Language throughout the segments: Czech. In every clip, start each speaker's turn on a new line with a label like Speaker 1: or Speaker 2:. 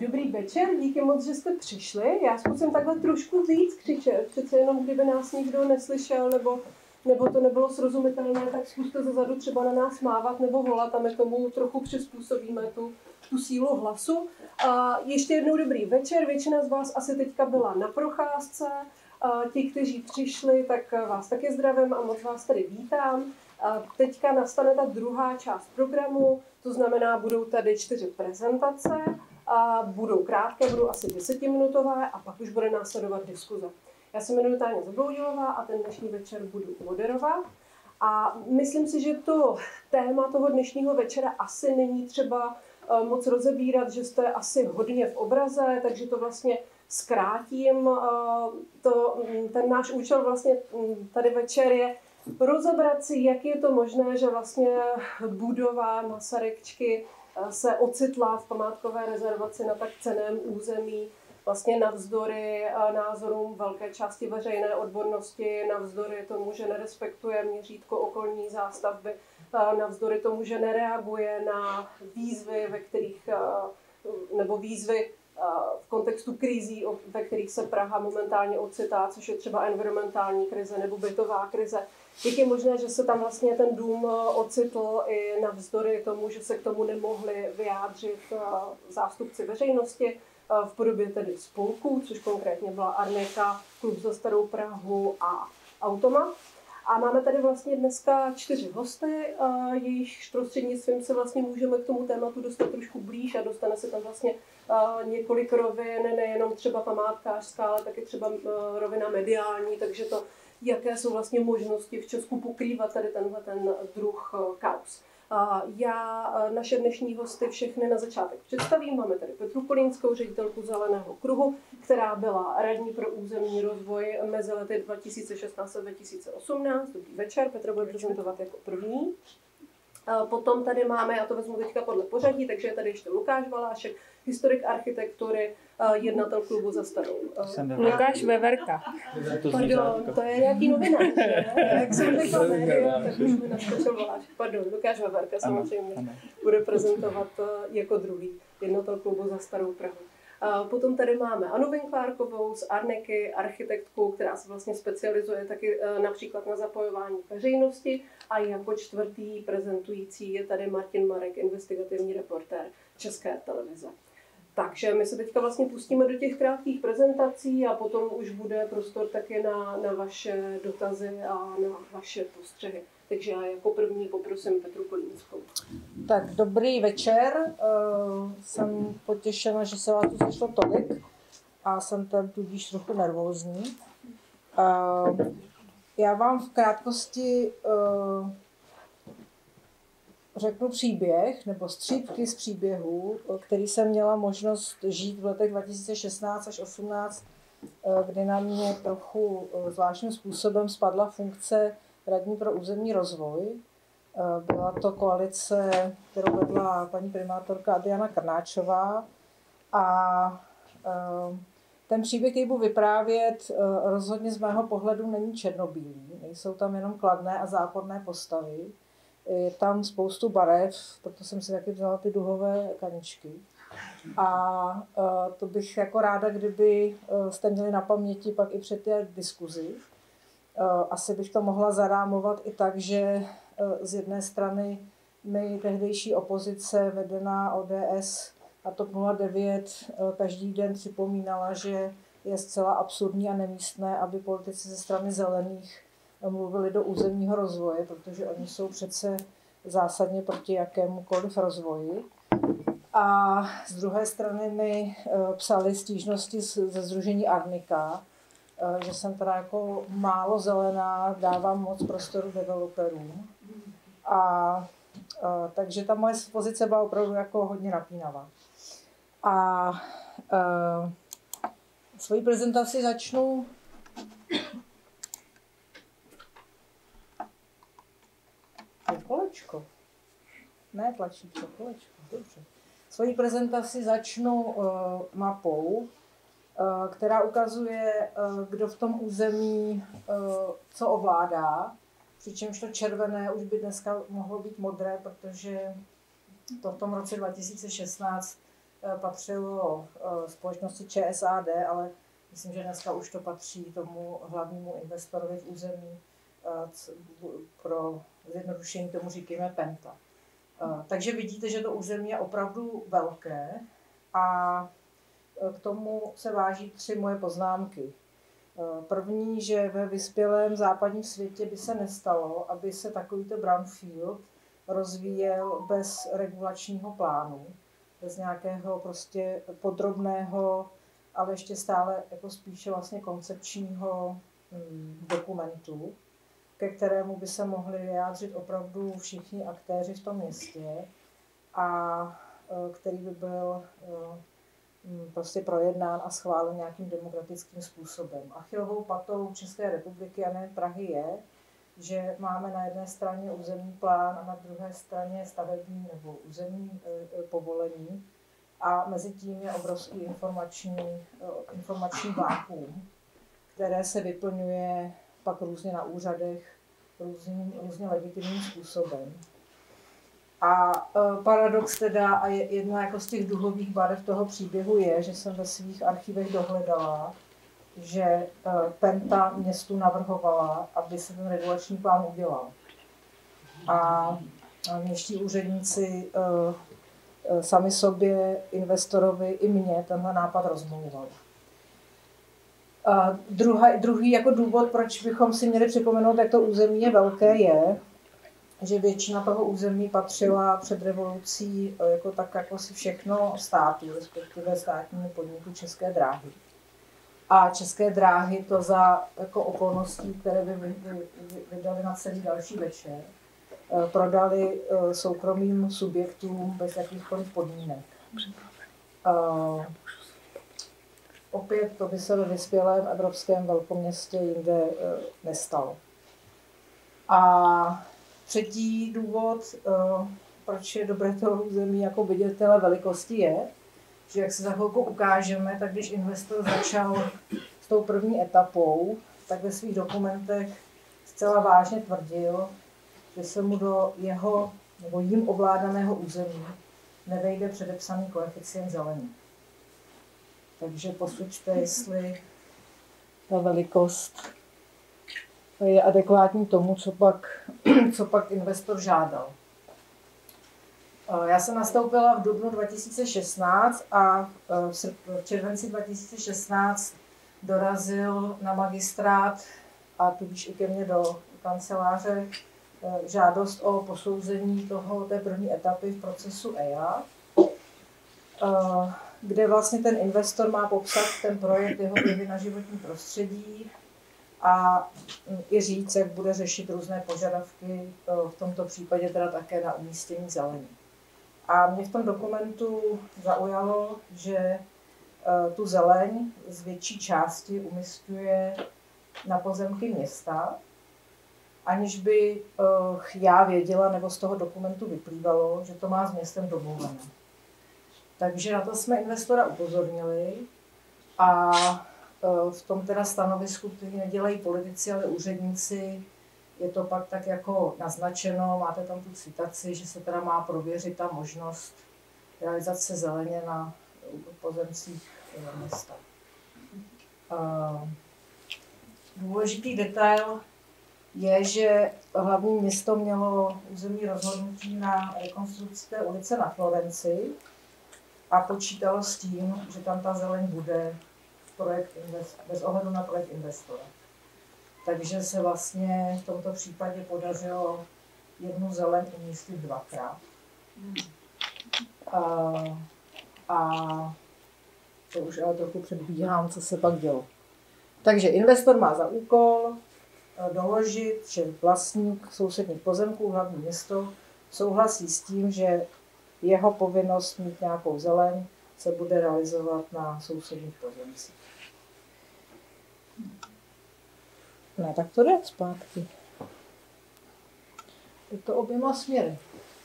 Speaker 1: Dobrý večer, díky moc, že jste přišli. Já zkusím takhle trošku víc křičet, přece jenom kdyby nás nikdo neslyšel nebo to nebylo srozumitelné, tak zkuste zezadu třeba na nás mávat nebo volat a my tomu trochu přizpůsobíme tu sílu hlasu. A ještě jednou dobrý večer, většina z vás asi teďka byla na procházce. A ti, kteří přišli, tak vás taky zdravím a moc vás tady vítám. A teďka nastane ta druhá část programu, to znamená, budou tady 4 prezentace, a budou krátké, budou asi 10minutové a pak už bude následovat diskuze. Já se jmenuji Táňa Zabloudilová a ten dnešní večer budu moderovat. A myslím si, že to téma toho dnešního večera asi není třeba moc rozebírat, že jste asi hodně v obraze, takže to vlastně zkrátím. Ten náš účel vlastně tady večer je rozebrat si, jak je to možné, že vlastně budova Masarykčky se ocitla v památkové rezervaci na tak cenném území, vlastně navzdory názorům velké části veřejné odbornosti, navzdory tomu, že nerespektuje měřítko okolní zástavby, navzdory tomu, že nereaguje na výzvy, výzvy v kontextu krizí, ve kterých se Praha momentálně ocitá, což je třeba environmentální krize nebo bytová krize. Jak je možné, že se tam vlastně ten dům ocitl i navzdory tomu, že se k tomu nemohli vyjádřit zástupci veřejnosti v podobě tedy spolků, což konkrétně byla Arnika, Klub za starou Prahu a Automat. A máme tady vlastně dneska 4 hosty, jejichž prostřednictvím se vlastně můžeme k tomu tématu dostat trošku blíž a dostane se tam vlastně několik rovin, nejenom třeba památkářská, ale taky třeba rovina mediální, takže to, jaké jsou vlastně možnosti v Česku pokrývat tady ten druh kauz. Já naše dnešní hosty všechny na začátek představím. Máme tady Petru Kolínskou, ředitelku Zeleného kruhu, která byla radní pro územní rozvoj mezi lety 2016 a 2018. Dobrý večer, Petra bude prezentovat jako první. Potom tady máme, já to vezmu teďka podle pořadí, takže je tady ještě Lukáš Valášek, historik architektury, jednatel klubu za starou.
Speaker 2: Lukáš Veverka.
Speaker 1: Pardon, to je nějaký novinář, jak jsem řekla média, tak už mi naskočil Valášek. Pardon, Lukáš Veverka samozřejmě bude prezentovat jako druhý jednatel klubu za starou Prahu. Potom tady máme Anu Vinklárkovou z Arniky, architektku, která se vlastně specializuje taky například na zapojování veřejnosti. A jako čtvrtý prezentující je tady Martin Marek, investigativní reportér České televize. Takže my se teďka vlastně pustíme do těch krátkých prezentací a potom už bude prostor taky na vaše dotazy a na vaše postřehy. Takže já jako první poprosím Petru Kolínskou.
Speaker 2: Tak dobrý večer, jsem potěšena, že se vás tu sešlo tolik a jsem tam tudíž trochu nervózní. Já vám v krátkosti řeknu příběh nebo střípky z příběhu, který jsem měla možnost žít v letech 2016 až 2018, kdy na mě trochu zvláštním způsobem spadla funkce radní pro územní rozvoj. Byla to koalice, kterou vedla paní primátorka Adriana Krnáčová a ten příběh, který budu vyprávět, rozhodně z mého pohledu není černobílý. Nejsou tam jenom kladné a záporné postavy. Je tam spoustu barev, proto jsem si taky vzala ty duhové kaničky. A to bych jako ráda, kdyby jste měli na paměti pak i před té diskuzi. Asi bych to mohla zarámovat i tak, že z jedné strany mi tehdejší opozice vedená ODS a TOP 09 každý den připomínala, že je zcela absurdní a nemístné, aby politici ze strany zelených mluvili do územního rozvoje, protože oni jsou přece zásadně proti jakémukoliv rozvoji. A z druhé strany mi psali stížnosti ze sdružení Arnika, že jsem teda jako málo zelená, dávám moc prostoru developerům. Takže ta moje pozice byla opravdu jako hodně napínavá. A svoji prezentaci začnu kolečko. Ne tlačítko, kolečko. Dobře. Svoji prezentaci začnu mapou, která ukazuje, kdo v tom území co ovládá. Přičemž to červené už by dneska mohlo být modré, protože to v tom roce 2016 patřilo společnosti ČSAD, ale myslím, že dneska už to patří tomu hlavnímu investorovi v území. Pro zjednodušení tomu říkáme Penta. Takže vidíte, že to území je opravdu velké a k tomu se váží 3 moje poznámky. První, že ve vyspělém západním světě by se nestalo, aby se takovýto brownfield rozvíjel bez regulačního plánu, bez nějakého prostě podrobného, ale ještě stále jako spíše vlastně koncepčního dokumentu, ke kterému by se mohli vyjádřit opravdu všichni aktéři v tom městě a který by byl prostě projednán a schválen nějakým demokratickým způsobem. Achillovou patou České republiky a ne Prahy je, že máme na jedné straně územní plán a na druhé straně stavební nebo územní povolení a mezi tím je obrovský informační vákuum, které se vyplňuje pak různě na úřadech různě legitimním způsobem. A paradox teda a jedna jako z těch duhových barev toho příběhu je, že jsem ve svých archivech dohledala, že Penta městu navrhovala, aby se ten regulační plán udělal. A městští úředníci sami sobě, investorovi i mně tenhle nápad rozmlouvali. Druhý jako důvod, proč bychom si měli připomenout, jak to území je velké, je, že většina toho území patřila před revolucí jako tak jako si všechno státu, respektive státnímu podniku České dráhy. A České dráhy to za jako okolností, které by vydali na celý další večer, prodali soukromým subjektům bez jakýchkoliv podmínek. Opět to by se ve vyspělém evropském velkoměstě jinde nestalo. A třetí důvod, proč je dobré toho území jako viditele velikosti je, že jak se za chvilku ukážeme, tak když investor začal s tou první etapou, tak ve svých dokumentech zcela vážně tvrdil, že se mu do jeho nebo jím ovládaného území nevejde předepsaný koeficient zeleně. Takže posuďte, jestli ta velikost je adekvátní tomu, co pak investor žádal. Já jsem nastoupila v dubnu 2016 a v červenci 2016 dorazil na magistrát a tudíž i ke mně do kanceláře žádost o posouzení té první etapy v procesu EIA, kde vlastně ten investor má popsat ten projekt, jeho vlivy na životní prostředí a i říct, jak bude řešit různé požadavky, v tomto případě teda také na umístění zelení. A mě v tom dokumentu zaujalo, že tu zeleň z větší části umisťuje na pozemky města, aniž by já věděla, nebo z toho dokumentu vyplývalo, že to má s městem domluvené. Takže na to jsme investora upozornili a v tom teda stanovisku, který nedělají politici, ale úředníci, je to pak tak jako naznačeno, máte tam tu citaci, že se teda má prověřit ta možnost realizace zeleně na pozemcích města. Důležitý detail je, že hlavní město mělo územní rozhodnutí na rekonstrukci té ulice na Florenci a počítalo s tím, že tam ta zeleň bude bez ohledu na projekt investora. Takže se vlastně v tomto případě podařilo jednu zeleň umístit dvakrát. A to už ale trochu předbíhám, co se pak dělo. Takže investor má za úkol doložit, že vlastník sousedních pozemků, hlavní město, souhlasí s tím, že jeho povinnost mít nějakou zeleň se bude realizovat na sousedních pozemcích. Ne, tak to jde zpátky. Je to oběma směry.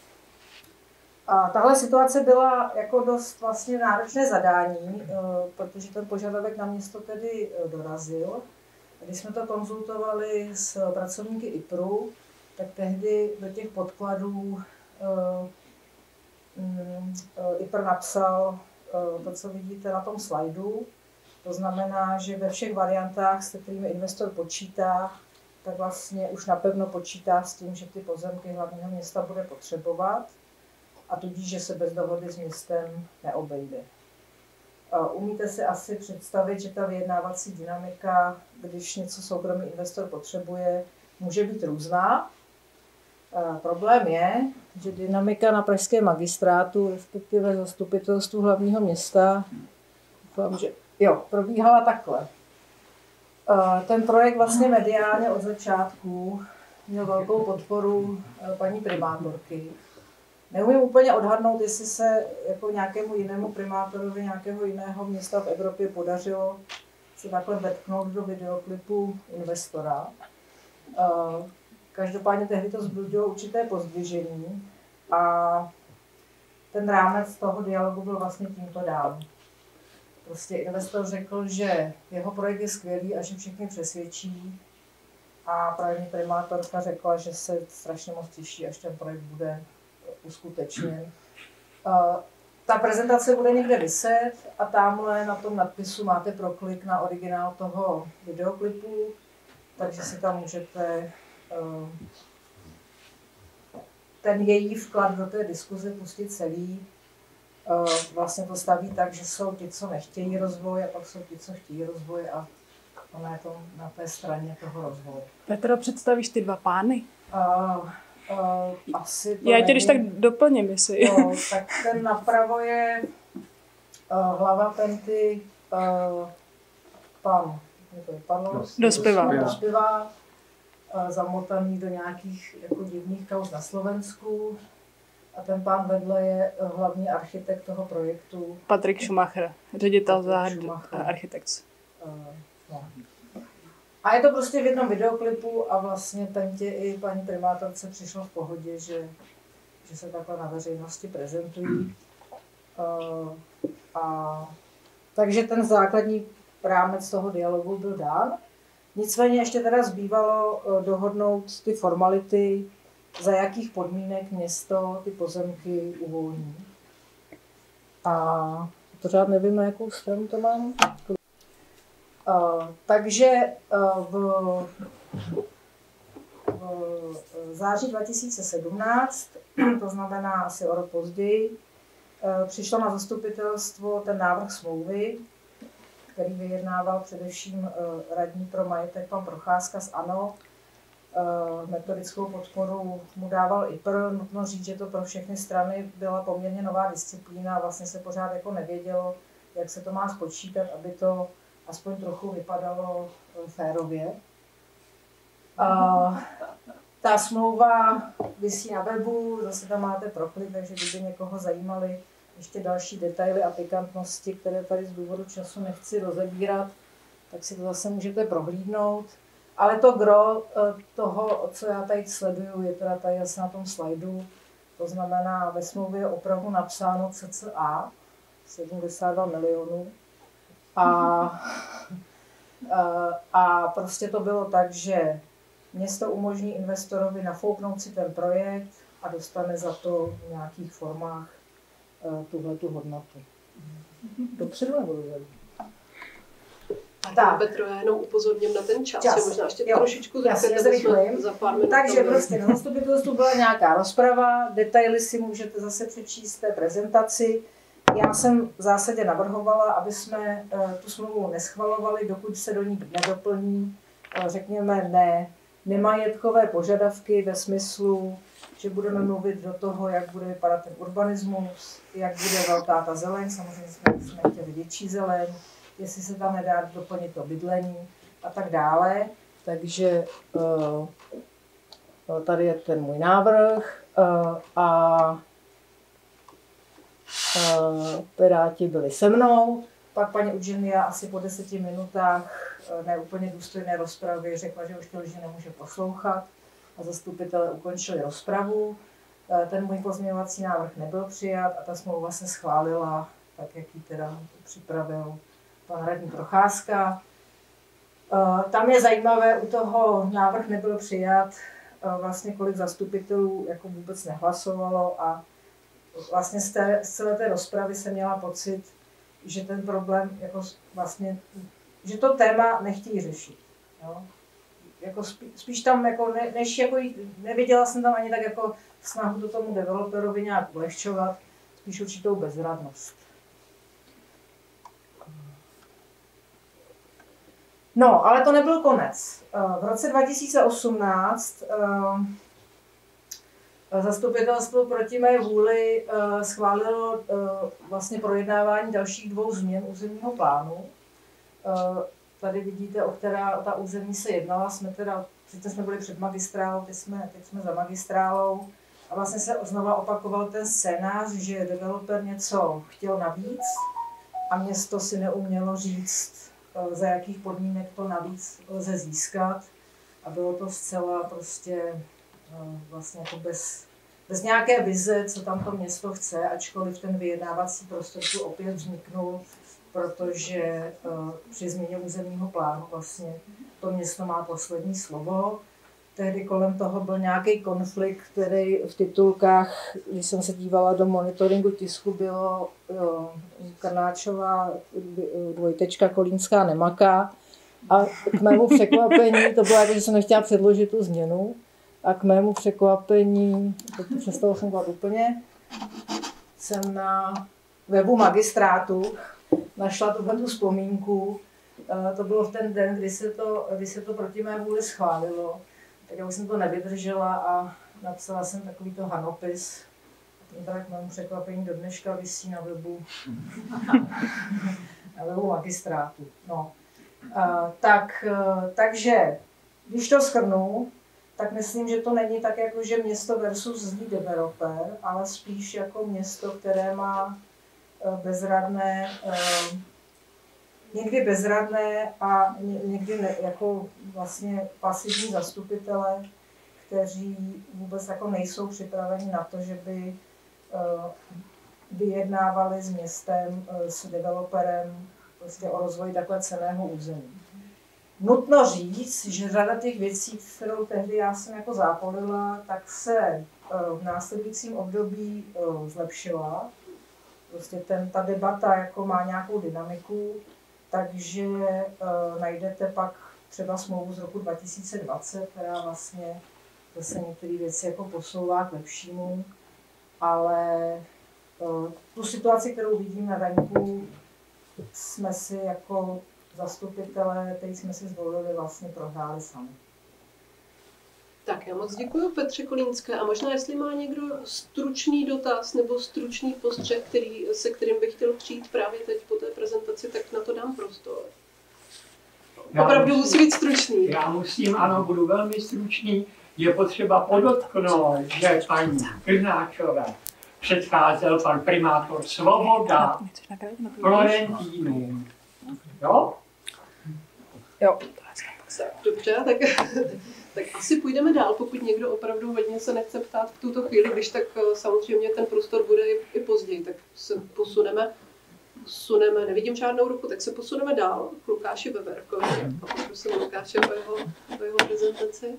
Speaker 2: A tahle situace byla jako dost vlastně náročné zadání, protože ten požadavek na město tedy dorazil. Když jsme to konzultovali s pracovníky IPRu, tak tehdy do těch podkladů IPR napsal, to, co vidíte na tom slajdu. To znamená, že ve všech variantách, se kterými investor počítá, tak vlastně už napevno počítá s tím, že ty pozemky hlavního města bude potřebovat a tudíž, že se bez dohody s městem neobejde. Umíte si asi představit, že ta vyjednávací dynamika, když něco soukromý investor potřebuje, může být různá. Problém je, že dynamika na pražském magistrátu, respektive zastupitelstvu hlavního města, doufám, že probíhala takhle. Ten projekt vlastně mediálně od začátku měl velkou podporu paní primátorky. Neumím úplně odhadnout, jestli se jako nějakému jinému primátorovi nějakého jiného města v Evropě podařilo se takhle vetknout do videoklipu investora. Každopádně tehdy to vzbudilo určité pozdvižení a ten rámec toho dialogu byl vlastně tímto dán. Prostě investor řekl, že jeho projekt je skvělý a že všechny přesvědčí a právě primátorka řekla, že se strašně moc těší, až ten projekt bude uskutečněn. Ta prezentace bude někde viset a tamhle na tom nadpisu máte proklik na originál toho videoklipu, takže si tam můžete ten její vklad do té diskuze pustit celý. Vlastně to staví tak, že jsou ti, co nechtějí rozvoj a pak jsou ti, co chtějí rozvoj a ona je to na té straně toho rozvoje.
Speaker 3: Petra, představíš ty dva pány?
Speaker 2: Asi to
Speaker 3: já tě když tak doplním, jestli.
Speaker 2: No, tak ten napravo je hlava Penty, pan Dospiva, zamotaný do nějakých jako divných kauz na Slovensku. A ten pán vedle je hlavní architekt toho projektu.
Speaker 3: Patrik Schumacher, ředitel Záhad Architects.
Speaker 2: No. A je to prostě v jednom videoklipu a vlastně Pentě i paní primátorce přišlo v pohodě, že se takhle na veřejnosti prezentují. Takže ten základní rámec toho dialogu byl dán. Nicméně ještě teda zbývalo dohodnout ty formality, za jakých podmínek město ty pozemky uvolní. A pořád nevím, na jakou stranu to mám. Takže v září 2017, to znamená asi o rok později, přišlo na zastupitelstvo ten návrh smlouvy, který vyjednával především radní pro majetek pan Procházka z ANO. Metodickou podporu mu dával IPR. Nutno říct, že to pro všechny strany byla poměrně nová disciplína a vlastně se pořád jako nevědělo, jak se to má spočítat, aby to aspoň trochu vypadalo férově. Ta smlouva visí na webu, zase tam máte proklik, takže kdyby někoho zajímaly ještě další detaily a pikantnosti, které tady z důvodu času nechci rozebírat, tak si to zase můžete prohlídnout. Ale to gro toho, co já tady sleduju, je teda tady asi na tom slajdu. To znamená, ve smlouvě je opravdu napsáno cca 72 milionů. A prostě to bylo tak, že město umožní investorovi nafouknout si ten projekt a dostane za to v nějakých formách tuhletu hodnotu. Dopředu nebudu vědět.
Speaker 1: Tak, Petro, já jenom upozorním na ten čas. Je možná ještě trošičku
Speaker 2: zrychlím.
Speaker 1: Za pár minut.
Speaker 2: Takže prostě na zastupitelstvu byla nějaká rozprava, detaily si můžete zase přečíst v té prezentaci. Já jsem v zásadě navrhovala, aby jsme tu smlouvu neschvalovali, dokud se do ní nedoplní, řekněme, nemajetkové požadavky ve smyslu, že budeme mluvit do toho, jak bude vypadat ten urbanismus, jak bude velká ta zeleň, samozřejmě jsme chtěli větší zeleň, jestli se tam nedá doplnit to bydlení a tak dále. Takže tady je ten můj návrh a Piráti byli se mnou. Pak paní Udženia asi po 10 minutách neúplně důstojné rozpravy řekla, že už to už nemůže poslouchat a zastupitelé ukončili rozpravu. Ten můj pozměňovací návrh nebyl přijat a ta smlouva se schválila, tak jak ji teda připravil pan radní Procházka. Tam je zajímavé, u toho návrh nebyl přijat, vlastně kolik zastupitelů jako vůbec nehlasovalo a vlastně z celé té rozpravy jsem měla pocit, že ten problém jako vlastně, že to téma nechtějí řešit. Jo? Jako spíš tam, jako než jako neviděla jsem tam ani tak jako snahu to tomu developerovi nějak ulehčovat, spíš určitou bezradnost. No, ale to nebyl konec. V roce 2018 zastupitelstvo proti mé vůli schválilo vlastně projednávání dalších 2 změn územního plánu. Tady vidíte, o která ta území se jednala. Sice jsme byli před magistrálou, teď jsme za magistrálou. A vlastně se znova opakoval ten scénář, že developer něco chtěl navíc a město si neumělo říct, za jakých podmínek to navíc lze získat. A bylo to zcela prostě vlastně jako bez nějaké vize, co tam to město chce, ačkoliv ten vyjednávací prostor tu opět vzniknul, protože při změně územního plánu vlastně to město má poslední slovo. Tehdy kolem toho byl nějaký konflikt, který v titulkách, když jsem se dívala do monitoringu tisku, bylo Karnáčová dvojtečka Kolínská nemaká. A k mému překvapení, to bylo jako, že jsem nechtěla předložit tu změnu, a k mému překvapení, to přestalo fungovat úplně, jsem na webu magistrátu našla tu vzpomínku. To bylo v ten den, kdy se to proti mé vůli schválilo. Tak já už jsem to nevydržela a napsala jsem takovýto hanopis. Ten tak k mému překvapení do dneška visí na webu magistrátu. No. Takže, když to shrnu, tak myslím, že to není tak, jako že město versus zlý developer, ale spíš jako město, které má někdy bezradné a někdy jako vlastně pasivní zastupitele, kteří vůbec jako nejsou připraveni na to, že by vyjednávali s městem, s developerem prostě o rozvoji takhle cenného území. Nutno říct, že řada těch věcí, kterou tehdy já jsem jako zápolila, tak se v následujícím období zlepšila. Prostě ta debata jako má nějakou dynamiku, takže najdete pak třeba smlouvu z roku 2020, která vlastně zase některé věci jako posouvá k lepšímu, ale tu situaci, kterou vidím na venku, jsme si jako zastupitelé, který jsme si zvolili, vlastně prohráli sami.
Speaker 1: Tak já moc děkuji Petře Kolínské a možná jestli má někdo stručný dotaz nebo stručný postřeh, se kterým bych chtěl přijít právě teď po té prezentaci, tak na to dám prostor. Opravdu musí být stručný.
Speaker 4: Já musím, ano, budu velmi stručný. Je potřeba podotknout, že paní Krnáčové předcházel pan primátor Svoboda, Florentínům. Jo?
Speaker 3: Jo.
Speaker 1: Dobře, tak asi půjdeme dál, pokud někdo opravdu hodně se nechce ptát v tuto chvíli, když tak samozřejmě ten prostor bude i později, tak se posuneme, nevidím žádnou ruku, tak se posuneme dál k Lukáši Veverkovi a poprosím Lukáše o jeho prezentaci.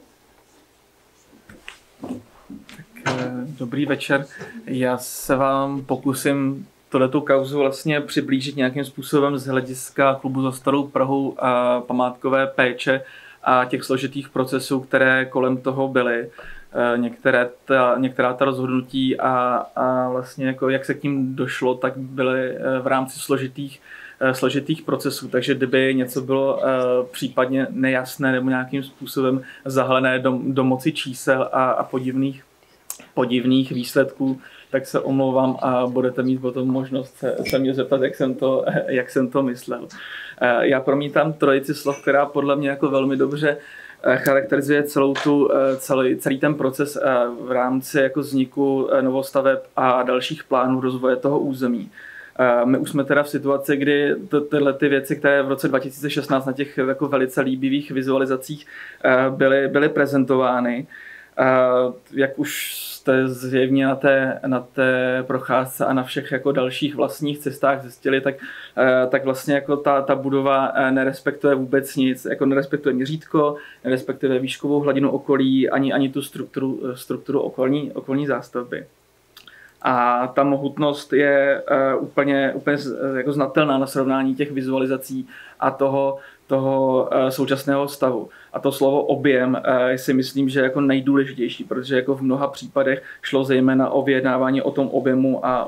Speaker 5: Tak, dobrý večer, já se vám pokusím tuhletu kauzu vlastně přiblížit nějakým způsobem z hlediska klubu za Starou Prahou a památkové péče a těch složitých procesů, které kolem toho byly. Některá ta rozhodnutí a vlastně jako jak se k tím došlo, tak byly v rámci složitých procesů, takže kdyby něco bylo případně nejasné nebo nějakým způsobem zahalené do moci čísel a podivných výsledků, tak se omlouvám a budete mít potom možnost se mě zeptat, jak jsem to myslel. Já promítám trojici slov, která podle mě jako velmi dobře charakterizuje celý ten proces v rámci jako vzniku novostaveb a dalších plánů rozvoje toho území. My už jsme teda v situaci, kdy tyhle ty věci, které v roce 2016 na těch jako velice líbivých vizualizacích byly prezentovány, jak už jste zjevně na té procházce a na všech jako dalších vlastních cestách zjistili, tak vlastně jako ta budova nerespektuje vůbec nic, jako nerespektuje měřítko, nerespektuje výškovou hladinu okolí, ani tu strukturu okolní zástavby. A ta mohutnost je úplně jako znatelná na srovnání těch vizualizací a toho současného stavu. A to slovo objem si myslím, že je jako nejdůležitější, protože jako v mnoha případech šlo zejména o vyjednávání o tom objemu a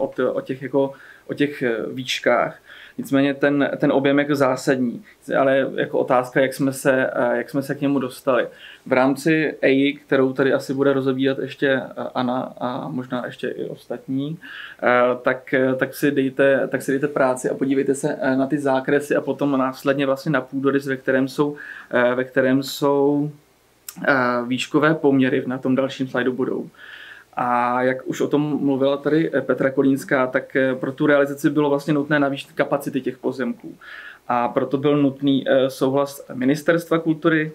Speaker 5: o těch výškách. Nicméně ten objem je jako zásadní, ale jako otázka, jak jsme se k němu dostali. V rámci EI, kterou tady asi bude rozebírat ještě Anna a možná ještě i ostatní, tak si dejte práci a podívejte se na ty zákresy a potom následně vlastně na půdorys, ve kterém jsou výškové poměry na tom dalším slajdu budou. A jak už o tom mluvila tady Petra Kolínská, tak pro tu realizaci bylo vlastně nutné navýšit kapacity těch pozemků. A proto byl nutný souhlas Ministerstva kultury.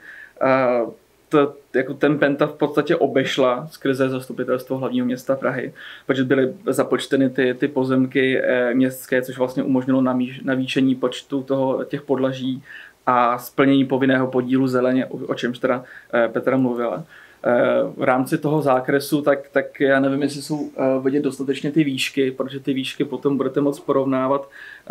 Speaker 5: Jako ten Penta v podstatě obešla skrze zastupitelstvo hlavního města Prahy, protože byly započteny ty pozemky městské, což vlastně umožnilo navýšení počtu těch podlaží a splnění povinného podílu zeleně, o čemž teda Petra mluvila. V rámci toho zákresu, tak já nevím, jestli jsou vidět dostatečně ty výšky, protože ty výšky potom budete moct porovnávat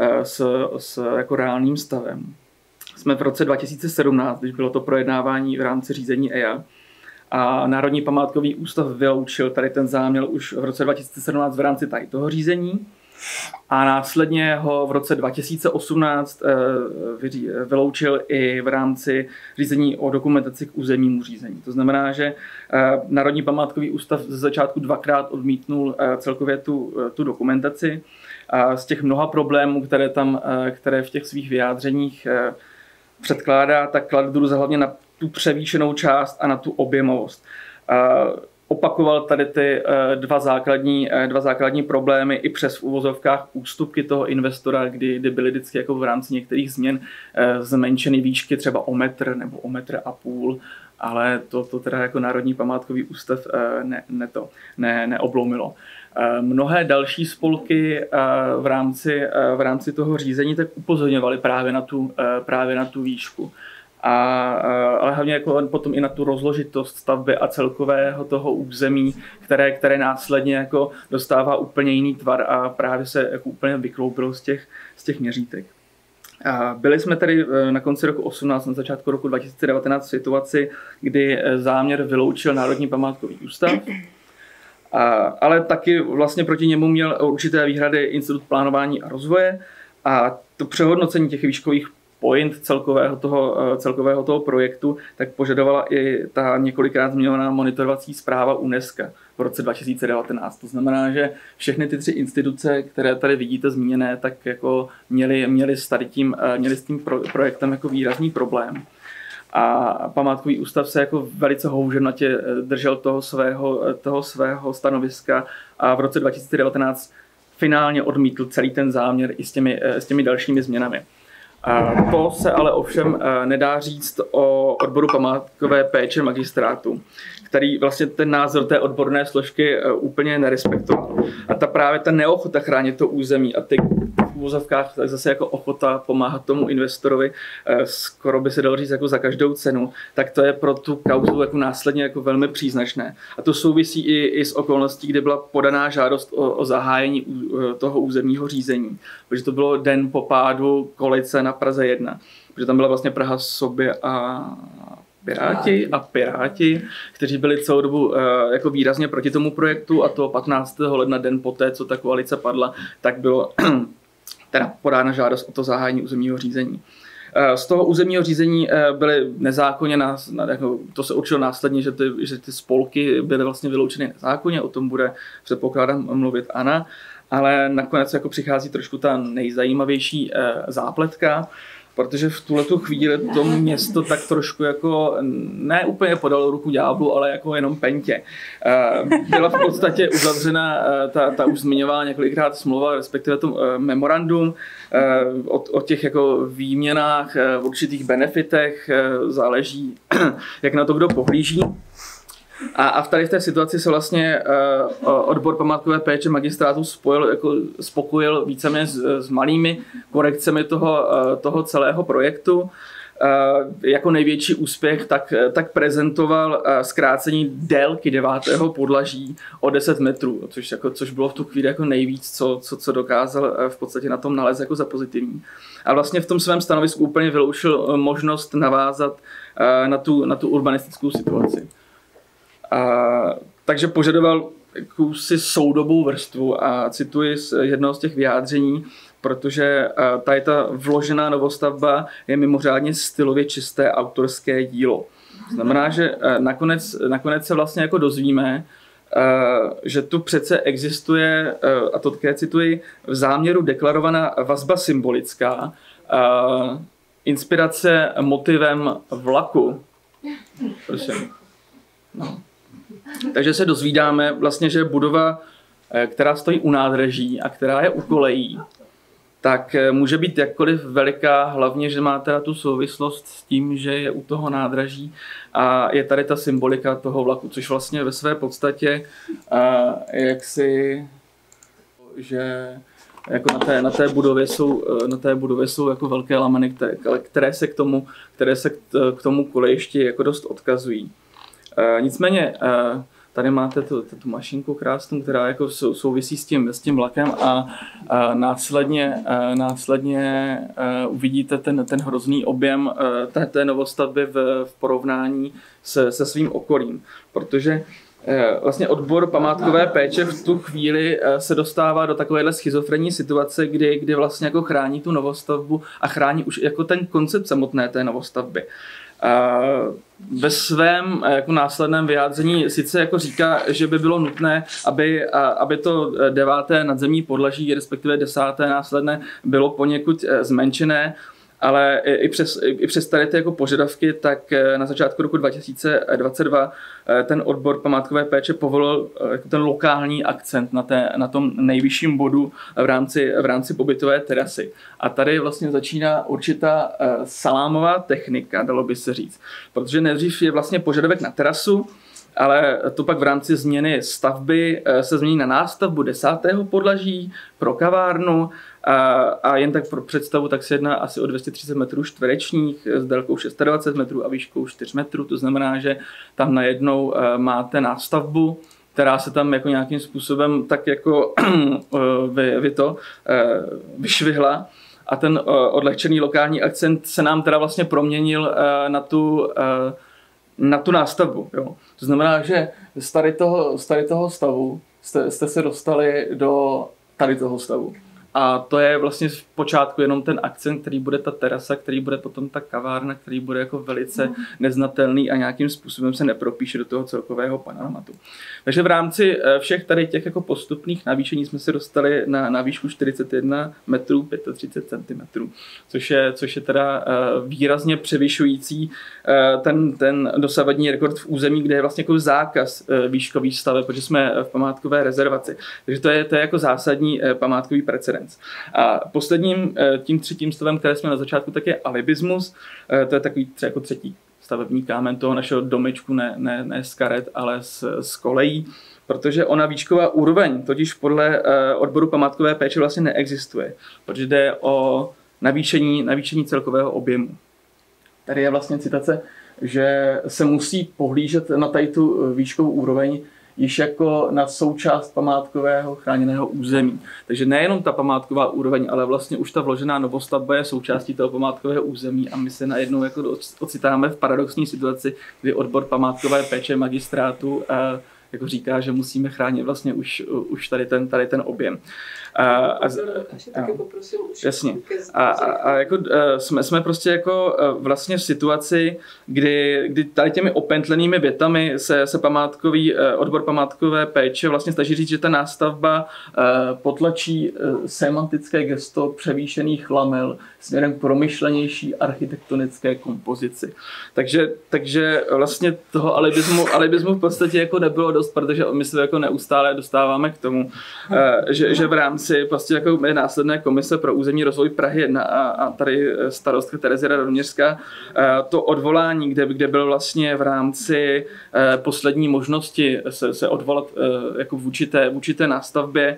Speaker 5: s jako reálným stavem. Jsme v roce 2017, když bylo to projednávání v rámci řízení EIA, a Národní památkový ústav vyloučil tady ten záměr už v roce 2017 v rámci tady toho řízení a následně ho v roce 2018 vyloučil i v rámci řízení o dokumentaci k územnímu řízení. To znamená, že Národní památkový ústav ze začátku dvakrát odmítnul celkově tu dokumentaci. A z těch mnoha problémů, které v těch svých vyjádřeních předkládá, tak klade důraz hlavně na tu převýšenou část a na tu objemovost. Opakoval tady ty dva základní problémy i přes v uvozovkách ústupky toho investora, kdy byly vždycky jako v rámci některých změn zmenšeny výšky třeba o metr nebo o metr a půl, ale to teda jako Národní památkový ústav neoblomilo. Mnohé další spolky v rámci toho řízení tak upozorňovaly právě na tu výšku. Ale hlavně jako potom i na tu rozložitost stavby a celkového toho území, které následně jako dostává úplně jiný tvar a právě se jako úplně vykloubilo z těch měřítek. Byli jsme tedy na konci roku 2018, na začátku roku 2019 v situaci, kdy záměr vyloučil Národní památkový ústav, ale taky vlastně proti němu měl určité výhrady Institut plánování a rozvoje a to přehodnocení těch výškových point celkového toho projektu, tak požadovala i ta několikrát zmiňovaná monitorovací zpráva UNESCO v roce 2019. To znamená, že všechny ty 3 instituce, které tady vidíte zmíněné, tak jako měly s tím projektem jako výrazný problém. A památkový ústav se jako velice houževnatě držel toho svého stanoviska a v roce 2019 finálně odmítl celý ten záměr i s těmi dalšími změnami. To se ale ovšem nedá říct o odboru památkové péče magistrátu, který vlastně ten názor té odborné složky úplně nerespektoval. A právě ta neochota chránit to území a ty v úvozovkách zase jako ochota pomáhat tomu investorovi, skoro by se dalo říct jako za každou cenu, tak to je pro tu kauzu jako následně jako velmi příznačné. A to souvisí i s okolností, kdy byla podaná žádost o zahájení toho územního řízení, protože to bylo den po pádu koalice na Praze 1, protože tam byla vlastně Praha sobě a Piráti, kteří byli celou dobu jako výrazně proti tomu projektu a to 15. ledna, den poté, co ta koalice padla, tak bylo teda podána žádost o to zahájení územního řízení. Z toho územního řízení byly nezákonně, to se určilo následně, že ty spolky byly vlastně vyloučeny nezákonně, o tom bude, předpokládám, mluvit Anna, ale nakonec jako přichází trošku ta nejzajímavější zápletka, protože v tuhletu chvíli to město tak trošku jako ne úplně podalo ruku ďáblu, ale jako jenom Pentě. Byla v podstatě uzavřena ta už zmiňovala několikrát smlouva, respektive to memorandum o těch jako výměnách, určitých benefitech, záleží, jak na to kdo pohlíží. A v tady v té situaci se vlastně odbor památkové péče magistrátu spokojil víceméně s malými korekcemi toho celého projektu. jako největší úspěch, tak prezentoval zkrácení délky 9. podlaží o 10 metrů, což bylo v tu chvíli jako nejvíc, co dokázal v podstatě na tom nalézt jako za pozitivní. A vlastně v tom svém stanovisku úplně vyloučil možnost navázat na tu urbanistickou situaci. Takže požadoval jakousi soudobou vrstvu a cituji z jednoho z těch vyjádření, protože tady ta vložená novostavba je mimořádně stylově čisté autorské dílo. Znamená, že nakonec se vlastně jako dozvíme, že tu přece existuje, a to také cituji, v záměru deklarovaná vazba symbolická, inspirace motivem vlaku. Prosím. No. Takže se dozvídáme vlastně, že budova, která stojí u nádraží a která je u kolejí, tak může být jakkoliv veliká, hlavně, že má teda tu souvislost s tím, že je u toho nádraží a je tady ta symbolika toho vlaku, což vlastně ve své podstatě že jako na té budově jsou jako velké lameny, které se k tomu kolejišti jako dost odkazují. Nicméně tady máte tu mašinku krásnou, která jako souvisí s tím vlakem a následně uvidíte ten hrozný objem té novostavby v porovnání se svým okolím. Protože vlastně odbor památkové péče v tu chvíli se dostává do takovéhle schizofrenní situace, kdy vlastně jako chrání tu novostavbu a chrání už jako ten koncept samotné té novostavby. Ve svém jako následném vyjádření sice jako říká, že by bylo nutné, aby to 9. nadzemní podlaží, respektive 10. následné, bylo poněkud zmenšené, ale i přes tady ty jako požadavky, tak na začátku roku 2022 ten odbor památkové péče povolil jako ten lokální akcent na tom nejvyšším bodu v rámci pobytové terasy. A tady vlastně začíná určitá salámová technika, dalo by se říct. Protože nejdřív je vlastně požadavek na terasu, ale to pak v rámci změny stavby se změní na nástavbu 10. podlaží pro kavárnu a jen tak pro představu, tak se jedná asi o 230 metrů čtverečních s délkou 26 metrů a výškou 4 metrů. To znamená, že tam najednou máte nástavbu, která se tam jako nějakým způsobem tak jako vyšvihla. A ten odlehčený lokální akcent se nám teda vlastně proměnil na tu nástavbu. Jo. To znamená, že z tady toho stavu jste se dostali do tady toho stavu. A to je vlastně v počátku jenom ten akcent, který bude ta terasa, který bude potom ta kavárna, který bude jako velice neznatelný a nějakým způsobem se nepropíše do toho celkového panoramatu. Takže v rámci všech tady těch jako postupných navýšení jsme se dostali na výšku 41 metrů 35 cm, což je teda výrazně převyšující ten dosavadní rekord v území, kde je vlastně jako zákaz výškových staveb, protože jsme v památkové rezervaci. Takže to je jako zásadní památkový precedens. A posledním, tím třetím stavem, které jsme na začátku, tak je alibismus. To je takový jako třetí stavební kámen toho našeho domečku, ne z karet, ale z kolejí, protože ona výšková úroveň totiž podle odboru památkové péče vlastně neexistuje, protože jde o navýšení celkového objemu. Tady je vlastně citace, že se musí pohlížet na tady tu výškovou úroveň již jako na součást památkového chráněného území. Takže nejenom ta památková úroveň, ale vlastně už ta vložená novostavba je součástí toho památkového území a my se najednou jako ocitáme v paradoxní situaci, kdy odbor památkové péče magistrátu jako říká, že musíme chránit vlastně už tady ten objem. Jasně. A jako jsme prostě jako vlastně v situaci, kdy tady těmi opentlenými větami se památkový odbor památkové péče vlastně snaží říct, že ta nástavba potlačí semantické gesto převýšených lamel směrem k promyšlenější architektonické kompozici. Takže vlastně toho alibismu v podstatě jako nebylo dost, protože my se jako neustále dostáváme k tomu, že v rámci prostě jako následné komise pro územní rozvoj Prahy 1 a tady starostka Terezie Radoměřská to odvolání, kde byl vlastně v rámci poslední možnosti se odvolat jako vůči té nástavbě,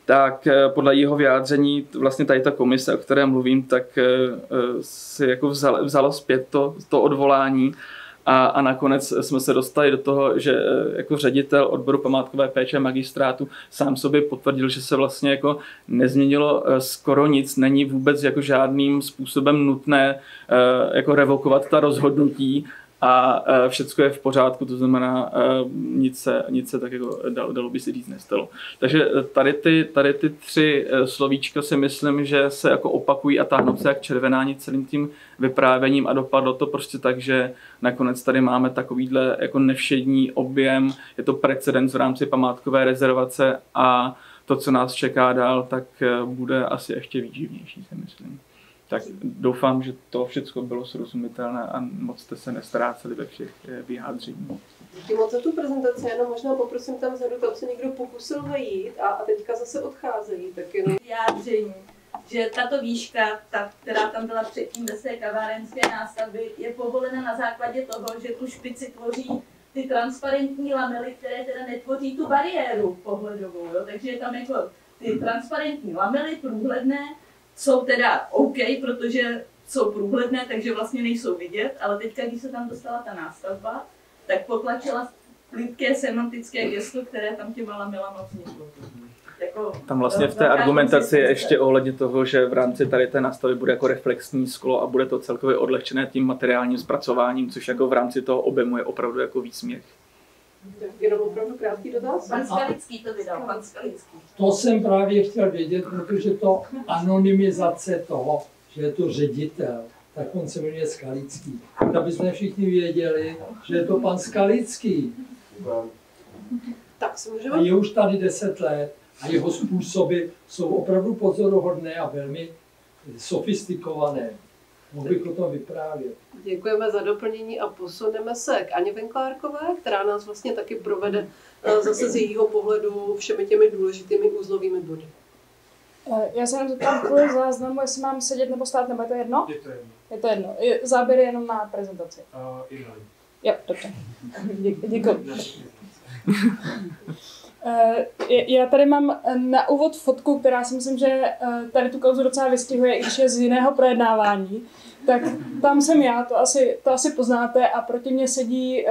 Speaker 5: tak podle jeho vyjádření vlastně tady ta komise, o které mluvím, tak si jako vzalo zpět to odvolání a nakonec jsme se dostali do toho, že jako ředitel odboru památkové péče magistrátu sám sobě potvrdil, že se vlastně jako nezměnilo skoro nic, není vůbec jako žádným způsobem nutné jako revokovat ta rozhodnutí a všecko je v pořádku, to znamená, nic se tak jako dalo by si říct nestalo. Takže tady ty 3 slovíčka si myslím, že se jako opakují a táhnou se jak červená nit celým tím vyprávěním a dopadlo to prostě tak, že nakonec tady máme takovýhle jako nevšední objem, je to precedens v rámci památkové rezervace a to, co nás čeká dál, tak bude asi ještě výživnější, si myslím. Tak doufám, že to všechno bylo srozumitelné a moc jste se nestráceli ve všech vyjádřeních.
Speaker 1: Díky moc za tu prezentaci, jenom možná poprosím tam vzadu, tam se někdo pokusil vejít a teďka zase odcházejí, tak jenom
Speaker 6: vyjádření, že tato výška, která tam byla předtím ve té kavárenské nástavby, je povolena na základě toho, že tu špici tvoří ty transparentní lamely, které teda netvoří tu bariéru pohledovou, jo? Takže je tam jako ty transparentní lamely průhledné, jsou teda OK, protože jsou průhledné, takže vlastně nejsou vidět, ale teďka, když se tam dostala ta nástavba, tak potlačila plitké semantické gesto, které tam těma lamelama vzniklo. Jako,
Speaker 5: tam vlastně v té argumentaci je ještě ohledně toho, že v rámci tady té nástavby bude jako reflexní sklo a bude to celkově odlehčené tím materiálním zpracováním, což jako v rámci toho objemu je opravdu jako výsměch.
Speaker 1: Jenom opravdu krátký dotaz.
Speaker 6: Pan Skalický to vydal, pan Skalický.
Speaker 7: To jsem právě chtěl vědět, protože to anonymizace toho, že je to ředitel, tak on se jmenuje Skalický. Aby jsme všichni věděli, že je to pan Skalický.
Speaker 1: Tak se můžeme...
Speaker 7: A je už tady 10 let a jeho způsoby jsou opravdu pozoruhodné a velmi sofistikované. Mohl bych o tom vyprávět.
Speaker 1: Děkujeme za doplnění a posuneme se k Aně Venklárkové, která nás vlastně taky provede zase z jejího pohledu všemi těmi důležitými úzlovými body.
Speaker 3: Já se jenom zeptám kvůli záznamu, jestli mám sedět nebo stát, nebo je to jedno?
Speaker 8: Je to jedno.
Speaker 3: Je to jedno. Záběr je jenom na prezentaci.
Speaker 8: Ideální.
Speaker 3: Jo, dobře. Děkuji. Já tady mám na úvod fotku, která si myslím, že tady tu kauzu docela vystihuje, i když je z jiného projednávání. Tak tam jsem já, to asi poznáte, a proti mně sedí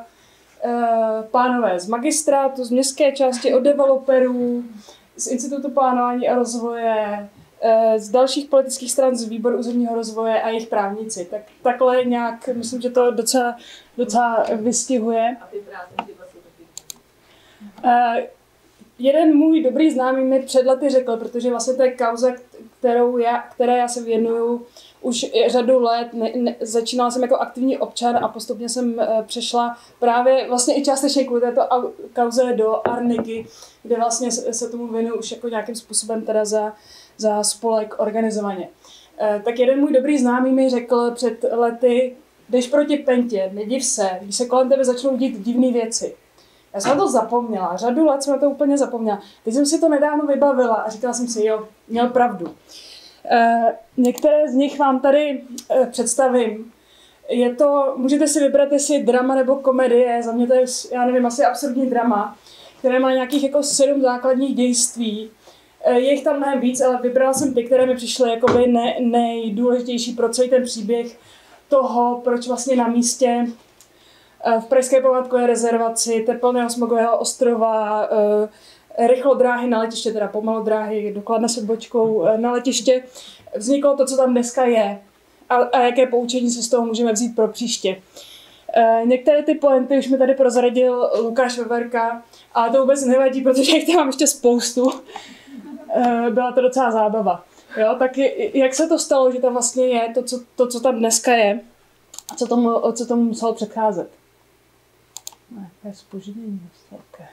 Speaker 3: pánové z magistrátu, z městské části, od developerů, z Institutu plánování a rozvoje, z dalších politických stran, z výboru územního rozvoje a jejich právníci. Tak takhle nějak, myslím, že to docela vystihuje.
Speaker 6: A ty prázdný jsou taky.
Speaker 3: Jeden můj dobrý známý mi před lety řekl, protože vlastně to je kauza, které já se věnuju už řadu let. Začínala jsem jako aktivní občan a postupně jsem přešla právě vlastně i částečně kvůli této kauze do Arnigy, kde vlastně se tomu věnuju už jako nějakým způsobem teda za spolek organizovaně. Tak jeden můj dobrý známý mi řekl před lety, jdeš proti Pentě, nediv se, když se kolem tebe začnou dít divné věci. Já jsem na to zapomněla, řadu let jsem na to úplně zapomněla. Teď jsem si to nedávno vybavila a říkala jsem si, jo, měl pravdu. Některé z nich vám tady představím. Je to, můžete si vybrat, jestli drama nebo komedie, za mě to je, já nevím, asi absurdní drama, které má nějakých jako 7 základních dějství. Je jich tam mnohem víc, ale vybrala jsem ty, které mi přišly jakoby nejdůležitější pro celý ten příběh toho, proč vlastně na místě v pražské památkové rezervaci Tepelného smogového ostrova, rychlodráhy na letiště, teda pomalodráhy do Kladna s odbočkou na letiště, vzniklo to, co tam dneska je a jaké poučení se z toho můžeme vzít pro příště. Některé ty pointy už mi tady prozradil Lukáš Veverka, ale to vůbec nevadí, protože jich tam mám ještě spoustu. Byla to docela zábava. Jo, tak jak se to stalo, že tam vlastně je to, co tam dneska je, a co tomu muselo předcházet? To je zpoždění. Okay.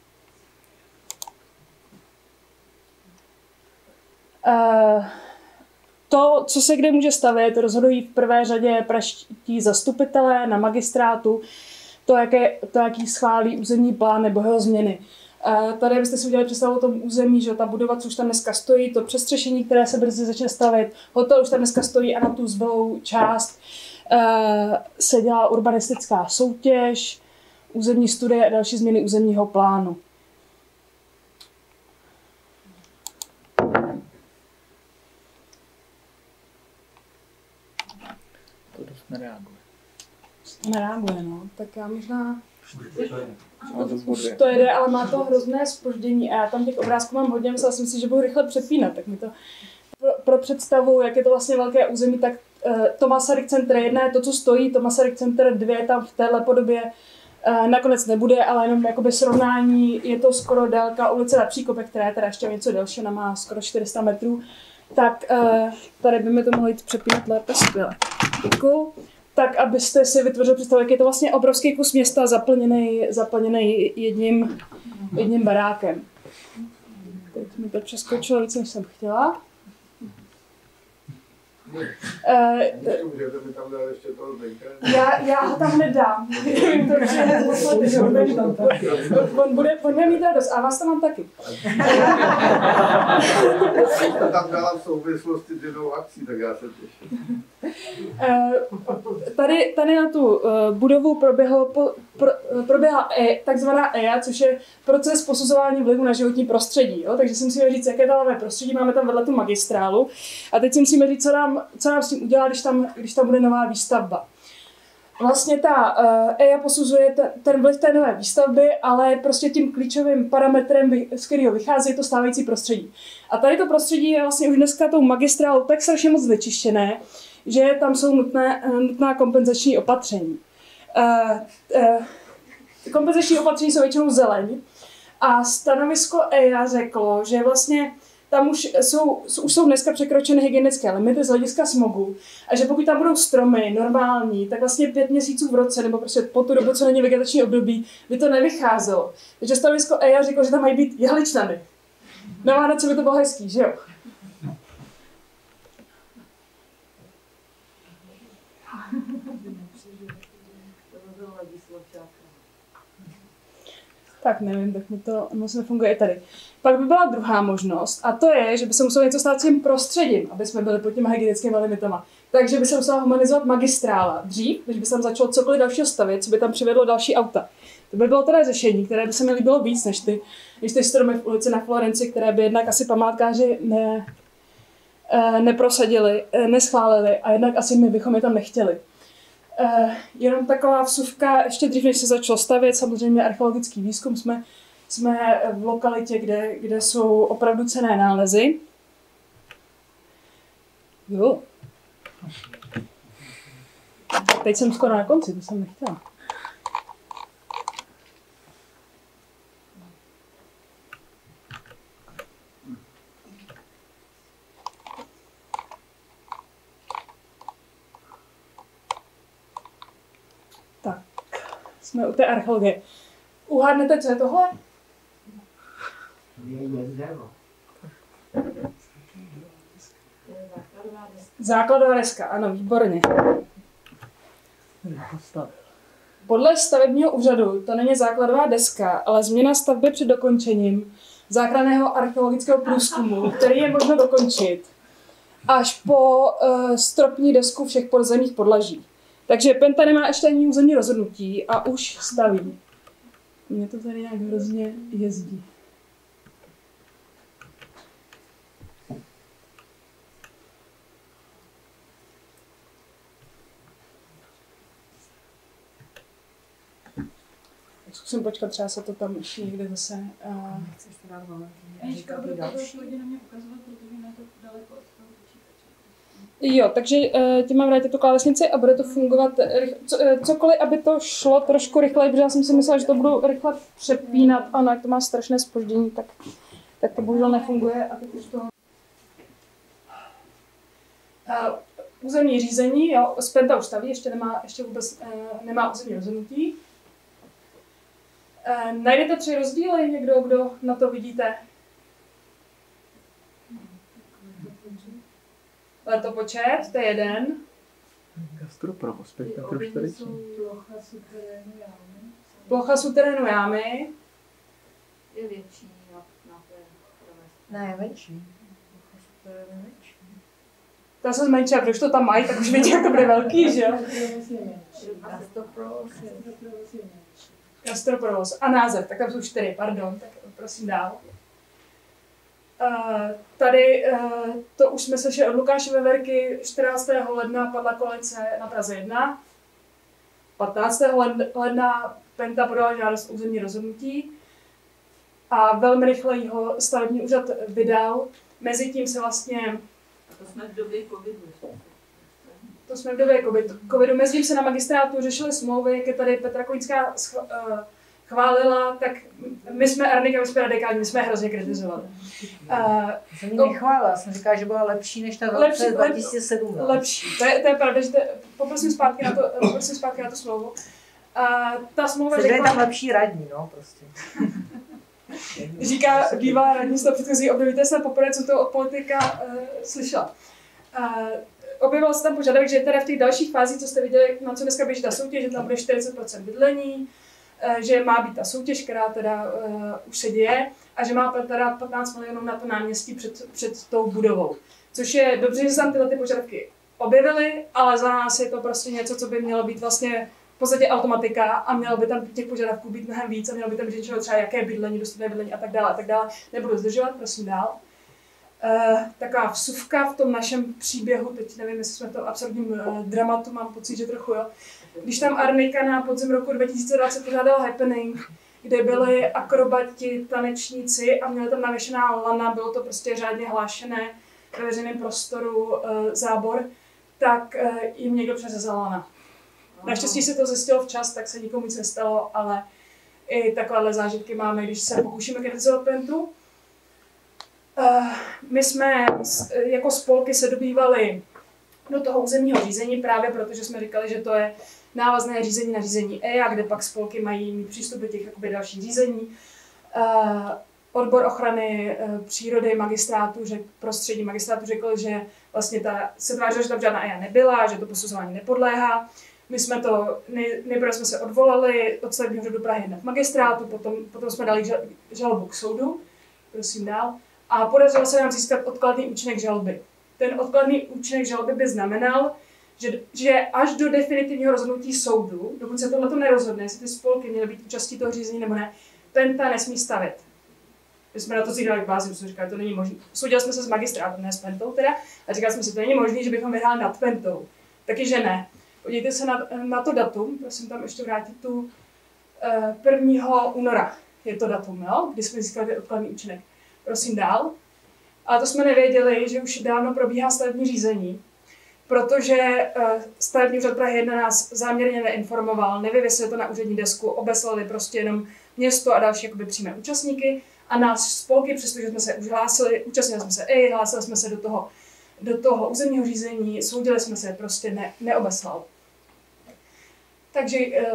Speaker 3: To, co se kde může stavět, rozhodují v prvé řadě pražští zastupitelé na magistrátu, to, jaký schválí územní plán nebo jeho změny. Tady byste si udělali představu o tom území, že ta budova, co už tam dneska stojí, to přestřešení, které se brzy začne stavět, hotel už tam dneska stojí a na tu zbylou část se dělá urbanistická soutěž, územní studie a další změny územního plánu.
Speaker 5: to dost nereaguje.
Speaker 3: Nereaguje, no. Tak já možná...
Speaker 5: A to
Speaker 3: Už to jede, ale má to hrozné zpoždění a já tam těch obrázků mám hodně, myslela jsem si, že budu rychle přepínat, tak mi to pro představu, jak je to vlastně velké území, tak to Masaryk Center 1 je to, co stojí, to Masaryk Center 2 tam v téhle podobě nakonec nebude, ale jenom jakoby srovnání, je to skoro délka ulice na Příkopě, která je teda ještě něco delší, ona má skoro 400 metrů, tak tady by mi to mohlo jít přepínat lépe, skvěle. Děkuju. Tak, abyste si vytvořili představu, jak je to vlastně obrovský kus města zaplněný jedním barákem. Teď mi to přeskočilo víc, než jsem chtěla.
Speaker 8: Můžete mi tam dát ještě toho Zdenka?
Speaker 3: Já ho tam nedám. On bude mít radost a vás tam mám taky.
Speaker 8: To tam dala v souvislosti s jednou akcí, tak já se těším.
Speaker 3: Tady na tu budovu proběhla takzvaná EIA, což je proces posuzování vlivu na životní prostředí. Jo? Takže si musíme říct, jaké tam máme prostředí, máme tam vedle tu magistrálu. A teď si musíme říct, co nám s tím udělá, když tam bude nová výstavba. Vlastně ta EIA posuzuje ten vliv té nové výstavby, ale prostě tím klíčovým parametrem, z kterého vychází, je to stávající prostředí. A tady to prostředí je vlastně už dneska tou magistrálou tak strašně moc vyčištěné, že tam jsou nutná kompenzační opatření. Kompenzační opatření jsou většinou zeleň a stanovisko EIA řeklo, že vlastně tam už jsou dneska překročeny hygienické limity z hlediska smogu a že pokud tam budou stromy normální, tak vlastně 5 měsíců v roce nebo prostě po tu dobu, co není vegetační období, by to nevycházelo. Takže stanovisko EIA řeklo, že tam mají být jehličnany. Na Vánoce by to bylo hezký, že jo? Tak nevím, tak mi to moc nefunguje i tady. Pak by byla druhá možnost a to je, že by se muselo něco stát s tím prostředím, aby jsme byli pod těmi hygienickými limitama. Takže by se musela humanizovat magistrála dřív, než by se tam začalo cokoliv dalšího stavět, co by tam přivedlo další auta. To by bylo teda řešení, které by se mi líbilo víc, než ty stromy v ulici na Florenci, které by jednak asi památkáři neprosadili, neschválili a jednak asi my bychom je tam nechtěli. Jenom taková vsuvka, ještě dřív, než se začalo stavět, samozřejmě archeologický výzkum, jsme v lokalitě, kde jsou opravdu cenné nálezy. Jo. Teď jsem skoro na konci, to jsem nechtěla. Tak, jsme u té archeologie. Uhádnete, co je tohle? Základová deska, ano, výborně. Podle stavebního úřadu to není základová deska, ale změna stavby před dokončením záchranného archeologického průzkumu, který je možno dokončit až po stropní desku všech podzemních podlaží. Takže Penta nemá ještě ani územní rozhodnutí a už staví. Mně to tady nějak hrozně jezdí. Zkusím počkat, třeba se to tam ještě někde zase... Chceš to dát volno?
Speaker 6: Anička, bude to hodně na mě ukazovat, protože mě to daleko od toho počítače.
Speaker 3: Jo, takže tím mám vrátit tu klávesnici a bude to fungovat cokoliv, aby to šlo trošku rychleji, protože já jsem si myslela, že to budu rychle přepínat, ano, jak to má strašné zpoždění, tak to bohužel nefunguje a teď už to... Územní řízení, jo, Penta už staví, ještě vůbec nemá územní rozhodnutí. Najdete 3 rozdíly, někdo, kdo na to vidíte? Letopočet, to je jeden.
Speaker 5: Gastroprovoz, 5 metrů čtvereční.
Speaker 3: Plocha suterénu jámy.
Speaker 6: Je větší na té.
Speaker 2: Ne, je menší.
Speaker 3: Ta se zmenšila, když to tam mají, tak už vidí, jak to bude velký, že jo? Gastroprovoz. A název, tak tam jsou 4, pardon, tak prosím dál. Tady to už jsme slyšeli od Lukáše Veverky, 14. ledna padla koalice na Praze 1, 15. ledna Penta podala žádost o územní rozhodnutí a velmi rychle ho stavební úřad vydal. Mezitím se vlastně...
Speaker 6: To jsme v době covidu.
Speaker 3: To jsme v době covidu. Mezitím se na magistrátu řešily smlouvy, jak je tady Petra Koňská chválila, tak my jsme Arnika, my jsme radikální, my jsme hrozně kritizovali.
Speaker 2: Jsem ji nechválila, jsem říkala, že byla lepší než ta v roce 2017.
Speaker 3: Lepší, to je pravda, že poprosím zpátky na tu smlouvu. Ta smlouva
Speaker 2: řekla... tam lepší radní, no, prostě.
Speaker 3: Říká bývalá radní z toho předchozí období, to je snad poprvé, co to od politika slyšela. Objevil se tam požadavek, že teda v těch dalších fázích, co jste viděli, na co dneska běží ta soutěž, že tam bude 40% bydlení, že má být ta soutěž, která teda už se děje, a že má teda 15 milionů na to náměstí před tou budovou. Což je dobře, že se tam tyhle ty požadavky objevily, ale za nás je to prostě něco, co by mělo být vlastně v podstatě automatika a mělo by tam těch požadavků být mnohem víc a mělo by tam být třeba jaké bydlení, dostupné bydlení a tak dále, a tak dále. Nebudu zdržovat, prosím dál. Taková vsuvka v tom našem příběhu, teď nevím, jestli jsme to absolutním dramatu, mám pocit, že trochu jo. Když tam Arnika na podzim roku 2020 pořádala happening, kde byli akrobati, tanečníci a měli tam navěšená lana, bylo to prostě řádně hlášené ve veřejném prostoru zábor, tak jim někdo přeřezal lana. Naštěstí se to zjistilo včas, tak se nikomu nic nestalo, ale i takovéhle zážitky máme, když se pokoušíme kritizovat Pentu. My jsme jako spolky se dobývali do toho územního řízení právě protože jsme říkali, že to je návazné řízení na řízení EIA, kde pak spolky mají mít přístup do těch jakoby dalších řízení. Odbor ochrany přírody prostředí magistrátu řekl, že vlastně se tvářilo, že tam žádná EIA nebyla, že to posuzování nepodléhá. My jsme to, nejprve jsme se odvolali od stavebního úřadu Prahy 1 k magistrátu, potom jsme dali žalobu k soudu, prosím dál, a podařilo se nám získat odkladný účinek žaloby. Ten odkladný účinek žaloby by znamenal, že až do definitivního rozhodnutí soudu, dokud se tohle nerozhodne, jestli ty spolky měly být účastí toho řízení nebo ne, Penta nesmí stavět. My jsme na to zídali k bázi, jsme říkali, to není možné. Soudili jsme se s magistrátem, ne s Pentou teda, a říkali jsme si, to není možné, že bychom vyhráli nad Pentou. Taky, že ne. Podívejte se na to datum, prosím tam ještě vrátit tu 1. února je to datum, jo? Kdy jsme získali odkladný účinek. Prosím dál. A to jsme nevěděli, že už dávno probíhá stavební řízení, protože stavební úřad Prahy 1 nás záměrně neinformoval, nevyvěsil to na úřední desku, obeslali prostě jenom město a další jakoby přímé účastníky a nás spolky, přestože jsme se už hlásili, účastnili jsme se hlásili jsme se do toho územního řízení, soudili jsme se, prostě neobeslal. Takže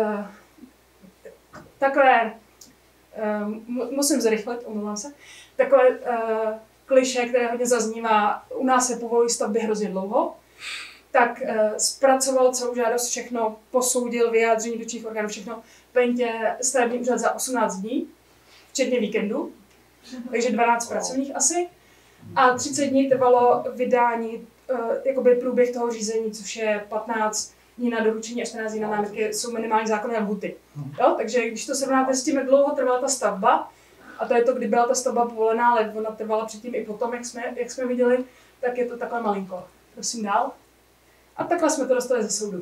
Speaker 3: takové, musím zrychlit, omlouvám se, takové klišé, které hodně zaznívá, u nás se povolují stavby hrozně dlouho, tak zpracoval celou žádost, všechno posoudil, vyjádření dotčených orgánů, všechno Pentě stavební úřad za 18 dní, včetně víkendu, takže 12 pracovních asi. A 30 dní trvalo vydání, jakoby průběh toho řízení, což je 15 dní na doručení a 14 dní na námitky, jsou minimální zákonné lhuty. Jo? Takže když to srovnáte s tím, jak dlouho trvala ta stavba, a to je to, kdy byla ta stavba povolená, ale ona trvala předtím i potom, jak jsme viděli, tak je to takhle malinko. Prosím dál. A takhle jsme to dostali ze soudu.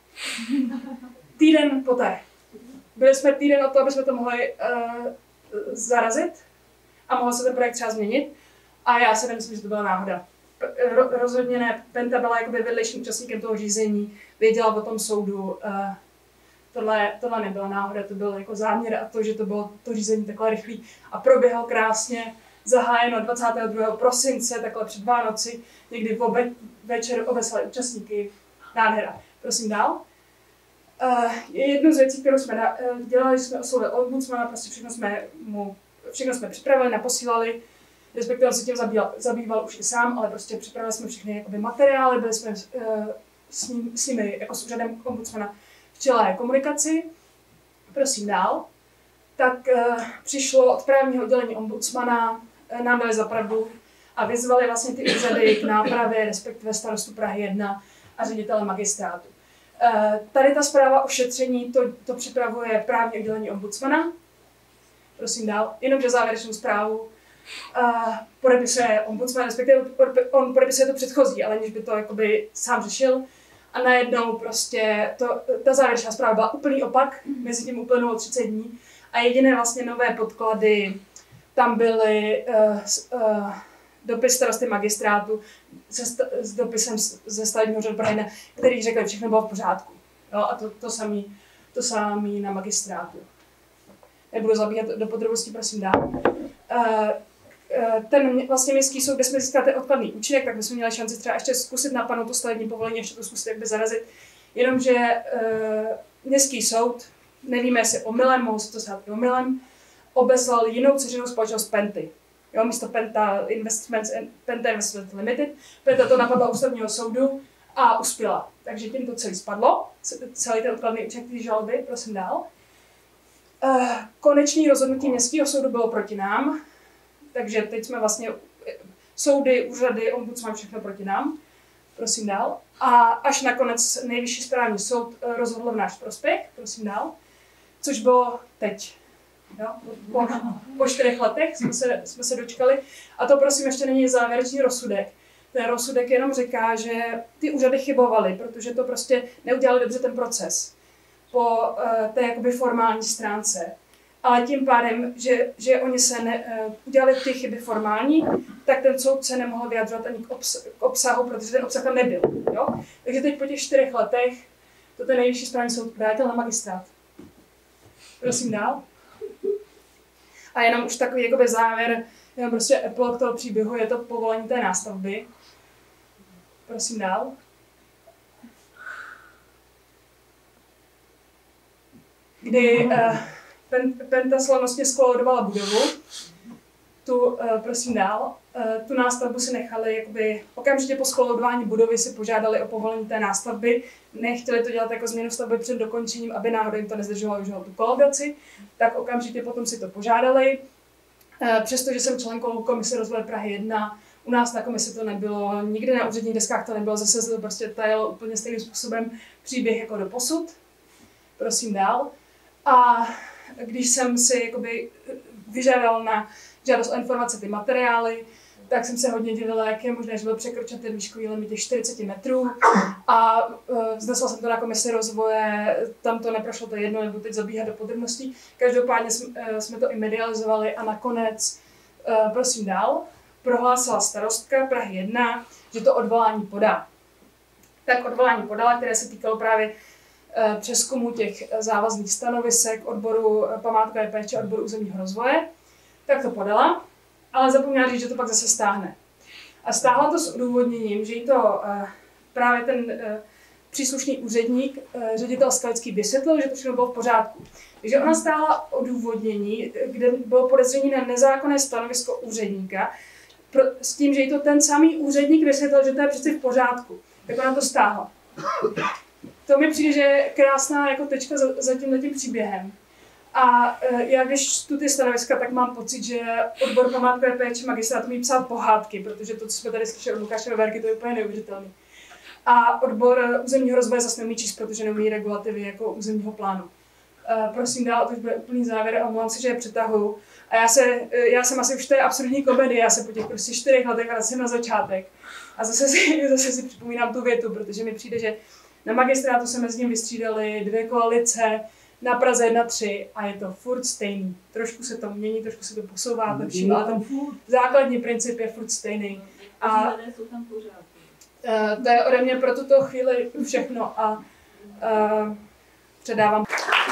Speaker 3: Týden poté. Byli jsme týden od toho, aby jsme to mohli zarazit a mohl se ten projekt třeba změnit. A já si nemyslím, že to byla náhoda. Rozhodně ne. Penta byla jakoby vedlejším účastníkem toho řízení, věděla o tom soudu. Tohle nebyla náhoda, to byl jako záměr a to, že to bylo to řízení takhle rychlý a proběhlo krásně, zahájeno 22. prosince, takhle před Vánoci, někdy večer obeslali účastníky. Nádhera. Prosím dál. Jednu z věcí, kterou jsme dělali, že jsme oslovili ombudsmana, prostě všechno jsme připravili, naposílali, respektive se tím zabýval už i sám, ale prostě připravili jsme všechny jakoby materiály, byli jsme s nimi jako s úřadem ombudsmana v čelé komunikaci. Prosím dál. Tak přišlo od právního oddělení ombudsmana, nám dali za pravdu a vyzvali vlastně ty úřady k nápravě, respektive starostu Prahy 1 a ředitele magistrátu. Tady ta zpráva o šetření, to připravuje právní oddělení ombudsmana. Prosím dál. Jenomže závěrečnou zprávu podepisuje ombudsman, respektive on podepisuje to předchozí, ale než by to jakoby sám řešil. A najednou prostě ta závěrečná zpráva byla úplný opak, mezi tím uplynulo 30 dní. A jediné vlastně nové podklady tam byly dopis starosty magistrátu s dopisem ze stavebního úřadu Prahy, který řekl, že všechno bylo v pořádku. Jo, a to samý na magistrátu. Nebudu zabíhat do podrobností, prosím dál. Ten vlastně městský soud, kde jsme získali ten odkladný účinek, tak bychom měli šanci třeba ještě zkusit napadnout to stavební povolení, ještě to zkusit jakby zarazit. Jenomže městský soud, nevíme jestli omylem, mohlo se to stát i omylem, obeslal jinou dceřinou společnost Penty. Jo, místo Penta Investments Limited. Penta to napadla ústavního soudu a uspěla. Takže tím to celý spadlo, celý ten odkladný účinek té žaloby, prosím dál. Konečný rozhodnutí městského soudu bylo proti nám, takže teď jsme vlastně soudy, úřady, ombudsman, všechno proti nám. Prosím dál. A až nakonec nejvyšší správní soud rozhodl v náš prospěch, prosím dál, což bylo teď. Jo? Po 4 letech jsme se dočkali. A to prosím ještě není závěrečný rozsudek. Ten rozsudek jenom říká, že ty úřady chybovaly, protože to prostě neudělali dobře ten proces po té jakoby formální stránce. Ale tím pádem, že oni se udělali ty chyby formální, tak ten soud se nemohl vyjadřovat ani k obsahu, protože ten obsah tam nebyl. Jo? Takže teď po těch 4 letech to ten nejvyšší správní soud vrátil na magistrát. Prosím dál. A jenom už takový jakoby závěr, jenom prostě epilog toho příběhu je to povolení té nástavby. Prosím dál. Kdy Penta slavnostně skolodovala budovu, prosím dál, tu nástavbu si nechali, jakoby okamžitě po skolodování budovy si požádali o povolení té nástavby, nechtěli to dělat jako změnu stavby před dokončením, aby náhodou jim to nezdržovalo tu kolaudaci, tak okamžitě potom si to požádali. Přestože jsem členkou komise rozvoje Prahy 1, u nás na komisi to nebylo, nikdy na úředních deskách to nebylo, zase to prostě tajilo úplně stejným způsobem příběh jako doposud. Prosím dál. A když jsem si jakoby vyžádal na žádost o informace ty materiály, tak jsem se hodně divila, jak je možné, že byl překročen ten výškový limit těch 40 metrů. A vznesla jsem to na komisi rozvoje, tam to neprošlo to jedno, nebudu teď zabíhat do podrobností. Každopádně jsme to i medializovali a nakonec, prosím dál, prohlásila starostka Prahy 1, že to odvolání podá. Tak odvolání podala, které se týkalo právě přezkumu těch závazných stanovisek odboru památkové péče, odboru územního rozvoje, tak to podala, ale zapomněla říct, že to pak zase stáhne. A stáhla to s odůvodněním, že jí to právě ten příslušný úředník, ředitel Skalický, vysvětlil, že to všechno bylo v pořádku. Takže ona stáhla odůvodnění, kde bylo podezření na nezákonné stanovisko úředníka, s tím, že jí to ten samý úředník vysvětlil, že to je přeci v pořádku. Tak ona to stáhla. To mi přijde, že je krásná jako tečka za tímhletím příběhem. A já když čtu ty stanoviska, tak mám pocit, že odbor památkové péče magistrát mi psal pohádky, protože to, co jsme tady slyšeli od Lukáše Veverky, to je úplně neuvěřitelné. A odbor územního rozvoje zase neumí číst, protože neumí regulativy jako územního plánu. Prosím dál, to už bude úplný závěr a omlouvám se, že je přetahuju. A já jsem asi už v té absurdní komedii, já se po těch prostě 4 letech vracím na začátek. A zase si připomínám tu větu, protože mi přijde, že na magistrátu se mezi ním vystřídali 2 koalice, na Praze 1-3 a je to furt stejný. Trošku se to mění, trošku se to posouvá, ale ten základní princip je furt stejný. A to je ode mě pro tuto chvíli všechno a předávám.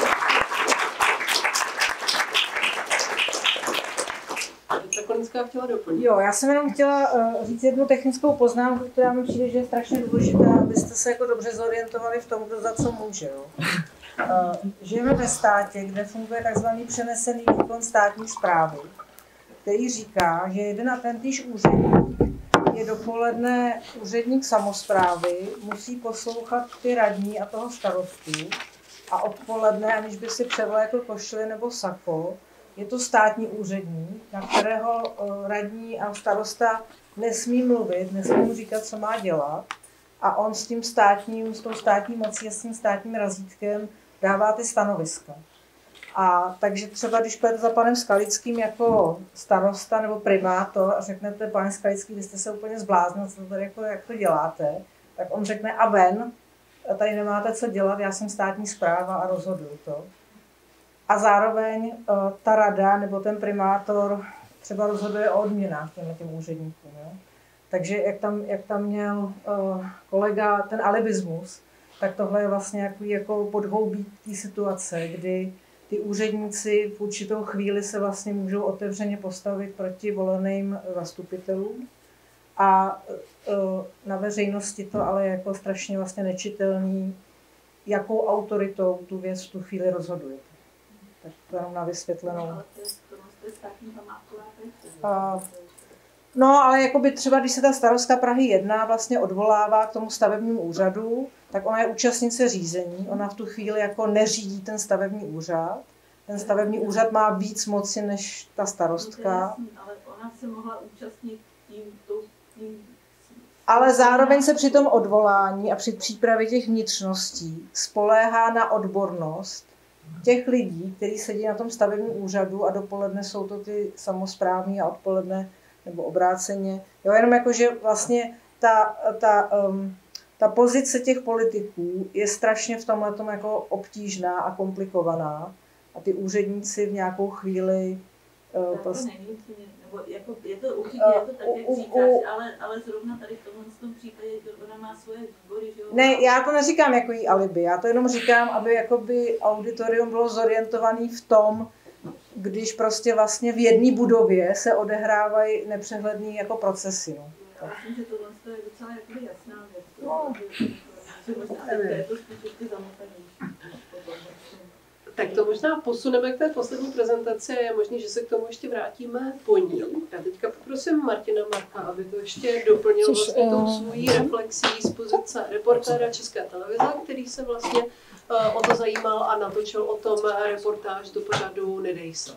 Speaker 2: Jo, já jsem jenom chtěla říct jednu technickou poznámku, která mi přijde, že je strašně důležitá, abyste se jako dobře zorientovali v tom, kdo za co může. Jo. Žijeme ve státě, kde funguje tzv. Přenesený výkon státní správy, který říká, že jeden a tentýž úředník je dopoledne úředník samosprávy, musí poslouchat ty radní a toho starostu a odpoledne, aniž by si převlékl košili nebo sako, je to státní úředník, na kterého radní a starosta nesmí mluvit, nesmí mu říkat, co má dělat a on s tou státní mocí a s tím státním razítkem dává ty stanoviska. A takže třeba, když půjdete za panem Skalickým jako starosta nebo primátor a řeknete, pane Skalický, vy jste se úplně zbláznil, co to tady jako, jak to děláte, tak on řekne, a ven, tady nemáte co dělat, já jsem státní správa a rozhoduju to. A zároveň ta rada nebo ten primátor třeba rozhoduje o odměnách těm úředníkům. Jo? Takže jak tam měl kolega ten alibismus, tak tohle je vlastně jako podhoubí té situace, kdy ty úředníci v určitou chvíli se vlastně můžou otevřeně postavit proti voleným zastupitelům a na veřejnosti to ale jako strašně vlastně nečitelný, jakou autoritou tu věc v tu chvíli rozhoduje. Tak to jenom na vysvětlenou. No, ale jakoby třeba, když se ta starostka Prahy 1 vlastně odvolává k tomu stavebnímu úřadu, tak ona je účastnice řízení, ona v tu chvíli jako neřídí ten stavební úřad. Ten stavební úřad má víc moci než ta starostka.
Speaker 6: No jasný, ale ona se mohla účastnit tím.
Speaker 2: Ale zároveň se při tom odvolání a při přípravě těch vnitřností spoléhá na odbornost těch lidí, kteří sedí na tom stavebním úřadu a dopoledne jsou to ty samosprávní a odpoledne nebo obráceně. Jo, jenom jako, že vlastně ta pozice těch politiků je strašně v tomhletom jako obtížná a komplikovaná a ty úředníci v nějakou chvíli
Speaker 6: prostě... Nebo jako, je to určitě je to tak, jak říkáš, ale zrovna tady v tomhle případě ona má svoje výbory, že jo?
Speaker 2: Ne, já to neříkám jako jí alibi, já to jenom říkám, aby jakoby auditorium bylo zorientovaný v tom, když prostě vlastně v jedné budově se odehrávají nepřehledný jako procesy. No.
Speaker 6: Já myslím, že tohle je docela jakoby jasná věc. No. Že možná je to spíš ještě zamotanější.
Speaker 1: Tak to možná posuneme k té poslední prezentaci a je možný, že se k tomu ještě vrátíme po ní. Já teďka poprosím Martina Marka, aby to ještě doplnil vlastně tou svou reflexí z pozice reportéra České televize, který se vlastně o to zajímal a natočil o tom reportáž do pořadu Nedej se.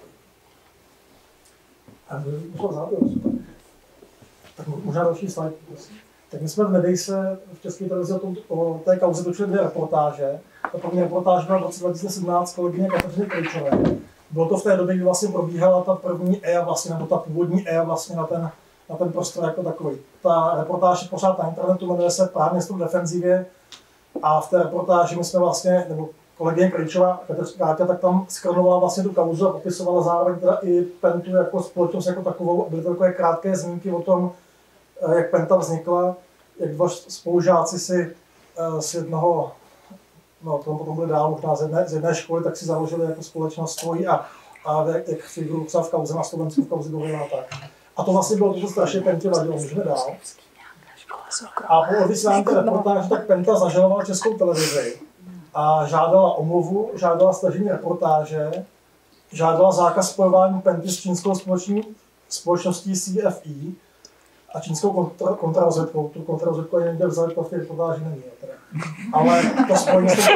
Speaker 9: Tak možná další slide. Tak my jsme v Nedej se v České televizi o té kauze točili 2 reportáže. Ta první reportáž byla v roce 2017 kolegyně Kateřiny Krejčové. Bylo to v té době, kdy vlastně probíhala ta první EIA vlastně, nebo ta původní EIA vlastně na ten prostor jako takový. Ta reportáž je pořád na internetu, jmenuje se Právě město v defenzivě. A v té reportáži my jsme vlastně, nebo kolegyně Krejčová a Kateřina, tak tam skronovala vlastně tu kauzu a popisovala zároveň teda i Pentu jako společnost jako takovou. Byly to takové krátké zmínky o tom, jak Penta vznikla, jak 2 spolužáci si z jednoho, no to potom bude dál možná z jedné školy, tak si založili jako společnost svoji a jak figurují třeba v kauze na Slovensku, v kauze Gorila a tak. A to vlastně bylo to, co strašně Pentě vadilo, můžeme dál. A po odvysílání té reportáže tak Penta zažalovala Českou televizi a žádala omluvu, žádala stažení reportáže, žádala zákaz spojování Penty s čínskou společností CFI a čínskou kontrarozvědkou. Tu kontrarozvědku ani někde vzali, to v té reportáži není. Teda. Ale to spojení s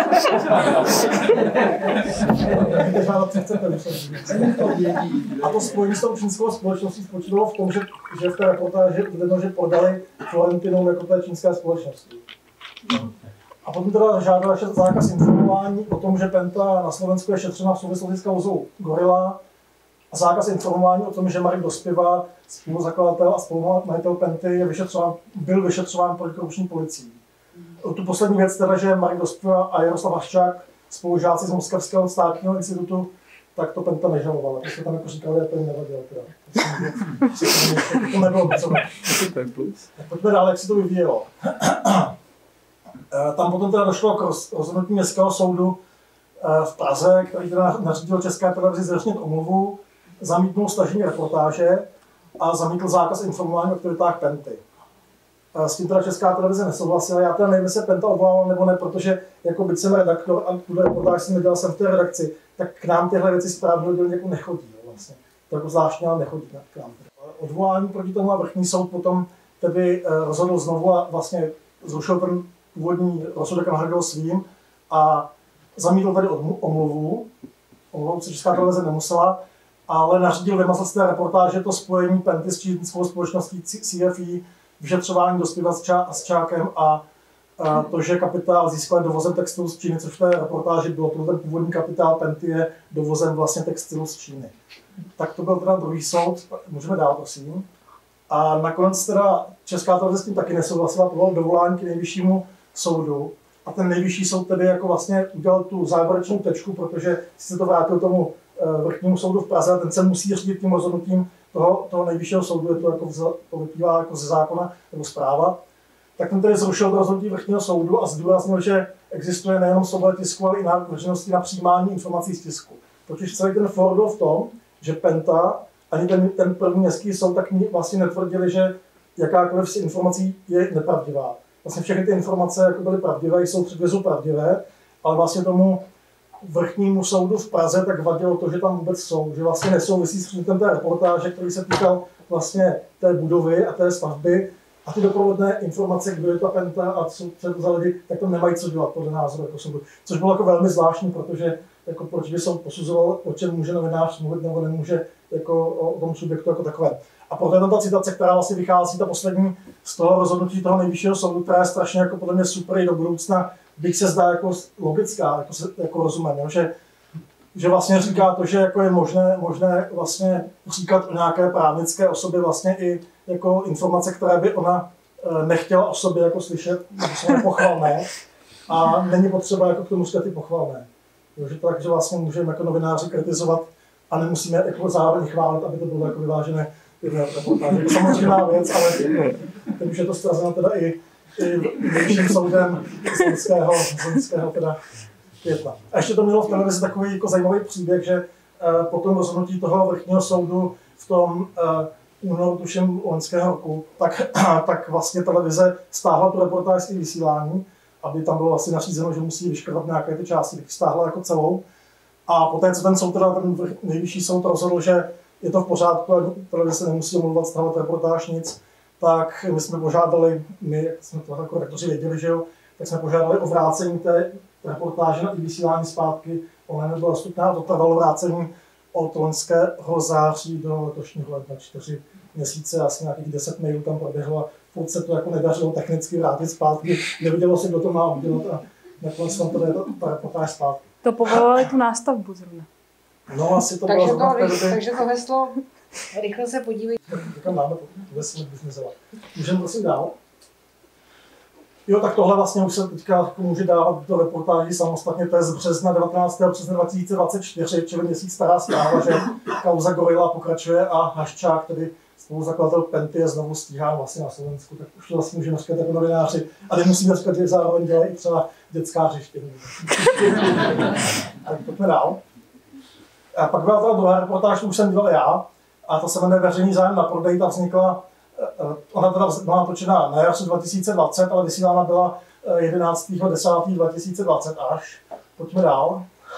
Speaker 9: a to spojení s tou čínskou společností spočívalo v tom, že v té reportáži uvedeno, že prodali Florentinou jako té čínské společnosti. A potom teda žádala zákaz informování o tom, že Penta na Slovensku je šetřena v souvislosti s kauzou Gorila a zákaz informování o tom, že Marek Dospiva, spoluzakladatel a spolumajitel Penty, byl vyšetřován protikorupční policií. Tu poslední věc teda, že Marek Dospiva a Jaroslav Haščák, spolužáci z Moskevského státního institutu, tak to Penta nežalovala. To jsme tam jako říkali, a to jim nevadilo. To nebylo moc. Pojďme dál, jak se to vyvíjelo. Tam potom teda došlo k rozhodnutí městského soudu v Praze, který teda nařídil České televizi zveřejnit omluvu, zamítnul stažení reportáže a zamítl zákaz informování o aktivitách Penty. S tím teda Česká televize nesouhlasila. Já teda nevím, jestli se Penta odvolala nebo ne, protože jako byť jsem redaktor a tuhle reportáž jsem nedělal jsem v té redakci, tak k nám tyhle věci správního oddělení jako nechodí. Vlastně. To jako zvláštně, ale nechodí k nám. Odvolání proti tomu a vrchní soud potom tedy rozhodl znovu a vlastně zrušil ten původní rozsudek a nahradil svým a zamítl tady omluvu. Omluvu se Česká televize nemusela, ale nařídil vymazat z té reportáže to spojení Penty s čínskou společností CFI, vyšetřování Dospiva s Čákem a to, že kapitál získal dovozem textilu z Číny, což v té reportáži bylo, to ten původní kapitál Penty je dovozem vlastně textilu z Číny. Tak to byl teda druhý soud, můžeme dál, prosím. A nakonec teda Česká televize s tím taky nesouhlasila, to bylo dovolání k nejvyššímu soudu. A ten nejvyšší soud tedy jako vlastně udělal tu závěrečnou tečku, protože se to vrátil tomu vrchnímu soudu v Praze a ten se musí řídit tím rozhodnutím toho nejvyššího soudu, je to jako to vyplývá jako ze zákona nebo z práva. Tak ten tedy zrušil to rozhodnutí vrchního soudu a zdůraznil, že existuje nejenom svoboda tisku, ale i možnosti na přijímání informací z tisku. Totiž celý ten for byl v tom, že Penta ani ten první městský soud tak vlastně netvrdili, že jakákoliv z informací je nepravdivá. Vlastně všechny ty informace jako byly pravdivé, jsou předvězu pravdivé, ale vlastně tomu vrchnímu soudu v Praze tak vadilo to, že tam vůbec jsou, že vlastně nesouvisí s předmětem té reportáže, který se týkal vlastně té budovy a té stavby a ty doprovodné informace, kdo je ta Penta a co to za lidi, tak to nemají co dělat podle názoru jako soudu. Což bylo jako velmi zvláštní, protože jako proč by soud posuzoval, o čem může novinář mluvit nebo nemůže jako o tom subjektu jako takové. A proto je tam ta citace, která vlastně vychází, ta poslední z toho rozhodnutí toho nejvyššího soudu, která je strašně jako podle mě super i do budoucna, bych se zdá jako logická, jako rozumím, že vlastně říká to, že jako je možné vlastně říkat o nějaké právnické osobě vlastně i jako informace, které by ona nechtěla o sobě jako slyšet, že jsou nepochvalné a není potřeba jako k tomu říkat i pochvalné. Že to tak, že vlastně můžeme jako novináři kritizovat a nemusíme jako zároveň chválit, aby to bylo jako vyvážené reportáže. Je to samozřejmá věc, ale teď už je to ztrazeno teda i nejvyšším soudem z loňského teda května. A ještě to mělo v televizi takový jako zajímavý příběh, že po tom rozhodnutí toho vrchního soudu v tom únoru tuším loňského roku, tak vlastně televize stáhla tu reportáž z vysílání, aby tam bylo vlastně nařízeno, že musí vyškrtat nějaké ty části, tak stáhla jako celou. A poté, co ten soud, teda ten nejvyšší soud rozhodl, že je to v pořádku, a televize nemusí omlouvat, stahovat reportáž, nic, tak my jsme požádali, jak jsme to jako rektoři věděli, že jo, tak jsme požádali o vrácení té reportáže na vysílání zpátky. Ona nebyla dostupná, to trvalo vrácení od loňského září do letošního ledna, 4 měsíce, asi nějakých 10 mailů tam proběhlo a furt se to jako nedařilo technicky vrátit zpátky. Nevědělo se, kdo to má udělat a nakonec tam to je ta reportáž zpátky.
Speaker 3: To povolovali tu nástavbu zrovna.
Speaker 9: No, asi to bylo zrovna v té době.
Speaker 2: Takže to heslo, rychle se podívej.
Speaker 9: Říkám, dáme to, vesmír by zmizela. Můžeme prosím dál? Jo, tak tohle vlastně už se teďka může dávat do reportáží samostatně, to je z března 19. března 2024, čili měsíc stará zpráva, že kauza Gorila pokračuje a Haščák, tedy spoluzakladatel Penty, je znovu stíhán vlastně na Slovensku, tak už to vlastně můžeme říkat jako novináři, a nemusíme říkat, že zároveň dělají i třeba dětská hřiště. Tak pojďme dál. A pak byla teda druhá reportáž, tu už jsem dělal já, a ta se jmenuje Veřejný zájem na prodej, ta vznikla, ona teda byla natočena na jaře 2020, ale vysílána byla 11.10.2020 až. Pojďme dál.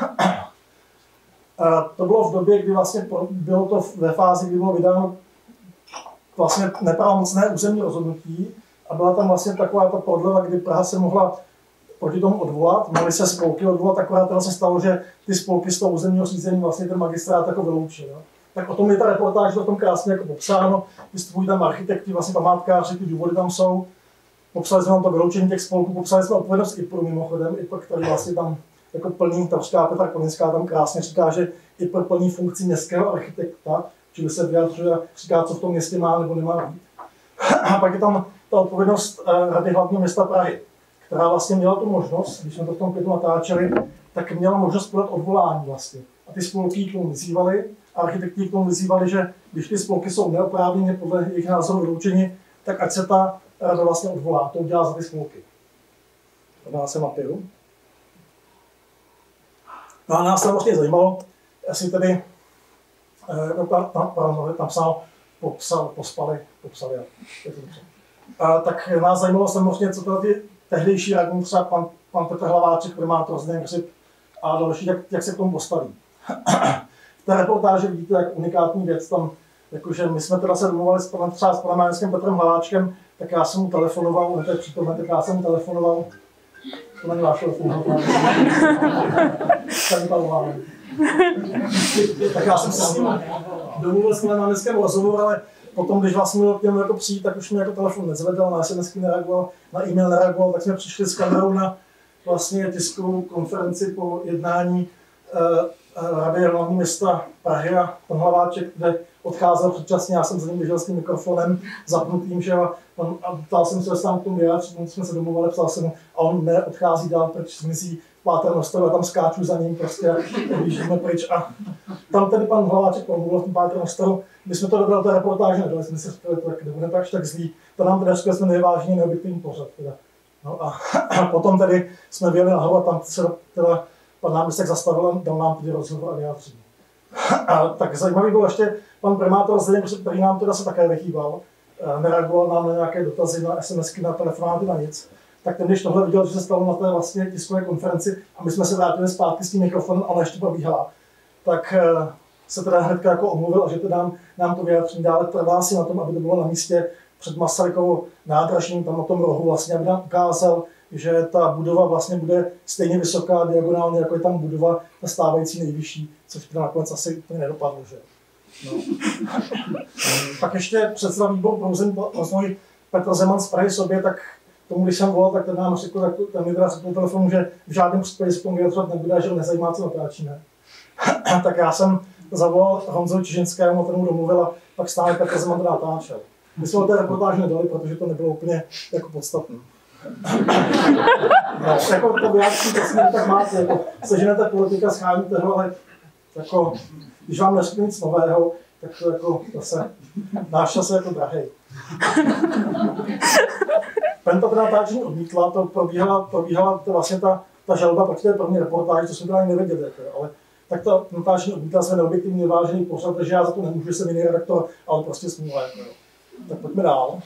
Speaker 9: To bylo v době, kdy vlastně bylo to ve fázi, kdy bylo vydáno vlastně nepravomocné územní rozhodnutí a byla tam vlastně taková ta prodleva, kdy Praha se mohla proti tomu odvolat, mohly se spolky odvolat, akorát teda se stalo, že ty spolky z toho územního řízení vlastně ten magistrát jako vyloučil. Jo. Tak o tom je ta reportáž, to v tom krásně jako popsáno, vystupují tam architekti, vlastně památkáři, ty důvody tam jsou. Popsali jsme tam to vyloučení těch spolků, popsali jsme odpovědnost IPRu mimochodem, IPR, který vlastně tam jako plní, ta říká Petra Kolinská tam krásně říká, že IPR plní funkci městského architekta, čili se vyjadřuje, říká, co v tom městě má nebo nemá být. A pak je tam ta odpovědnost Rady hlavního města Prahy, která vlastně měla tu možnost, když jsme to v tom květnu natáčeli, tak měla možnost podat odvolání vlastně. A ty spolky k tomu vyzývali, architekti k tomu vyzývali, že když ty spolky jsou neoprávněně podle jejich názoru vyloučeni, tak ať se ta rada vlastně odvolá. To udělá za ty spolky. To dá se mapiru. No a nás se vlastně zajímalo, jestli tedy tam psal, popsali, tak nás zajímalo samozřejmě, co teda ty tehdejší radní, třeba pan Petr Hlaváček, primátor Zdeněk Hřib a další, jak se k tomu postaví. V té reportáži vidíte, jak unikátní věc tam, jakože my jsme teda se domluvali třeba s panem náměstkem Petrem Hlaváčkem, tak já jsem mu telefonoval, on je tady přítomen, tak já jsem mu telefonoval, to není váš telefon, tak já jsem se s ním domluvil s panem náměstkem rozhovor, ale potom, když vlastně měl k němu jako přijít, tak už mi jako telefon nezvedal, na SMSky nereagoval, na e-mail nereagoval, tak jsme přišli s kamerou na vlastně tiskovou konferenci po jednání Rady hlavního města Prahy a pan Hlaváček, kde odcházel předčasně, já jsem za ním běžel s tím mikrofonem zapnutým, že a ptal jsem se, jestli tam k tomu vyjádřit, jsme se domluvili, ptal jsem mu, a on neodchází dál, protože si myslí páté nostoru a tam skáču za ním prostě a běžíme pryč. A tam tedy pan Hlaváček pomluvil v tom páté nostoru, my jsme to do té reportáže nedali, jsme si říkali, tak nebudeme tak zlý, to nám teda říkali, jsme nejvážněji neobjektivní pořad. Teda. No a potom tedy jsme vyjeli nahoru a tam se teda pan náměstek zastavil a dal nám tedy rozhovor a vyjádření. Tak zajímavý byl ještě pan primátor Zdeněk, který nám teda se také vychýbal, nereagoval nám na nějaké dotazy, na SMSky, na telefonáty, na nic. Tak ten, když tohle viděl, že se stalo na té vlastně tiskové konferenci a my jsme se vrátili zpátky s tím mikrofonem, ale ještě probíhala, tak se teda hnedka jako omluvil a že teda nám to vyjádření dále trvá si na tom, aby to bylo na místě před Masarykovou nádražím, tam na tom rohu vlastně, aby nám ukázal, že ta budova vlastně bude stejně vysoká diagonálně, jako je tam budova ta stávající nejvyšší, což teda nakonec asi úplně nedopadlo, že? No. Pak ještě předseda výboru pro územní rozvoj Petr Zeman z Prahy sobě, tak tomu, když jsem volal, tak ten nám řekl, tak ten mi teda řekl telefonu, že v žádném případě se tomu vyjadřovat nebude, že ho nezajímá, co natáčíme. Tak já jsem zavolal Honzovi Čižinskému, ten mu domluvil a pak stále Petr Zeman to natáčel. My jsme té reportáži nedali, protože to nebylo úplně jako podstatné. No, jako to vyjádření, tak máte, jako seženete politika, scháníte ho, ale jako, když vám neřekne nic nového, tak to jako zase, náš čas je jako drahej. Penta teda natáčení odmítla, to probíhala to vlastně ta žaloba proti té první reportáži, to jsme teda ani nevěděli, jako, ale tak ta natáčení odmítla se neobjektivně nevážený pořad, takže já za to nemůžu, že jsem jiný redaktor, ale prostě smůla. Jako, tak pojďme dál.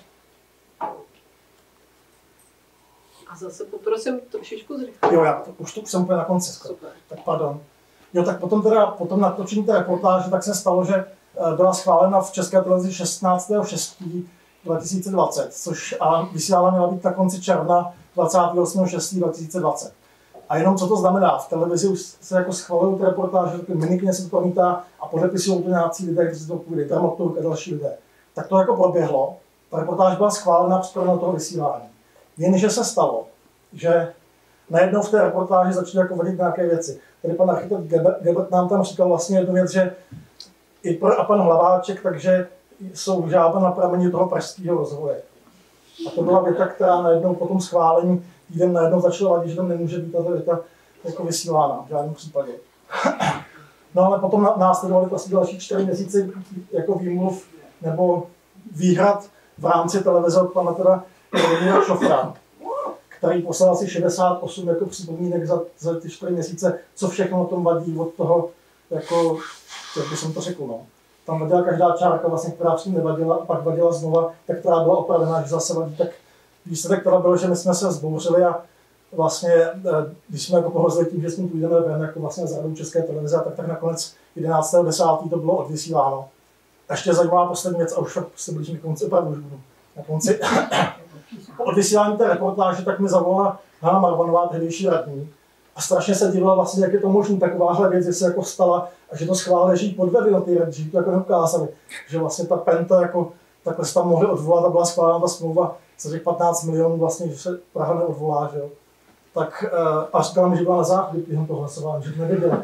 Speaker 1: A zase poprosím trošičku zrychlit.
Speaker 9: Jo, já už to jsem úplně na konci. Super. Tak pardon. Jo, tak potom natočení té reportáže, tak se stalo, že byla schválena v České televizi 16.6.2020, což a vysílání měla být na konci června 28.6.2020. A jenom co to znamená, v televizi už se jako schvalují ty reportáže, že minikně se to promítá a podepisují to nějací lidé, kteří to půjde, dramaturg a další lidé. Tak to jako proběhlo, ta reportáž byla schválena připravena toho vysílání. Jenže se stalo, že najednou v té reportáži začaly jako vadit nějaké věci. Tady pan architekt Gebert nám tam říkal vlastně jednu věc, že i a pan Hlaváček, takže jsou žába na prameni toho pražského rozvoje. A to byla věta, která najednou po tom schválení týden najednou začala vadit, že tam nemůže být tato věta jako vysílána v žádném případě. No ale potom následovaly vlastně další 4 měsíce jako výmluv nebo výhrad v rámci televize od pana teda Romíra Šofra, který poslal asi 68 jako připomínek za ty 4 měsíce, co všechno na tom vadí od toho, jako, jak bych to řekl, no. Tam vadila každá čárka, vlastně, která předtím nevadila, a pak vadila znova, tak která byla opravená, že zase vadí, tak výsledek teda byl, že my jsme se vzbouřili a vlastně, když jsme jako pohrozili tím, že s tím půjdeme ven, jako vlastně z Radou České televize, tak nakonec 11.10. to bylo odvysíláno. Ještě zajímavá poslední věc, a už se blížím k konci, opravdu už budu na konci. Po odvysílání té reportáže tak mi zavolala Hana Marvanová, tehdejší radní, a strašně se divila vlastně, jak je to možné, takováhle věc, že se jako stala a že to schválně, že jí podvedli na ty radní, že to jako neukázali. Že vlastně ta Penta jako takhle se tam mohli odvolat a byla schválena ta smlouva za těch 15 milionů vlastně, že se Praha neodvolá, že jo. Tak a říkala mi, že byla na záchodě během toho hlasování, že to nevěděla.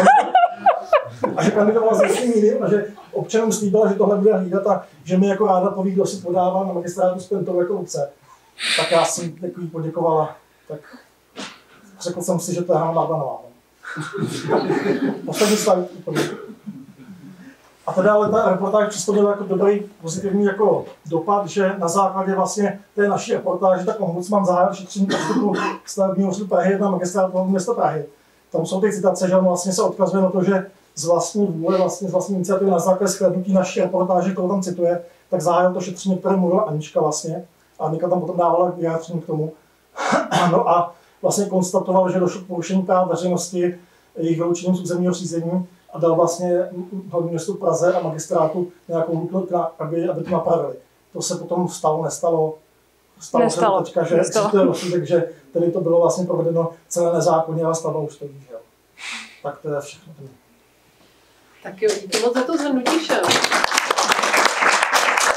Speaker 9: A že kandidovala s něčím jiným a že občanům slíbila, že tohle bude hlídat a že mi jako ráda poví, kdo si podává na magistrátu s Pentou jako obce. Tak já jsem takový poděkovala. Tak řekl jsem si, že to je Hana Marvanová. Poslední slide. A teda ale ta reportáž představila jako dobrý pozitivní jako dopad, že na základě vlastně té naší reportáže tak ombudsman zahájil šetření postupu stavebního úřadu Prahy 1 magistrátu města Prahy. Tam jsou ty citace, že on vlastně se odkazuje na to, že z vlastní vůle, vlastně z vlastní iniciativy na základě shlédnutí naší reportáže, kterou tam cituje, tak zahájil to šetření, které mluvila Anička vlastně. A Anika tam potom dávala vyjádření k tomu. No a vlastně konstatoval, že došlo k porušení práv veřejnosti, jejich vyloučením z územního řízení a dal vlastně hlavnímu městu Praze a magistrátu nějakou lhůtu, aby to napravili. To se potom stalo, nestalo. Stalo se teďka, že existuje rozsudek, že tedy to bylo vlastně provedeno celé nezákonně a stavba už stojí. Že? Tak to je všechno.
Speaker 1: Tak jo, díky moc za to zhrnutí všem.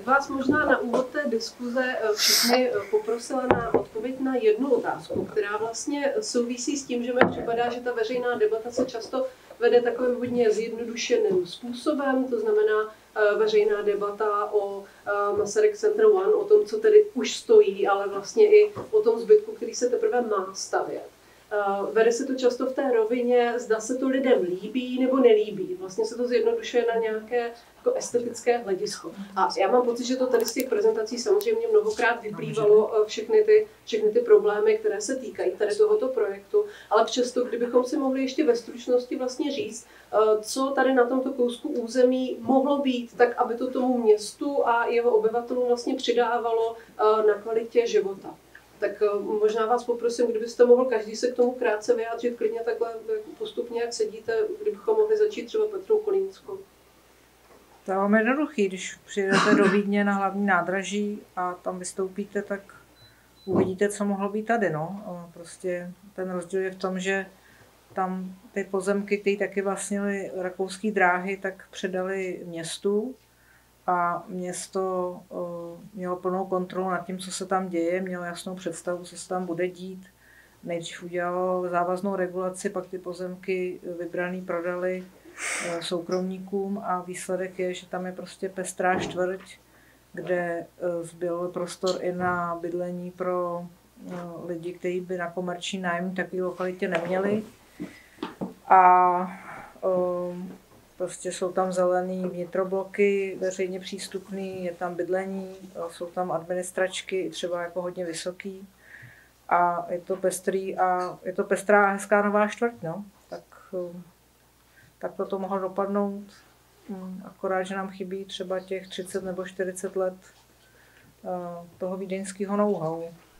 Speaker 1: bych vás možná na úvod té diskuze všechny poprosila na odpověď na jednu otázku, která vlastně souvisí s tím, že mi připadá, že ta veřejná debata se často vede takovým hodně zjednodušeným způsobem, to znamená veřejná debata o Masaryk Center One, o tom, co tedy už stojí, ale vlastně i o tom zbytku, který se teprve má stavět. Vede se to často v té rovině, zda se to lidem líbí nebo nelíbí. Vlastně se to zjednodušuje na nějaké jako estetické hledisko. A já mám pocit, že to tady z těch prezentací samozřejmě mnohokrát vyplývalo všechny ty problémy, které se týkají tady tohoto projektu. Ale přesto, kdybychom si mohli ještě ve stručnosti vlastně říct, co tady na tomto kousku území mohlo být, tak aby to tomu městu a jeho obyvatelům vlastně přidávalo na kvalitě života. Tak možná vás poprosím, kdybyste mohl každý se k tomu krátce vyjádřit, klidně takhle postupně, jak sedíte, kdybychom mohli začít třeba Petrou Kolínskou.
Speaker 2: To je velmi jednoduchý, když přijedete do Vídně na hlavní nádraží a tam vystoupíte, tak uvidíte, co mohlo být tady. No. Prostě ten rozdíl je v tom, že tam ty pozemky, které taky vlastnily rakouské dráhy, tak předali městu. A město mělo plnou kontrolu nad tím, co se tam děje, mělo jasnou představu, co se tam bude dít. Nejdřív udělalo závaznou regulaci, pak ty pozemky vybraný prodali soukromníkům a výsledek je, že tam je prostě pestrá čtvrť, kde zbyl prostor i na bydlení pro lidi, kteří by na komerční nájemní takové lokalitě neměli. A prostě jsou tam zelený vnitrobloky, veřejně přístupný, je tam bydlení, jsou tam administračky, třeba jako hodně vysoký. A je to pestrý a je to pestrá a hezká nová čtvrť, no. Tak to mohlo dopadnout. Akorát, že nám chybí třeba těch 30 nebo 40 let toho vídeňského know-how.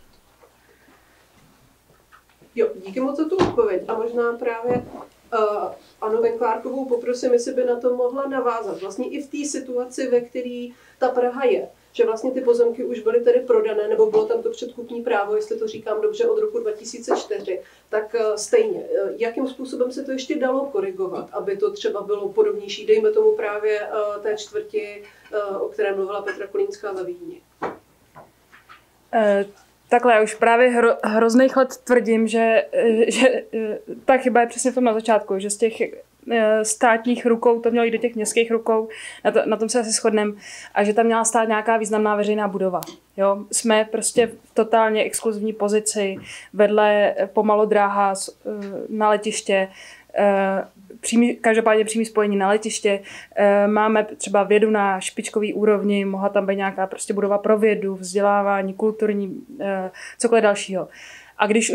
Speaker 1: Jo, díky moc za tu odpověď. A možná právě Anu Venklárkovou poprosím, jestli by na to mohla navázat. Vlastně i v té situaci, ve které ta Praha je, že vlastně ty pozemky už byly tedy prodané, nebo bylo tam to předkupní právo, jestli to říkám dobře, od roku 2004, tak stejně, jakým způsobem se to ještě dalo korigovat, aby to třeba bylo podobnější, dejme tomu právě té čtvrti, o které mluvila Petra Kolínská za Vídni.
Speaker 3: Takhle, já už právě hrozných let tvrdím, že ta chyba je přesně v tom na začátku, že z těch státních rukou to mělo jít do těch městských rukou, na tom se asi shodneme, a že tam měla stát nějaká významná veřejná budova. Jo? Jsme prostě v totálně exkluzivní pozici, vedle pomalu dráha na letiště, každopádně přímý spojení na letiště, máme třeba vědu na špičkový úrovni, mohla tam být nějaká prostě budova pro vědu, vzdělávání, kulturní, cokoliv dalšího. A když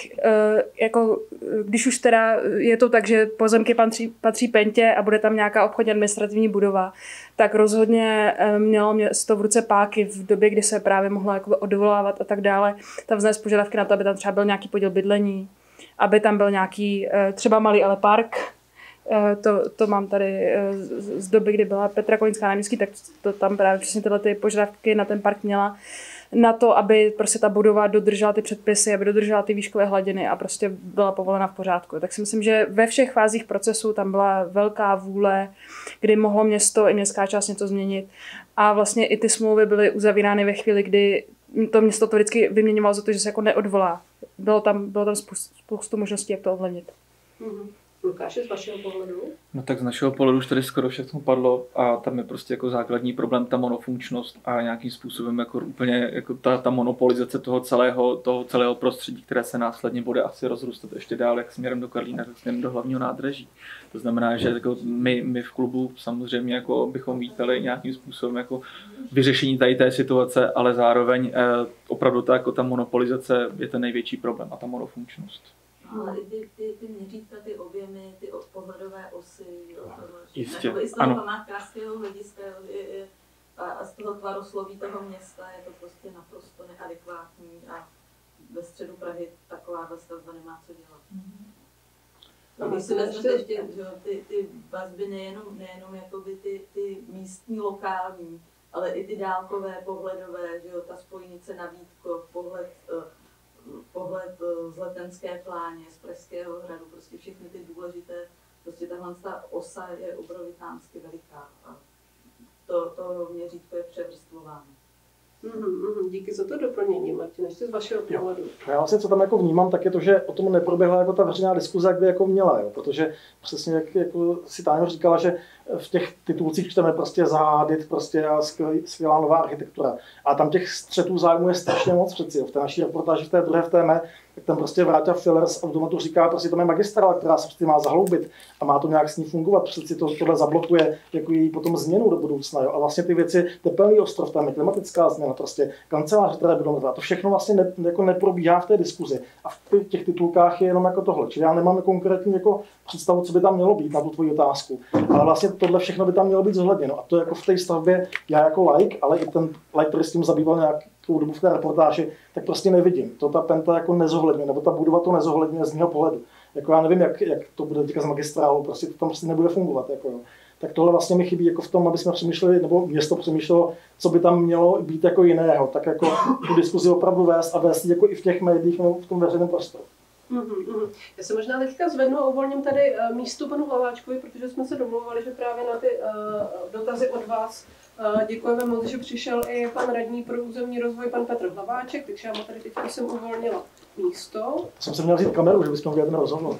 Speaker 3: už teda je to tak, že pozemky patří Pentě a bude tam nějaká obchodně administrativní budova, tak rozhodně mělo město v ruce páky v době, kdy se právě mohlo jako odvolávat a tak dále, tam vznést požadavky na to, aby tam třeba byl nějaký podíl bydlení, aby tam byl nějaký třeba malý, ale park. To mám tady z doby, kdy byla Petra Kolínská náměstí, tak to tam právě přesně tyhle ty požadavky na ten park měla. Na to, aby prostě ta budova dodržela ty předpisy, aby dodržela ty výškové hladiny a prostě byla povolena v pořádku. Tak si myslím, že ve všech fázích procesu tam byla velká vůle, kdy mohlo město i městská část něco změnit. A vlastně i ty smlouvy byly uzavírány ve chvíli, kdy to město to vždycky vyměňovalo za to, že se jako neodvolá. Bylo tam spoustu možností, jak to ovlivnit.
Speaker 1: Mm-hmm. Lukáši, z vašeho pohledu?
Speaker 5: No tak z našeho pohledu už tady skoro všechno padlo a tam je prostě jako základní problém ta monofunkčnost a nějakým způsobem jako úplně jako ta monopolizace toho celého prostředí, které se následně bude asi rozrůstat ještě dál, jak směrem do Karlína, tak směrem do hlavního nádraží. To znamená, že jako my v klubu samozřejmě jako bychom vítali nějakým způsobem jako vyřešení tady té situace, ale zároveň opravdu ta monopolizace je ten největší problém a ta monofunkčnost.
Speaker 6: Ale i ty měřítka, ty objemy, ty pohledové osy, i z toho památkářského hlediska a z toho tvarosloví toho města je to prostě naprosto neadekvátní a ve středu Prahy taková stavba nemá co dělat. A když si vezmete ještě ty vazby nejenom jakoby ty místní, lokální, ale i ty dálkové, pohledové, že jo, ta spojnice na Vítkov, pohled z Letenské pláně, z Pražského hradu, prostě všechny ty důležité, prostě tahle osa je obrovitánsky veliká. A to měřítko je převrstvováno.
Speaker 1: Díky za to doplnění, Martin, ještě z vašeho pohledu.
Speaker 9: Já vlastně, co tam jako vnímám, tak je to, že o tom neproběhla jako ta veřejná diskuze, jak by jako měla, jo? Protože přesně jak jako si Táňo říkala, že v těch titulcích čteme prostě Zahádit prostě a skvělá nová architektura. A tam těch střetů zájmu je strašně moc přeci, jo? V té naší reportáži, v té druhé, v té mé, tak tam prostě Vráťa Filler z Automatu říká, prostě to je magistrála, která se prostě má zahloubit a má to nějak s ní fungovat, přeci tohle zablokuje jako její potom změnu do budoucna. Jo? A vlastně ty věci, tepelný ostrov, tam je klimatická změna, prostě kanceláře, které budou mít, to všechno vlastně jako neprobíhá v té diskuzi. A v těch titulkách je jenom jako tohle. Čili já nemám konkrétní jako představu, co by tam mělo být na tu tvoji otázku. Ale vlastně tohle všechno by tam mělo být zohledněno. A to jako v té stavbě já jako laik, ale i ten laik, který s tím zabýval nějakou dobu v té reportáži, tak prostě nevidím. To ta Penta jako nezohledňuje, nebo ta budova to nezohledňuje z mého pohledu. Jako já nevím, jak to bude teďka s magistrálou, prostě to tam prostě nebude fungovat. Jako, jo. Tak tohle vlastně mi chybí jako v tom, aby jsme přemýšleli, nebo město přemýšlelo, co by tam mělo být jako jiného. Tak jako tu diskuzi opravdu vést a vést jako i v těch médiích nebo v tom veřejném prostoru.
Speaker 1: Já se možná teďka zvednu a uvolním tady místo panu Hlaváčkovi, protože jsme se domluvali, že právě na ty dotazy od vás děkujeme moc, že přišel i pan radní pro územní rozvoj, pan Petr Hlaváček, takže já mu tady teď jsem uvolnila místo.
Speaker 9: Jsem se měl vzít kameru, že bychom udělali ten rozhovor.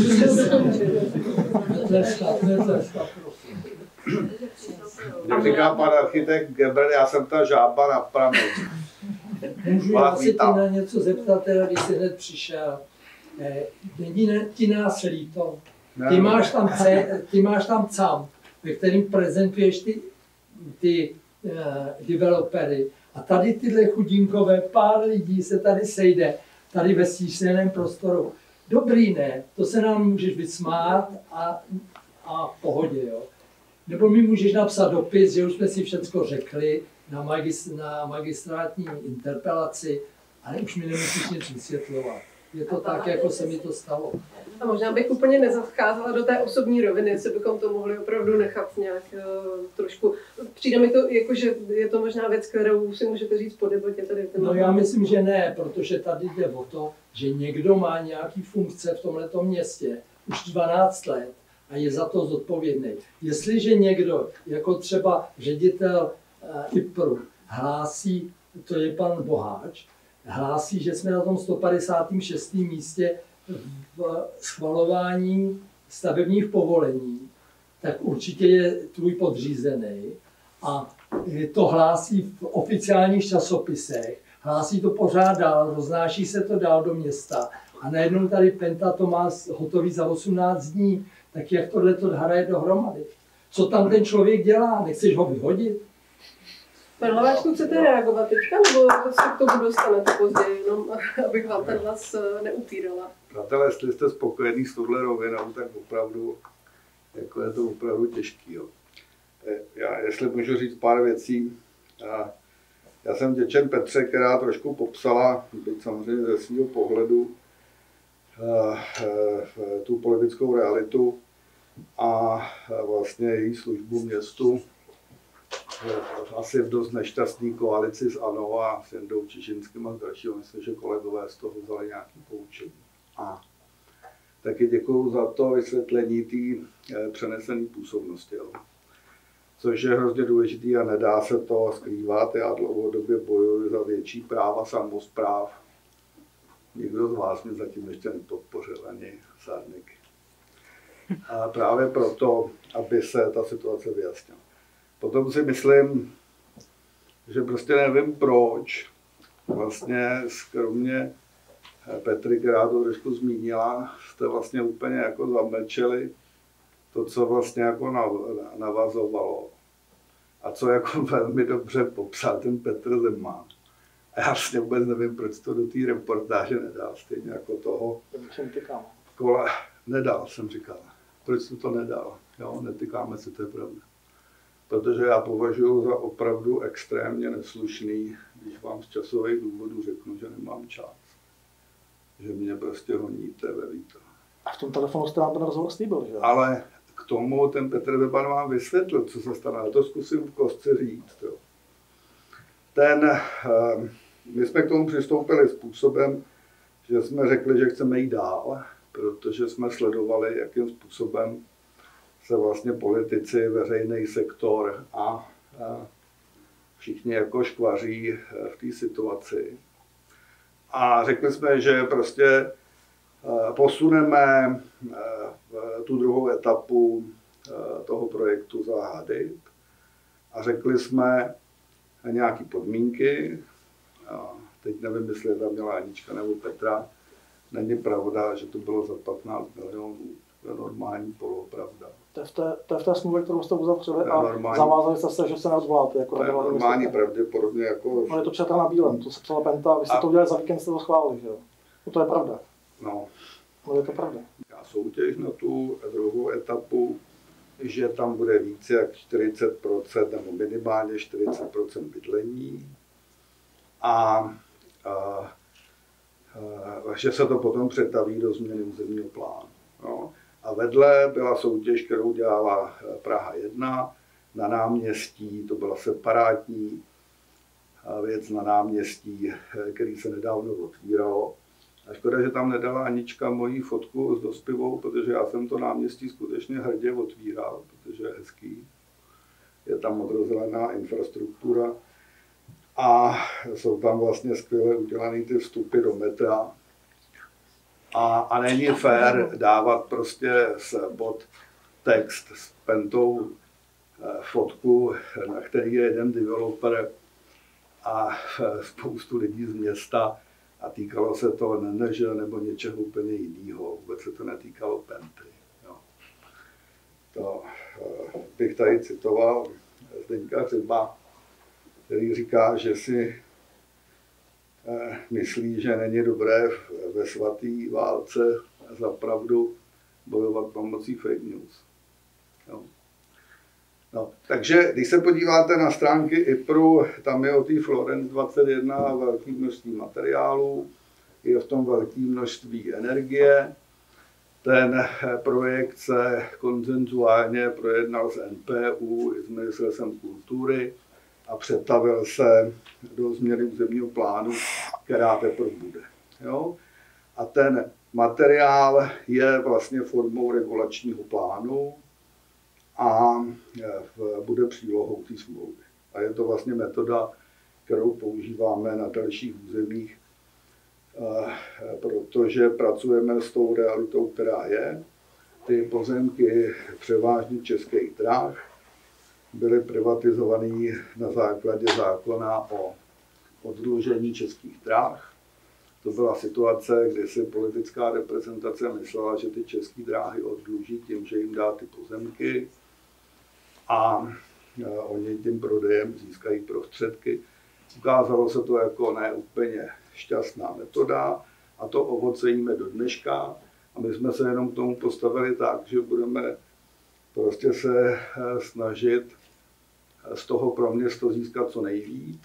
Speaker 8: Jak říká pan architekt Geber, já jsem ta žába na pramě.
Speaker 7: Můžu já se ti na něco zeptat, teda, když jsi hned přišel. Není ti nás líto? Ty máš tam CAM, ve kterým prezentuješ ty developery. A tady tyhle chudinkové, pár lidí se tady sejde, tady ve stísněném prostoru. Dobrý, ne? To se nám můžeš vysmát a v pohodě, jo? Nebo mi můžeš napsat dopis, že už jsme si všecko řekli na magistrátní interpelaci, ale už mi nemusíš nic vysvětlovat. Je to tak, jako se mi to stalo.
Speaker 1: A možná bych úplně nezacházela do té osobní roviny, jestli bychom to mohli opravdu nechat nějak trošku. Přijde mi to jako, že je to možná věc, kterou si můžete říct po debatě tady.
Speaker 7: No já myslím, že ne, protože tady jde o to, že někdo má nějaký funkce v tomhletom městě už 12 let a je za to zodpovědný. Jestliže někdo, jako třeba ředitel IPRu, hlásí, to je pan Boháč, hlásí, že jsme na tom 156. místě v schvalování stavebních povolení, tak určitě je tvůj podřízený a to hlásí v oficiálních časopisech, hlásí to pořád dál, roznáší se to dál do města a najednou tady Penta to má hotový za 18 dní, tak jak tohle to hraje dohromady? Co tam ten člověk dělá? Nechceš ho vyhodit?
Speaker 1: Pan Hlaváčku, chcete reagovat teďka, nebo se k tomu dostanete později, jenom abych vám ten hlas neupírala?
Speaker 8: Přátelé, jestli jste spokojení s touhle rovinou, tak opravdu jako je to opravdu těžký. Jo. Já, jestli můžu říct pár věcí, já jsem vděčen Petře, která trošku popsala, byť samozřejmě ze svého pohledu, tu politickou realitu a vlastně její službu městu asi v dost nešťastný koalici s ANO a s Jendou Čižinským a s dalšího. Myslím, že kolegové z toho vzali nějaké poučení. A taky děkuju za to vysvětlení té přenesené působnosti. Jo. Což je hrozně důležitý a nedá se to skrývat. Já dlouhodobě bojuji za větší práva samospráv. Nikdo z vás mě zatím ještě nepodpořil, ani Sárnik. A právě proto, aby se ta situace vyjasnila. Potom si myslím, že prostě nevím proč, vlastně kromě Petry, která to trošku zmínila, jste vlastně úplně jako zamlčeli to, co vlastně jako navazovalo. A co jako velmi dobře popsal ten Petr Zeman. A já vlastně vůbec nevím, proč to do té reportáže nedal, stejně jako toho kola. Nedal, jsem říkal. Proč to nedal? Jo, netykáme se, to je pravda. Protože já považuji za opravdu extrémně neslušný, když vám z časových důvodů řeknu, že nemám čas. Že mě prostě honíte ve vítr.
Speaker 9: A v tom telefonu jste nám ten rozhovor slíbil, že?
Speaker 8: Ale k tomu ten Petr Zeman vám vysvětlil, co se stane. To zkusím v kostce říct. Jo. My jsme k tomu přistoupili způsobem, že jsme řekli, že chceme jít dál, protože jsme sledovali, jakým způsobem se vlastně politici, veřejný sektor a všichni jako škvaří v té situaci. A řekli jsme, že prostě posuneme tu druhou etapu toho projektu za HDIP a řekli jsme nějaké podmínky. Teď nevím, jestli tam měla Anička nebo Petra. Není pravda, že to bylo za 15 milionů. To je normální polopravda.
Speaker 9: To je v té smlouvě, kterou jste uzavřeli a zavázali jste se, že se neodvoláte. Jako
Speaker 8: to je normální pravděpodobně. Jako...
Speaker 9: No je to čerta na bílém, to se psala Penta, vy jste to udělali za víkend, jste to schválili, že jo? No to je pravda.
Speaker 8: No.
Speaker 9: No je to pravda.
Speaker 8: Já soutěž na tu druhou etapu, že tam bude více jak 40% nebo minimálně 40% bydlení a že se to potom přetaví do změny územního plánu. No. A vedle byla soutěž, kterou dělala Praha 1 na náměstí, to byla separátní věc na náměstí, který se nedávno otvíralo. A škoda, že tam nedala Anička moji fotku s dospěvou, protože já jsem to náměstí skutečně hrdě otvíral, protože je hezký. Je tam modrozelená infrastruktura a jsou tam vlastně skvěle udělané ty vstupy do metra. A není fér dávat prostě pod text s Pentou fotku, na který je jeden developer a spoustu lidí z města a týkalo se to NNŽ nebo něčeho úplně jiného. Vůbec se to netýkalo Penty. Jo. To bych tady citoval Zdeňka Hřiba, který říká, že si myslí, že není dobré ve svatý válce za pravdu bojovat pomocí fake news. Jo. No, takže když se podíváte na stránky IPRu, tam je o té Florence 21 velké množství materiálů, je v tom velké množství energie. Ten projekt se konsenzuálně projednal s NPU i s Ministerstvem kultury a přetavil se do změny územního plánu, která teprve bude. Jo? A ten materiál je vlastně formou regulačního plánu a bude přílohou té smlouvy. A je to vlastně metoda, kterou používáme na dalších územích, protože pracujeme s tou realitou, která je. Ty pozemky převážně českých drah byly privatizovaný na základě zákona o oddlužení českých drah. To byla situace, kdy si politická reprezentace myslela, že ty české dráhy oddluží tím, že jim dá ty pozemky a oni tím prodejem získají prostředky. Ukázalo se to jako neúplně šťastná metoda a to ovoce jíme do dneška a my jsme se jenom k tomu postavili tak, že budeme prostě se snažit z toho pro město získat co nejvíc.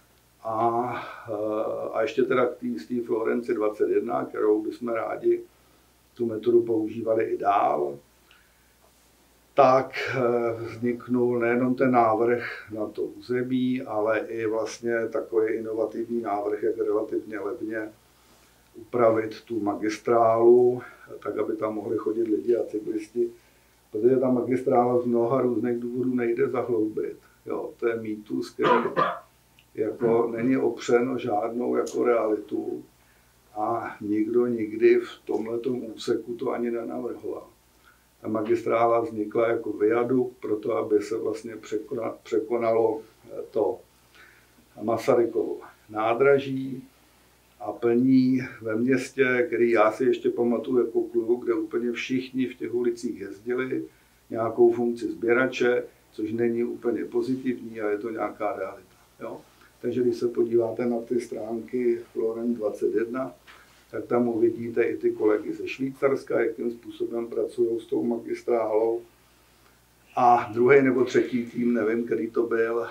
Speaker 8: A ještě teda k té Florenci 21, kterou bychom rádi tu metodu používali i dál, tak vzniknul nejenom ten návrh na to území, ale i vlastně takový inovativní návrh, jak relativně levně upravit tu magistrálu, tak aby tam mohli chodit lidi a cyklisti, protože ta magistrála z mnoha různých důvodů nejde zahloubit. Jo, to je mýtus, který jako není opřen o žádnou jako realitu a nikdo nikdy v tomhletom úseku to ani nenavrhoval. Ta magistrála vznikla jako viadukt proto, aby se vlastně překonalo to Masarykovo nádraží a plní ve městě, který já si ještě pamatuju jako kluk, kde úplně všichni v těch ulicích jezdili, nějakou funkci sběrače, což není úplně pozitivní a je to nějaká realita. Jo? Takže když se podíváte na ty stránky Florence 21, tak tam uvidíte i ty kolegy ze Švýcarska, jakým způsobem pracují s tou magistrálou. A druhý nebo třetí tým, nevím, který to byl,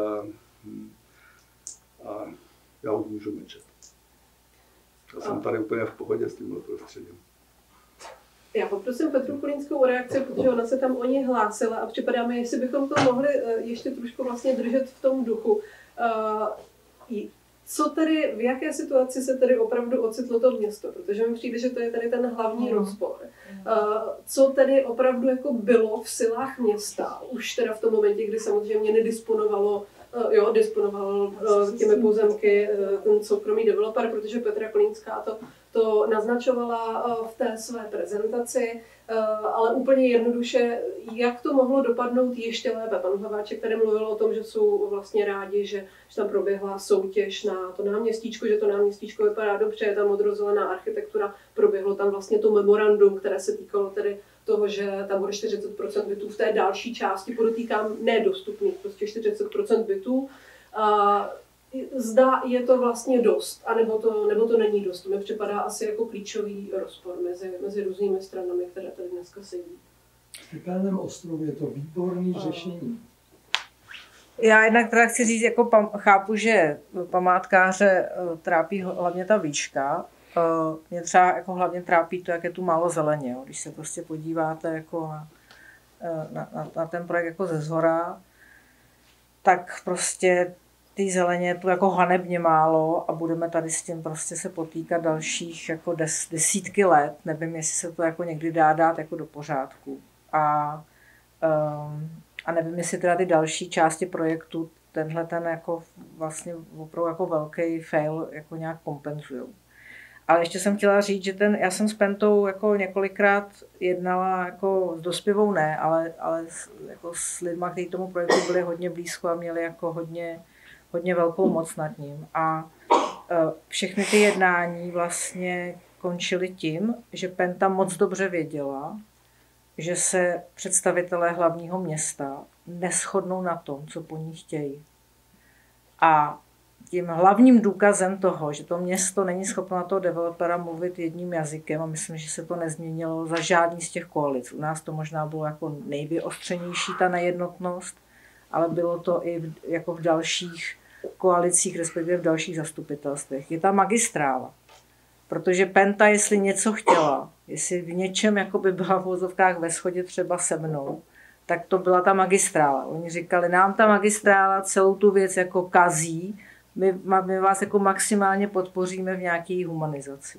Speaker 8: já už můžu mlčet. Já jsem tady úplně v pohodě s tímhle prostředím.
Speaker 1: Já poprosím Petru Kulínskou o reakci, protože ona se tam o ní hlásila a připadá mi, jestli bychom to mohli ještě trošku vlastně držet v tom duchu. Co tedy, v jaké situaci se tedy opravdu ocitlo to město? Protože mi přijde, že to je tady ten hlavní rozpor. Co tedy opravdu jako bylo v silách města, už teda v tom momentě, kdy samozřejmě nedisponovalo disponoval těmi pozemky ten soukromý developer, protože Petra Kolínská to naznačovala v té své prezentaci, ale úplně jednoduše, jak to mohlo dopadnout ještě lépe. Pan Hlaváček tady mluvil o tom, že jsou vlastně rádi, že tam proběhla soutěž na to náměstíčko, že to náměstíčko vypadá dobře, je tam modrozelená architektura, proběhlo tam vlastně to memorandum, které se týkalo tedy toho, že tam bude 40% bytů v té další části, podotýkám nedostupných, prostě 40% bytů. Zda je to vlastně dost, nebo to není dost. To mi připadá asi jako klíčový rozpor mezi různými stranami, které tady dneska sedí.
Speaker 7: V Tepelném ostrově je to výborný řešení.
Speaker 2: Já jednak teda chci říct, jako chápu, že památkáře trápí hlavně ta výška. Mě třeba jako hlavně trápí to, jak je tu málo zeleně. Jo. Když se prostě podíváte jako na ten projekt jako ze zhora, tak prostě ty zeleně je tu jako hanebně málo a budeme tady s tím prostě se potýkat dalších jako desítky let. Nevím, jestli se to jako někdy dá dát jako do pořádku. A nevím, jestli teda ty další části projektu tenhle ten jako vlastně opravdu jako velký fail jako nějak kompenzujou. Ale ještě jsem chtěla říct, že já jsem s Pentou jako několikrát jednala jako s dospěvou ne, ale jako s lidma, kteří tomu projektu byli hodně blízko a měli jako hodně velkou moc nad ním. A všechny ty jednání vlastně končily tím, že Penta moc dobře věděla, že se představitelé hlavního města neshodnou na tom, co po ní chtějí. A tím hlavním důkazem toho, že to město není schopno na toho developera mluvit jedním jazykem, a myslím, že se to nezměnilo za žádný z těch koalic. U nás to možná bylo jako nejvyostřenější ta nejednotnost, ale bylo to i jako v dalších koalicích, respektive v dalších zastupitelstvech. Je ta magistrála. Protože Penta, jestli něco chtěla, jestli v něčem jakoby byla v vozovkách ve shodě třeba se mnou, tak to byla ta magistrála. Oni říkali, nám ta magistrála celou tu věc jako kazí, my vás jako maximálně podpoříme v nějaké humanizaci.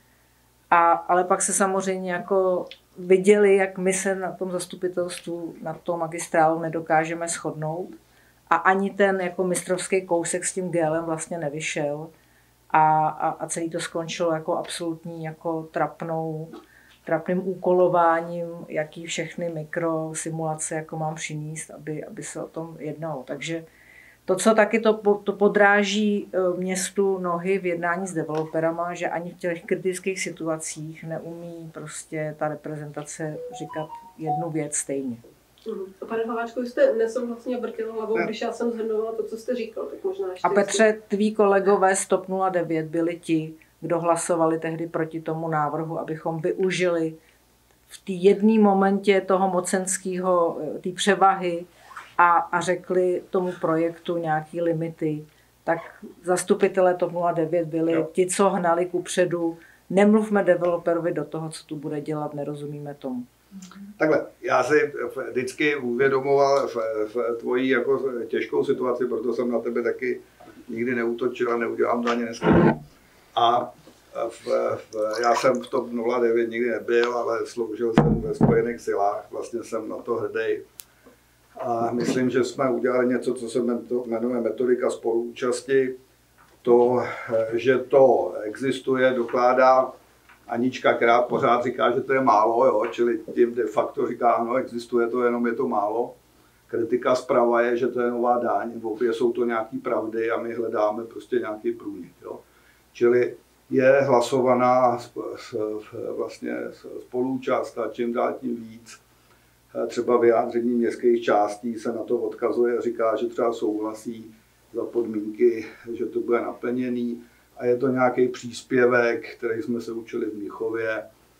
Speaker 2: Ale pak se samozřejmě jako viděli, jak my se na tom zastupitelstvu, na tom magistrálu nedokážeme shodnout a ani ten jako mistrovský kousek s tím GLem vlastně nevyšel a celý to skončilo jako absolutní jako trapným úkolováním, jaký všechny mikrosimulace jako mám přinést, aby se o tom jednalo. Takže to, co taky to podráží městu nohy v jednání s developerama, že ani v těch kritických situacích neumí prostě ta reprezentace říkat jednu věc stejně.
Speaker 1: Pane Hlaváčku, jste nesouhlasně vrtěl hlavou, když já jsem shrnovala to, co jste říkal, tak možná ještě...
Speaker 2: A Petře, tví kolegové z TOP 09 byli ti, kdo hlasovali tehdy proti tomu návrhu, abychom využili v té jedné momentě toho mocenského, té převahy a řekli tomu projektu nějaký limity. Tak zastupitelé TOP 09 byli ti, co hnali kupředu. Nemluvme developerovi do toho, co tu bude dělat, nerozumíme tomu.
Speaker 8: Takhle, já si vždycky uvědomoval v tvojí jako těžkou situaci, proto jsem na tebe taky nikdy neútočil a neudělám to ani dneska. A já jsem v TOP 09 nikdy nebyl, ale sloužil jsem ve Spojených silách, vlastně jsem na to hrdý. A myslím, že jsme udělali něco, co se jmenuje metodika spoluúčasti. To, že to existuje, dokládá Anička, která pořád říká, že to je málo, jo? Čili tím de facto říká, ano, existuje to, jenom je to málo. Kritika zprava je, že to je nová daň, obě jsou to nějaké pravdy a my hledáme prostě nějaký průnik. Jo? Čili je hlasovaná vlastně spoluúčast a čím dál tím víc. Třeba vyjádření městských částí se na to odkazuje a říká, že třeba souhlasí za podmínky, že to bude naplněný. A je to nějaký příspěvek, který jsme se učili v Mnichově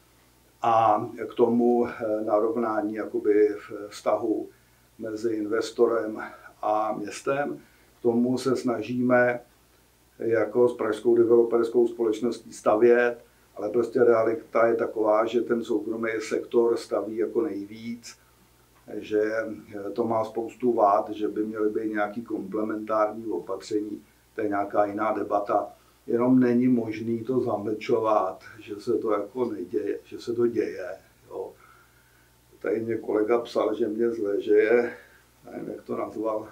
Speaker 8: a k tomu narovnání jakoby vztahu mezi investorem a městem. K tomu se snažíme jako s pražskou developerskou společností stavět, ale prostě realita je taková, že ten soukromý sektor staví jako nejvíc, že to má spoustu vád, že by měly být nějaký komplementární opatření. to je nějaká jiná debata. Jenom není možný to zamlčovat, že se to jako neděje, že se to děje. Jo. Tady mě kolega psal, že mě zle, že je, nevím, jak to nazval,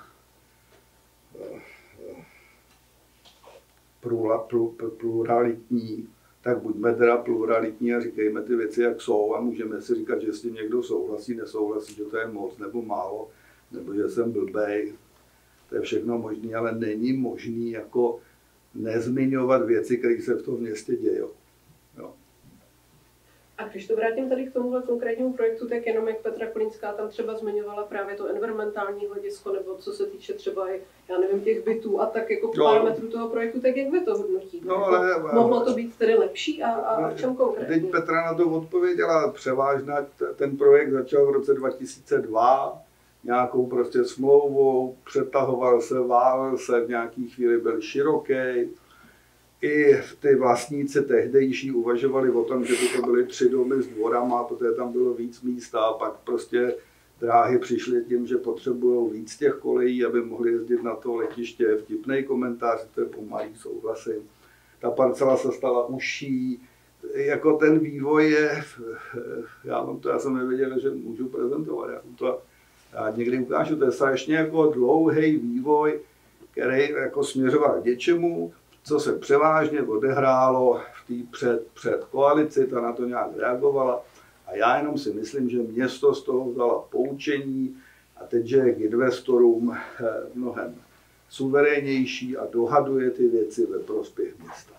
Speaker 8: pluralitní, tak buďme teda pluralitní a říkejme ty věci, jak jsou, a můžeme si říkat, že s tím někdo souhlasí, nesouhlasí, že to je moc nebo málo, nebo že jsem blbej. To je všechno možné, ale není možný jako nezmiňovat věci, které se v tom městě dějou. Jo.
Speaker 1: A když to vrátím tady k tomuhle konkrétnímu projektu, tak jenom jak Petra Kolínská tam třeba zmiňovala právě to environmentální hledisko, nebo co se týče třeba, já nevím, těch bytů a tak jako parametrů toho projektu, tak jak vy to hodnotíte?
Speaker 8: No,
Speaker 1: jako,
Speaker 8: ale
Speaker 1: mohlo to být tedy lepší a v čem konkrétně?
Speaker 8: Teď Petra na to odpověděla převážně, ten projekt začal v roce 2002, nějakou prostě smlouvou, přetahoval se, válel se, v nějaký chvíli byl široký. I ty vlastníci tehdejší uvažovali o tom, že by to byly 3 domy s dvorama, protože tam bylo víc místa a pak prostě dráhy přišly tím, že potřebují víc těch kolejí, aby mohli jezdit na to letiště. Vtipný komentář, to je pomalý, souhlasím. Ta parcela se stala užší, jako ten vývoj je, já jsem nevěděl, že můžu prezentovat, já někdy ukážu, to je strašně jako dlouhý vývoj, který jako směřoval k něčemu, co se převážně odehrálo v té před koalici, ta na to nějak reagovala. A já jenom si myslím, že město z toho vzala poučení a teď, že je k investorům mnohem suverénnější a dohaduje ty věci ve prospěch města.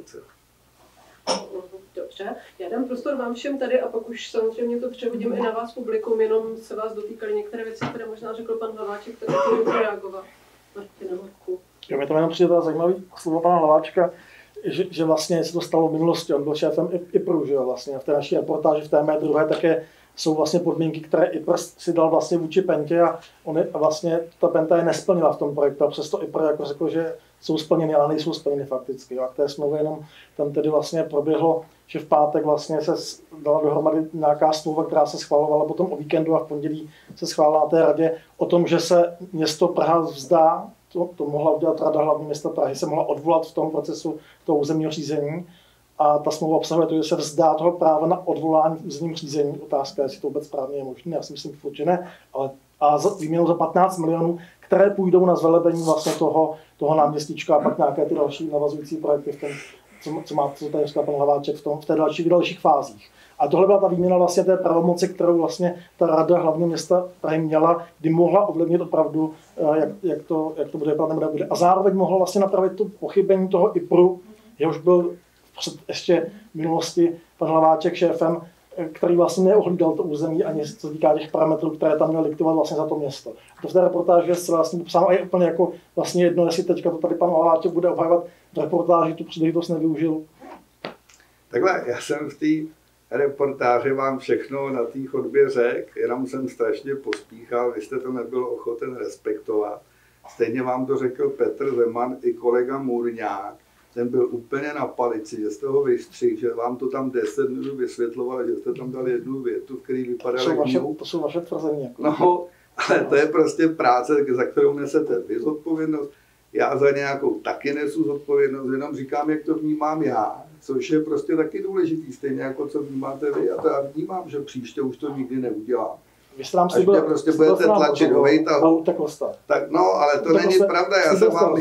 Speaker 1: Dobře, já dám prostor vám všem tady a pak už samozřejmě to přehodím i na vás publikum, jenom se vás dotýkaly některé věci, které možná řekl pan Hlaváček, tak to budu reagovat. Martina, Marku.
Speaker 9: Jo, mě to jenom přijde zajímavý slovo pana Hlaváčka, že vlastně se to stalo v minulosti, on byl šéfem IPRu, že jo, vlastně v té naší reportáži, v té mé druhé také jsou vlastně podmínky, které IPR si dal vlastně vůči Pentě a vlastně ta Penta je nesplnila v tom projektu a přesto IPR jako řekl, že jsou splněny, ale nejsou splněny fakticky. Jo. A k té smlouvě jenom tam tedy vlastně proběhlo, že v pátek vlastně se dala dohromady nějaká smlouva, která se schvalovala potom o víkendu a v pondělí se schválila na té radě o tom, že se město Praha vzdá, to mohla udělat Rada hlavního města Prahy, se mohla odvolat v tom procesu toho územního řízení. A ta smlouva obsahuje to, že se vzdá toho práva na odvolání v územním řízení. Otázka, jestli to vůbec správně je možné, já si myslím, že ne, ale výměnou za 15 milionů, které půjdou na zvelebení vlastně toho náměstíčka a pak nějaké ty další navazující projekty v tom, co tady říká pan Hlaváček, v té dalších fázích. A tohle byla ta výměna vlastně té pravomoci, kterou vlastně ta Rada hlavního města Prahy měla, kdy mohla ovlivnit opravdu, jak to bude vypadat nebo nebude. A zároveň mohla vlastně napravit to pochybení toho IPRu, jehož byl před ještě v minulosti pan Hlaváček šéfem, který vlastně neohlídal to území ani co týká těch parametrů, které tam měl diktovat vlastně za to město. A to v té reportáži je vlastně popsáno a je úplně jako vlastně jedno, jestli teďka to tady pan Hlaváček bude obhajovat v reportáži, tu příležitost nevyužil.
Speaker 8: Takhle, já jsem v té reportáži vám všechno na té chodbě řekl, jenom jsem strašně pospíchal, vy jste to nebyl ochoten respektovat. Stejně vám to řekl Petr Zeman i kolega Můrňák. Ten byl úplně na palici, že jste ho vystřihl, že vám to tam 10 minut vysvětloval, že jste tam dali jednu větu, který vypadala
Speaker 9: To jsou vaše tvrzení. Jako.
Speaker 8: No, ale to je prostě práce, za kterou nesete vy zodpovědnost. Já za nějakou taky nesu zodpovědnost, jenom říkám, jak to vnímám já, což je prostě taky důležitý, stejně jako co vnímáte vy. A to já vnímám, že příště už to nikdy neudělám.
Speaker 9: Vy jste nám slíbil,
Speaker 8: prostě budete tlačit do vejtahu. Tak no, ale to není pravda, já jsem vám...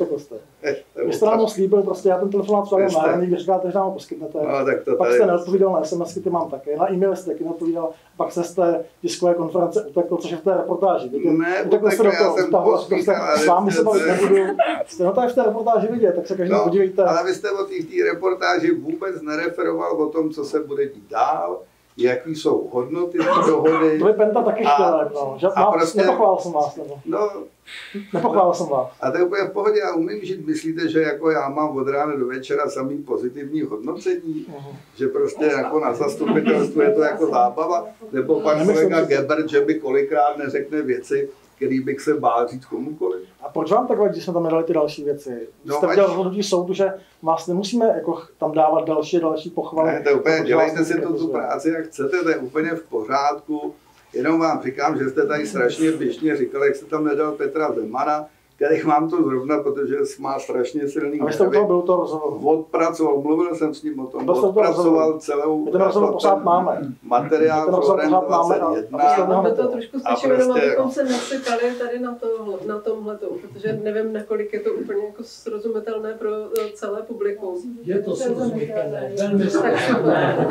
Speaker 9: Vy jste nám slíbil, prostě já ten telefonát třeba mám, někdy říkáte, že nám ho poskytnete.
Speaker 8: No, tak to
Speaker 9: pak jste neodpovídal na SMSky, ty mám také, na e-mail jste taky neodpovídal, pak se z té tiskové konference utekl, což je v té reportáži.
Speaker 8: Ne, utekl
Speaker 9: se do toho, s vámi se bavit nebudu. Jste to je v té reportáži vidět, tak se každý podívejte.
Speaker 8: Ale vy jste o té reportáži vůbec nereferoval o tom, co se bude dít dál, jaký jsou hodnoty dohody.
Speaker 9: To by Penta taky chtěla, prostě, nepochválil jsem vás. Nepochválil jsem vás.
Speaker 8: A to je úplně v pohodě, já umím žít. Myslíte, že jako já mám od rána do večera samý pozitivní hodnocení? Že prostě jako na zastupitelstvu je to jako zábava? Nebo pan kolega Gebert, že by kolikrát neřekne věci, který bych se bál říct komukoliv?
Speaker 9: A proč vám tak vadí, že jsme tam nedali ty další věci? Jste viděl rozhodnutí soudu, že vás nemusíme jako tam dávat další pochvaly.
Speaker 8: Ne, to je úplně, dělejte si tu práci, jak chcete, to je úplně v pořádku. Jenom vám říkám, že jste tady strašně běžně říkali, jak jste tam nedal Petra Zemana. kterých mám to zrovna, protože má strašně silný
Speaker 9: A vy jste u toho byl to rozhovor?
Speaker 8: Odpracoval, mluvil jsem s ním o tom, odpracoval celou
Speaker 9: ten rozhovor pořád máme.
Speaker 8: Materiál Florent 21.
Speaker 1: Máme to trošku stačí jenom, abychom se nesekali tady na tomhletom, protože nevím, nakolik je to úplně jako srozumitelné pro celé publikum.
Speaker 7: Je to srozumitelné, velmi srozumitelné.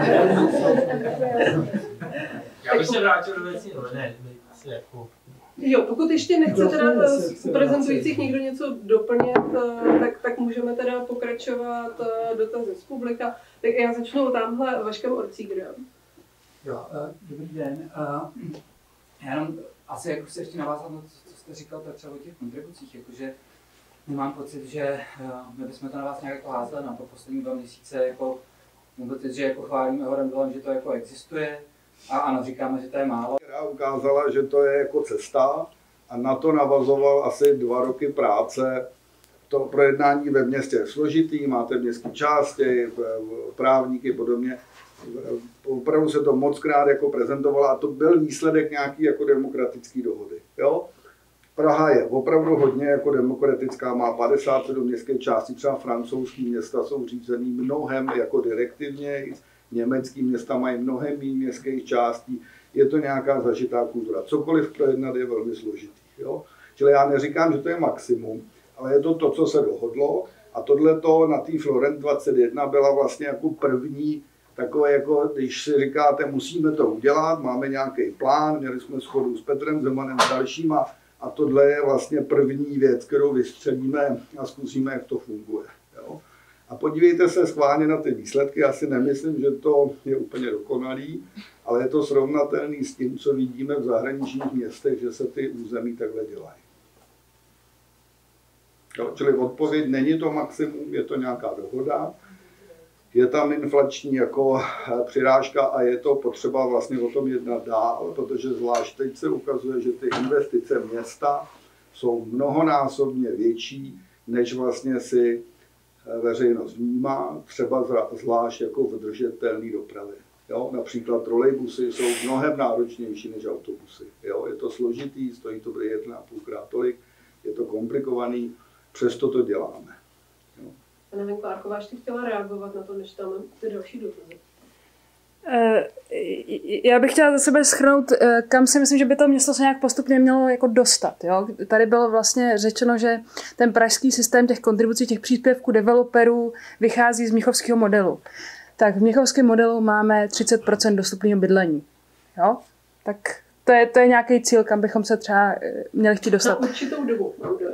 Speaker 10: Já bych se vrátil do věcí, ne, asi jako...
Speaker 1: Jo, pokud ještě nechce teda z prezentujících někdo něco doplnit, tak můžeme teda pokračovat dotazy z publika. Tak já začnu tamhle Vaškem Orcígrem.
Speaker 11: Jo, dobrý den. Já jenom asi jako se ještě navázat na to, co jste říkal třeba o těch kontribucích, jakože mám pocit, že my bychom to na vás nějak jako házeli na to poslední 2 měsíce, jako mám pocit, že jako chválíme horem dolem, že to jako existuje. A ano, říkáme, že to je málo.
Speaker 8: Která ukázala, že to je jako cesta a na to navazoval asi 2 roky práce. To projednání ve městě je složitý, máte městské části, právníky podobně. Opravdu se to mockrát jako prezentovalo a to byl výsledek nějaký jako demokratické dohody. Jo? Praha je opravdu hodně jako demokratická, má 57 městské části, třeba francouzské města jsou řízený mnohem jako direktivně, německý města mají mnohem méně městských částí, je to nějaká zažitá kultura. Cokoliv projednat je velmi složitý. Jo? Čili já neříkám, že to je maximum, ale je to, co se dohodlo a tohleto na té Florent 21 byla vlastně jako první takové, jako když si říkáte, musíme to udělat, máme nějaký plán, měli jsme shodu s Petrem Zemanem s dalšíma a tohle je vlastně první věc, kterou vystřelíme a zkusíme, jak to funguje. Jo? A podívejte se schválně na ty výsledky, já si nemyslím, že to je úplně dokonalý, ale je to srovnatelný s tím, co vidíme v zahraničních městech, že se ty území takhle dělají. Jo, čili odpověď není to maximum, je to nějaká dohoda, je tam inflační jako přirážka a je to potřeba vlastně o tom jednat dál, protože zvlášť teď se ukazuje, že ty investice města jsou mnohonásobně větší, než vlastně si veřejnost vnímá, třeba zvlášť jako v držitelné dopravě. Jo? Například trolejbusy jsou mnohem náročnější než autobusy. Jo? Je to složitý, stojí to 1,5krát tolik, je to komplikovaný, přesto to děláme. Jo?
Speaker 1: A nevím, Klárková, ještě chtěla reagovat na to, než tam ty další dotazy.
Speaker 3: Já bych chtěla za sebe shrnout, kam si myslím, že by to město se nějak postupně mělo jako dostat. Jo? Tady bylo vlastně řečeno, že ten pražský systém těch kontribucí, těch příspěvků developerů vychází z mnichovského modelu. Tak v mnichovském modelu máme 30% dostupného bydlení. Jo? Tak to je nějaký cíl, kam bychom se třeba měli chtít dostat.
Speaker 1: Na určitou dobu.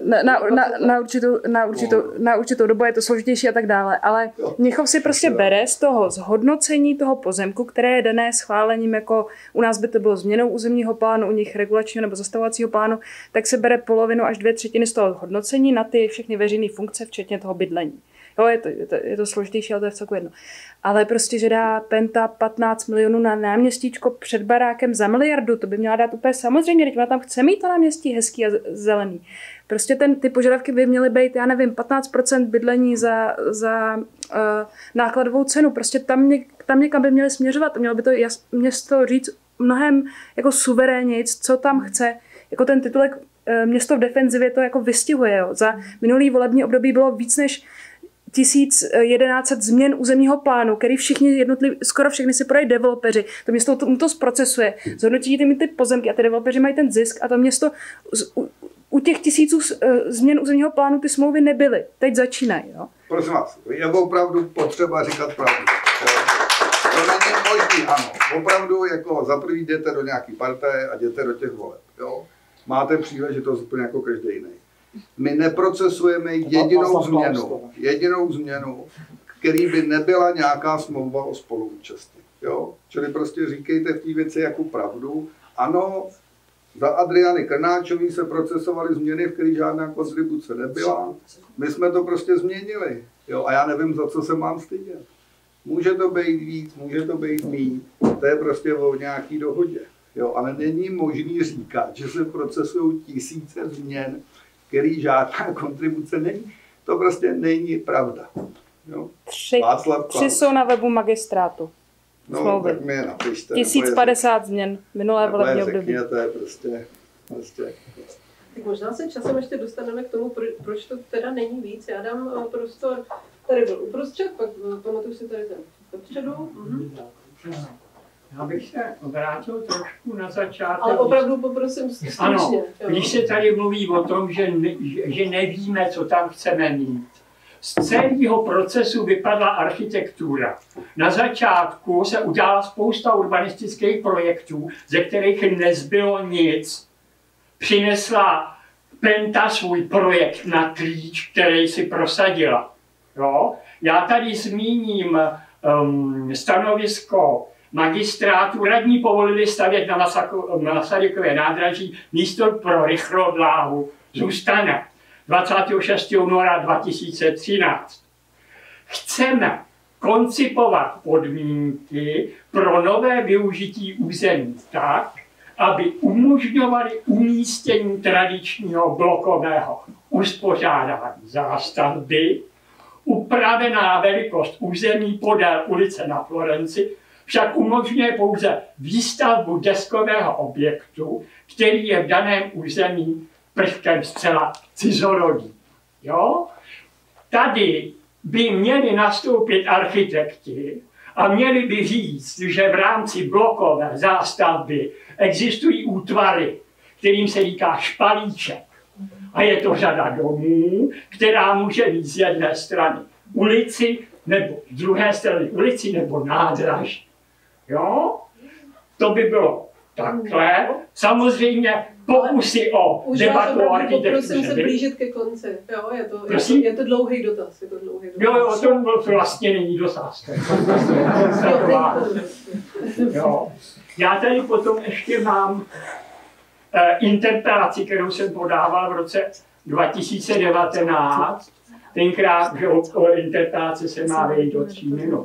Speaker 3: Na určitou dobu je to složitější a tak dále, ale Mnichov si prostě bere z toho zhodnocení toho pozemku, které je dané schválením, jako u nás by to bylo změnou územního plánu, u nich regulačního nebo zastavovacího plánu, tak se bere polovinu až 2/3 z toho hodnocení na ty všechny veřejné funkce, včetně toho bydlení. Jo, je to složitější, ale to je vcelku jedno. Ale prostě, že dá Penta 15 milionů na náměstíčko před barákem za 1 miliardu, to by měla dát úplně samozřejmě, teď ona tam chce mít to náměstí hezký a zelený. Prostě ty požadavky by měly být, já nevím, 15% bydlení za nákladovou cenu. Prostě tam někam by měly směřovat. Mělo by to město říct mnohem jako suverénnějc, co tam chce. Jako ten titulek město v defenzivě to jako vystihuje. Jo. Za minulý volební období bylo víc než 1100 změn územního plánu, který skoro všechny si podají developeři. To město to zprocesuje, zhodnotí ty pozemky a ty developeři mají ten zisk a to město u těch 1000 změn územního plánu ty smlouvy nebyly. Teď začínají. Jo?
Speaker 8: Prosím vás, je opravdu potřeba říkat pravdu. To není možný, ano. Opravdu jako za prvý jdete do nějaký partaje a jdete do těch voleb. Jo? Máte příležitost úplně jako každý jiný. My neprocesujeme jedinou změnu, který by nebyla nějaká smlouva o spoluúčasti. Jo? Čili prostě říkejte v té věci jako pravdu. Ano, za Adriany Krnáčový se procesovaly změny, v kterých žádná kontribuce nebyla. My jsme to prostě změnili. Jo? A já nevím, za co se mám stydět. Může to být víc, může to být míň. To je prostě o nějaký dohodě. Jo? Ale není možný říkat, že se procesují tisíce změn, který žádná kontribuce není. To prostě není pravda. Jo?
Speaker 3: 3 jsou na webu magistrátu.
Speaker 8: No, tak mi je napište.
Speaker 3: 1050 změn minulé volební období.
Speaker 8: Řekněte prostě.
Speaker 1: Tak možná se časem ještě dostaneme k tomu, proč to teda není víc. Já dám prostor, tady byl uprostřed, pak pamatuju si tady ten vepředu.
Speaker 4: Já bych se vrátil trošku na začátek.
Speaker 1: Ale opravdu poprosím stručně.
Speaker 4: Ano, když se tady mluví o tom, že nevíme, co tam chceme mít. Z celého procesu vypadla architektura. Na začátku se udělala spousta urbanistických projektů, ze kterých nezbylo nic. Přinesla Penta svůj projekt na klíč, který si prosadila. Jo? Já tady zmíním stanovisko magistrátu. Radní povolili stavět na Masarykově nádraží místo pro rychlodráhu. Zůstane 26. února 2013. Chceme koncipovat podmínky pro nové využití území tak, aby umožňovaly umístění tradičního blokového uspořádání zástavby, upravená velikost území podél ulice Na Florenci však umožňuje pouze výstavbu deskového objektu, který je v daném území prvkem zcela cizorodý. Jo? Tady by měli nastoupit architekti a měli by říct, že v rámci blokové zástavby existují útvary, kterým se říká špalíček. A je to řada domů, která může být z jedné strany ulici, nebo z druhé strany ulici, nebo nádraží. Jo? To by bylo takhle. Samozřejmě pokusy o debatu o architektuře.
Speaker 1: Prosím se blížit ke konci. Jo, je to dlouhý dotaz.
Speaker 4: Jo, to vlastně není dotaz. Jo. Já tady potom ještě mám interpelaci, kterou jsem podával v roce 2019. Tenkrát, že o interpelaci se má vejít do 3 minut.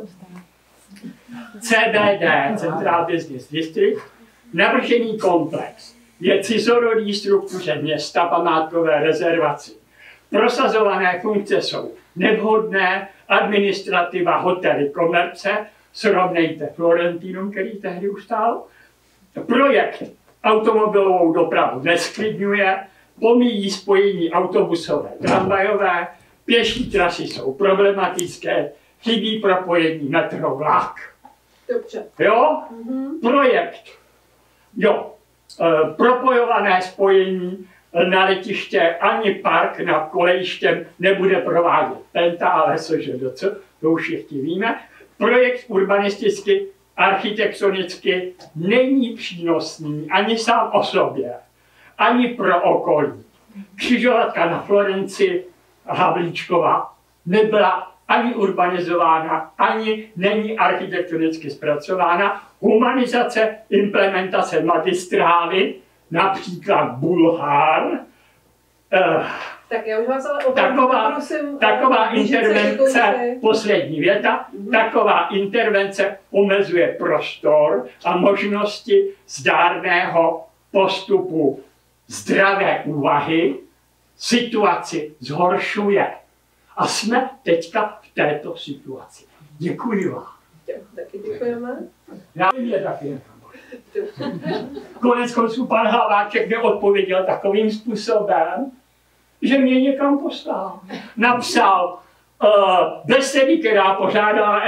Speaker 4: CBD, Central Business District, navržený komplex je cizorodý struktuře města památkové rezervaci. Prosazované funkce jsou nevhodné, administrativa, hotely, komerce, srovnejte Florentinum, který tehdy už stál. Projekt automobilovou dopravu nesklidňuje, pomíjí spojení autobusové, tramvajové, pěší trasy jsou problematické, chybí propojení metro vlak.
Speaker 1: Dobře.
Speaker 4: Jo? Projekt. Jo. Propojované spojení na letiště ani park nad kolejištěm nebude provádět Penta, ale SŽDC, to už všichni víme. Projekt urbanisticky, architektonicky není přínosný ani sám o sobě, ani pro okolí. Křižovatka na Florenci Havlíčkova nebyla ani urbanizována, ani není architektonicky zpracována. Humanizace, implementace magistrály, například Bulhár.
Speaker 1: Tak já už vás ale opravdu prosím,
Speaker 4: taková intervence, poslední věta, taková intervence omezuje prostor a možnosti zdárného postupu zdravé úvahy, situaci zhoršuje. A jsme teďka v této situaci. Děkuji vám.
Speaker 1: Taky děkujeme.
Speaker 4: Já mě taky. Konec konců pan Hlaváček neodpověděl takovým způsobem, že mě někam poslal. Napsal besedy, která pořádala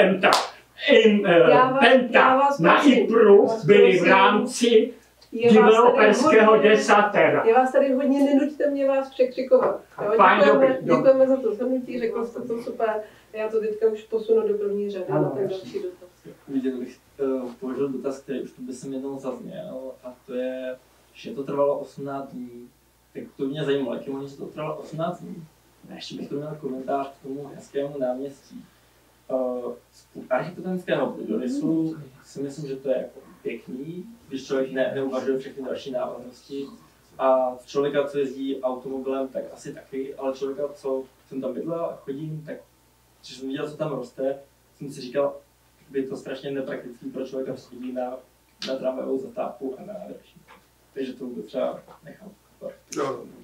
Speaker 4: Penta na IPRu, byly v rámci developerského desatera.
Speaker 1: Já vás tady hodně nenuďte mě vás překřikovat. Děkujeme za to shrnutí, řekl jste to super. Já to teďka už posunu do první řady na ten další dotaz.
Speaker 12: Viděl bych položil dotaz, který už tu by jsem jednou zazněl, a to je, že to trvalo 18 dní. Tak to mě zajímalo, jaký mohli, že to trvalo 18 dní. A ještě bych to měl komentář k tomu hezkému náměstí. Z architektonického půdorysu si myslím, že to je jako pěkný, když člověk neuvažuje všechny další návaznosti. A člověka, co jezdí automobilem, tak asi taky, ale člověka, co jsem tam bydlel a chodím, tak když jsem viděl, co tam roste, jsem si říkal, že je to strašně nepraktický pro člověka, co chodí na tramvajovou zastávku a na další. Takže to vůbec třeba nechám.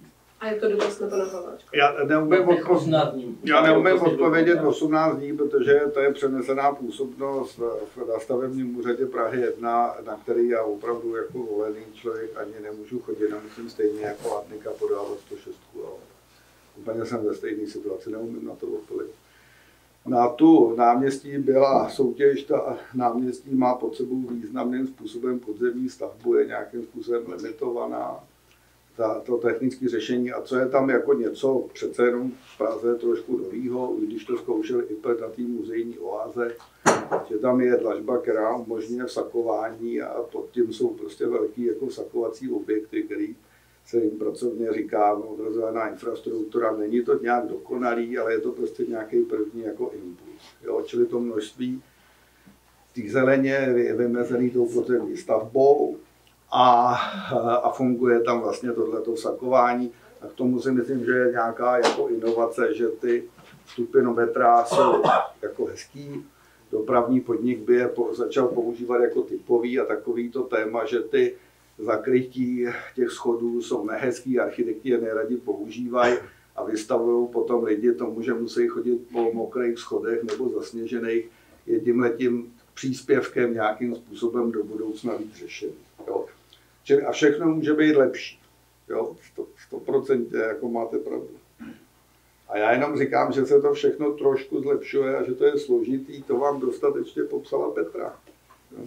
Speaker 1: A je to dotaz nebo na Haváčka?
Speaker 8: Já neumím odpovědět 18 dní, protože to je přenesená působnost na stavebním úřadě Prahy 1, na který já opravdu jako volený člověk ani nemůžu chodit. Já musím stejně jako Adnika podávat 106. Úplně jsem ve stejné situaci, neumím na to odpovědět. Na tu náměstí byla soutěž, ta náměstí má pod sebou významným způsobem podzemní stavbu, je nějakým způsobem limitovaná. To technické řešení a co je tam jako něco přece jenom v Praze trošku novýho, když to zkoušeli i na té muzejní oáze, že tam je dlažba, která umožňuje vsakování a pod tím jsou prostě velký jako vsakovací objekty, který se jim pracovně říká odrazovaná infrastruktura. Není to nějak dokonalý, ale je to prostě nějaký první jako impuls. Jo? Čili to množství té zeleně je vymezený tou podzemní stavbou, a funguje tam vlastně tohleto vsakování. A k tomu si myslím, že je nějaká jako inovace, že ty stupinometra jsou jako hezký. Dopravní podnik by je začal používat jako typový a takový to téma, že ty zakrytí těch schodů jsou nehezký, architekti je neradi používají a vystavují potom lidi tomu, že musí chodit po mokrých schodech nebo zasněžených. Je tímhletím příspěvkem nějakým způsobem do budoucna víc řešení. Jo. A všechno může být lepší. Jo, 100% jako máte pravdu. A já jenom říkám, že se to všechno trošku zlepšuje a že to je složitý, to vám dostatečně popsala Petra. Jo.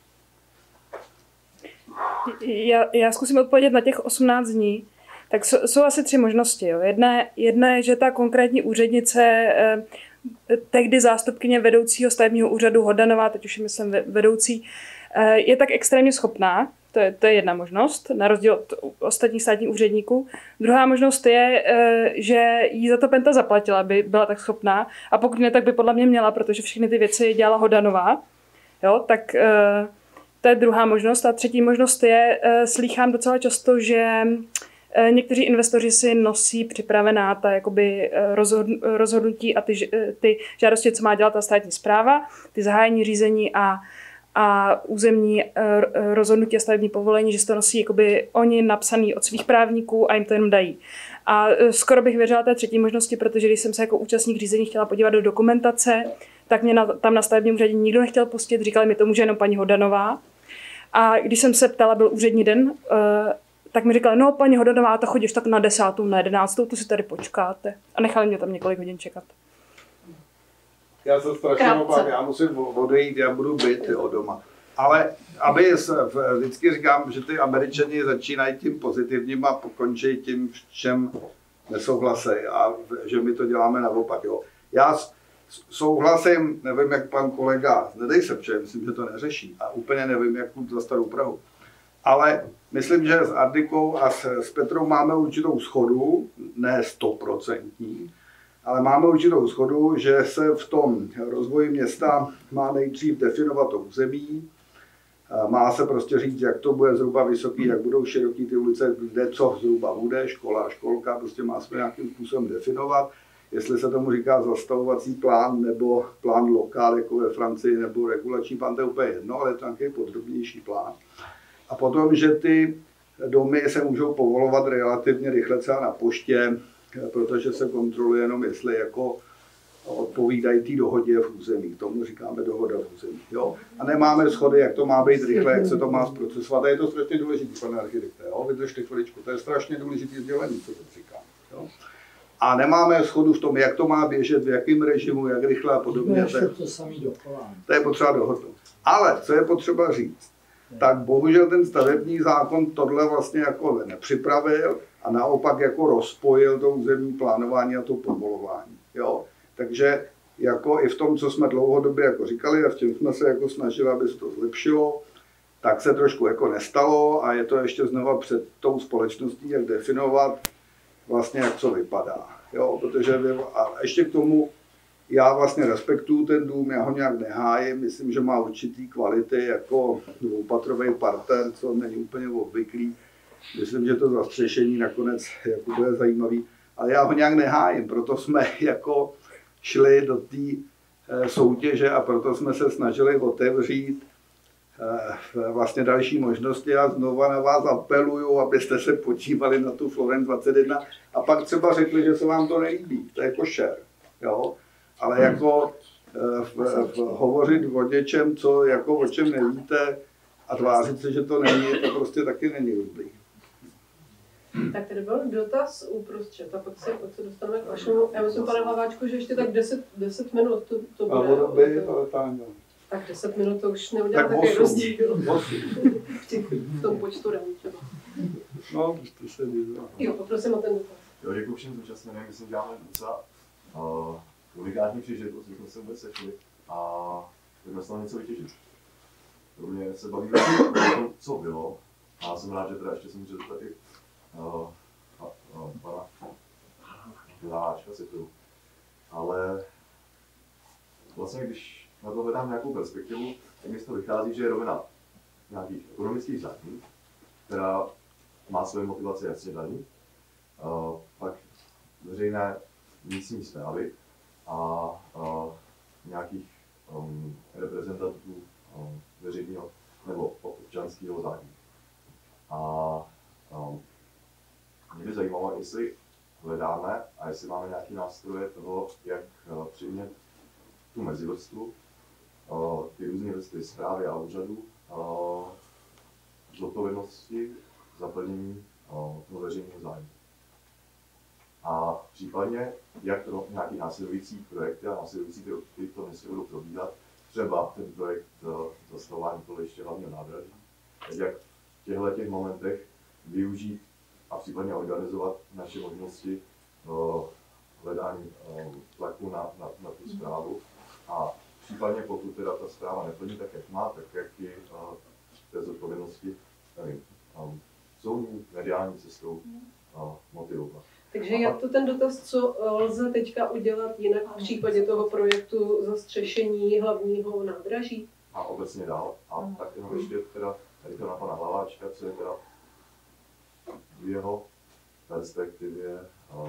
Speaker 3: Já zkusím odpovědět na těch 18 dní. Tak jsou asi 3 možnosti. Jo. Jedna je, že ta konkrétní úřednice, tehdy zástupkyně vedoucího stavebního úřadu Hodanová, teď už je myslím vedoucí, je tak extrémně schopná. To je jedna možnost, na rozdíl od ostatních státních úředníků. Druhá možnost je, že jí za to Penta zaplatila, aby byla tak schopná. A pokud ne, tak by podle mě měla, protože všechny ty věci dělala Hodanová. Jo, tak to je druhá možnost. A třetí možnost je, slýchám docela často, že někteří investoři si nosí připravená ta jakoby rozhodnutí a ty žádosti, co má dělat ta státní správa, ty zahájení řízení a územní rozhodnutí a stavební povolení, že se to nosí jakoby oni napsaný od svých právníků a jim to jenom dají. A skoro bych věřila té třetí možnosti, protože když jsem se jako účastník řízení chtěla podívat do dokumentace, tak mě tam na stavebním úřadě nikdo nechtěl pustit, říkali mi to může jenom paní Hodanová. A když jsem se ptala, byl úřední den, tak mi říkali, no paní Hodanová, to chodíš tak na 10, na 11, to si tady počkáte. A nechali mě tam několik hodin čekat.
Speaker 8: Já se strašně obávám, já musím odejít, já budu být doma. Ale vždycky říkám, že ty Američani začínají tím pozitivním a pokončí tím, v čem nesouhlasí a že my to děláme naopak. Jo. Já souhlasím, nevím, jak pan kolega, nedej se, protože myslím, že to neřeší a úplně nevím, jak za Starou Prahu. Ale myslím, že s Adnikou a s Petrou máme určitou shodu, ne 100%, ale máme určitou shodu, že se v tom rozvoji města má nejdřív definovat to území, má se prostě říct, jak to bude zhruba vysoký, jak budou široký ty ulice, kde co zhruba bude, škola, školka, prostě má se nějakým způsobem definovat, jestli se tomu říká zastavovací plán nebo plán lokál, jako ve Francii, nebo regulační plán, to je úplně jedno, ale je to nějaký podrobnější plán. A potom, že ty domy se můžou povolovat relativně rychle třeba na poště, protože se kontroluje jenom, jestli jako odpovídají té dohodě v území. Tomu říkáme dohoda v území. Jo? A nemáme schody, jak to má být rychle, jak se to má zprocesovat. A je to strašně důležité, pane architekte. Vydržte chviličku. To je strašně důležité sdělení, co to říkám. Jo? A nemáme schodu v tom, jak to má běžet, v jakém režimu, jak rychle a podobně. To je potřeba dohodnout. Ale co je potřeba říct, tak bohužel ten stavební zákon tohle vlastně jako nepřipravil a naopak jako rozpojil to územní plánování a to povolování. Jo? Takže jako i v tom, co jsme dlouhodobě jako říkali a v čem jsme se jako snažili, aby se to zlepšilo, tak se trošku jako nestalo a je to ještě znova před tou společností, jak definovat vlastně, jak co vypadá. Jo? Protože a ještě k tomu já vlastně respektuju ten dům, já ho nějak nehájím, myslím, že má určitý kvality jako dvoupatrový parter, co není úplně obvyklý. Myslím, že to zastřešení nakonec jako bude zajímavý, ale já ho nějak nehájím, proto jsme jako šli do té soutěže a proto jsme se snažili otevřít vlastně další možnosti. Já znova na vás apeluju, abyste se podívali na tu Florence 21 a pak třeba řekli, že se vám to nelíbí. To je košer. Jo? Ale jako hovořit o něčem, co jako o čem nevíte a tvářit se, že to není, to prostě taky není dobrý.
Speaker 1: Tak tady byl dotaz uprostřed a pak se dostaneme k vašemu. Já myslím, pane Hlaváčku, že ještě tak 10 minut to bude. Tak 10 minut to už neudělá takový rozdíl. V tom počtu rám třeba.
Speaker 8: No, to se díval.
Speaker 1: Jo, poprosím o ten dotaz.
Speaker 13: Jo, děkuji všem zúčastněným, myslím, že děláme docela unikátní příležitost, že jsme se vůbec sešli a budeme se tam něco vytěžit. Pro mě se bavíme o tom, co bylo, a jsem rád, že teda ještě jsem můžu zeptat i pana Vláčka cituju. Ale vlastně, když na to hledám nějakou perspektivu, tak mi z toho vychází, že je rovina nějakých ekonomických zájmů, která má své motivace jasně daní, pak veřejné místní správy a nějakých reprezentantů veřejného nebo občanského zájmu. A mě by zajímalo, jestli hledáme a jestli máme nějaké nástroje toho, jak přimět tu mezivrstvu, ty různé vrstvy správy a úřadů, zodpovědnosti za plnění toho veřejného zájmu. A případně, jak to nějaký následující projekty a následující kroky to dneska budou probíhat, třeba ten projekt zastavování kolejště hlavního nádraží, jak v těchto momentech využít a případně organizovat naše možnosti hledání tlaku na tu zprávu a případně pokud teda ta zpráva neplní tak, jak má, tak jak ji té zodpovědnosti soudní, mediální cestou motivovat.
Speaker 1: Takže jak to ten dotaz, co lze teďka udělat jinak v případě toho projektu zastřešení hlavního nádraží?
Speaker 13: A obecně dál. A tak jenom ještě teda tady to na pana Hlaváčka, co je teda v jeho perspektivě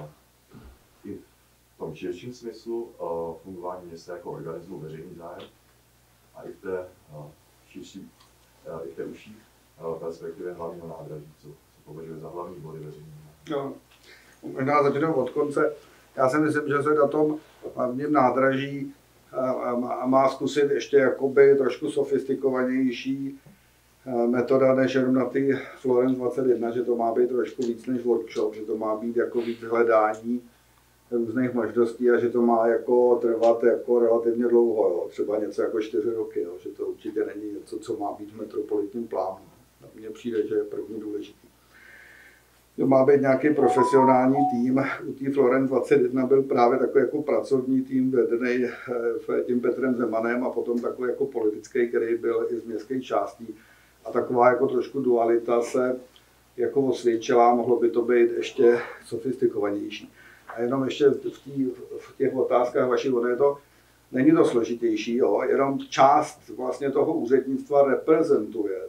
Speaker 13: i v tom širším smyslu fungování města jako organismu veřejný zájem a i v té širší, i v té užší perspektivě hlavního nádraží, co považuje za hlavní body veřejného.
Speaker 8: No, možná začnu od konce. Já si myslím, že se na tom hlavním nádraží má zkusit ještě jakoby trošku sofistikovanější metoda než jenom na ty Florence 21, že to má být trošku víc než workshop, že to má být jako víc hledání různých možností a že to má jako trvat jako relativně dlouho, jo. Třeba něco jako 4 roky, jo. Že to určitě není něco, co má být v metropolitním plánu. Mně přijde, že je první důležitý. To má být nějaký profesionální tým. U té Florence 21 byl právě takový jako pracovní tým vedený tím Petrem Zemanem a potom takový jako politický, který byl i z městských částí. A taková jako trošku dualita se jako osvědčila, mohlo by to být ještě sofistikovanější. A jenom ještě v těch otázkách vašich, není to složitější, jo? Jenom část vlastně toho úřednictva reprezentuje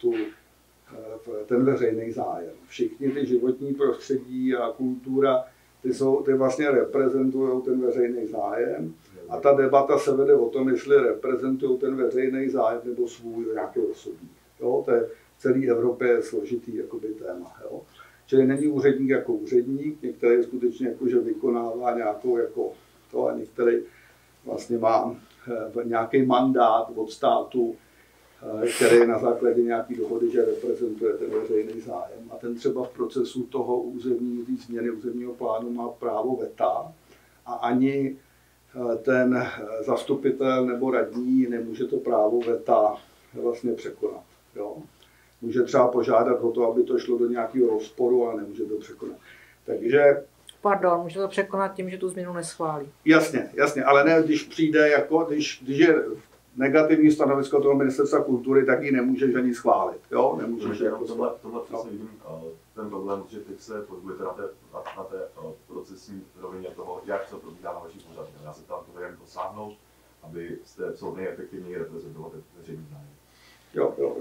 Speaker 8: ten veřejný zájem. Všichni ty životní prostředí a kultura, ty vlastně reprezentují ten veřejný zájem a ta debata se vede o tom, jestli reprezentují ten veřejný zájem nebo svůj nějaký osobní. Jo? To je v celé Evropě je složitý jakoby téma. Jo? Čili není úředník jako úředník, některý skutečně jakože vykonává nějakou jako to a některý vlastně má nějaký mandát od státu, který na základě nějaké dohody, že reprezentuje ten veřejný zájem. A ten třeba v procesu toho změny územního plánu má právo veta a ani ten zastupitel nebo radní nemůže to právo veta vlastně překonat. Jo? Může třeba požádat o to, aby to šlo do nějakého rozporu, ale nemůže to překonat. Takže
Speaker 2: Pardon, může to překonat tím, že tu změnu neschválí.
Speaker 8: Jasně, ale ne, když přijde, jako, když je negativní stanovisko toho ministerstva kultury, tak ji nemůžeš ani schválit. Jo? Nemůžeš
Speaker 13: jako tohle přesně vidím ten problém, že teď se pohybujete na té procesní rovině toho, jak to probíhá na vašich úřadech. Já se ptám toho, jak dosáhnout, aby jste co nejefektivněji reprezentovali veřejný zájem.
Speaker 8: Jo.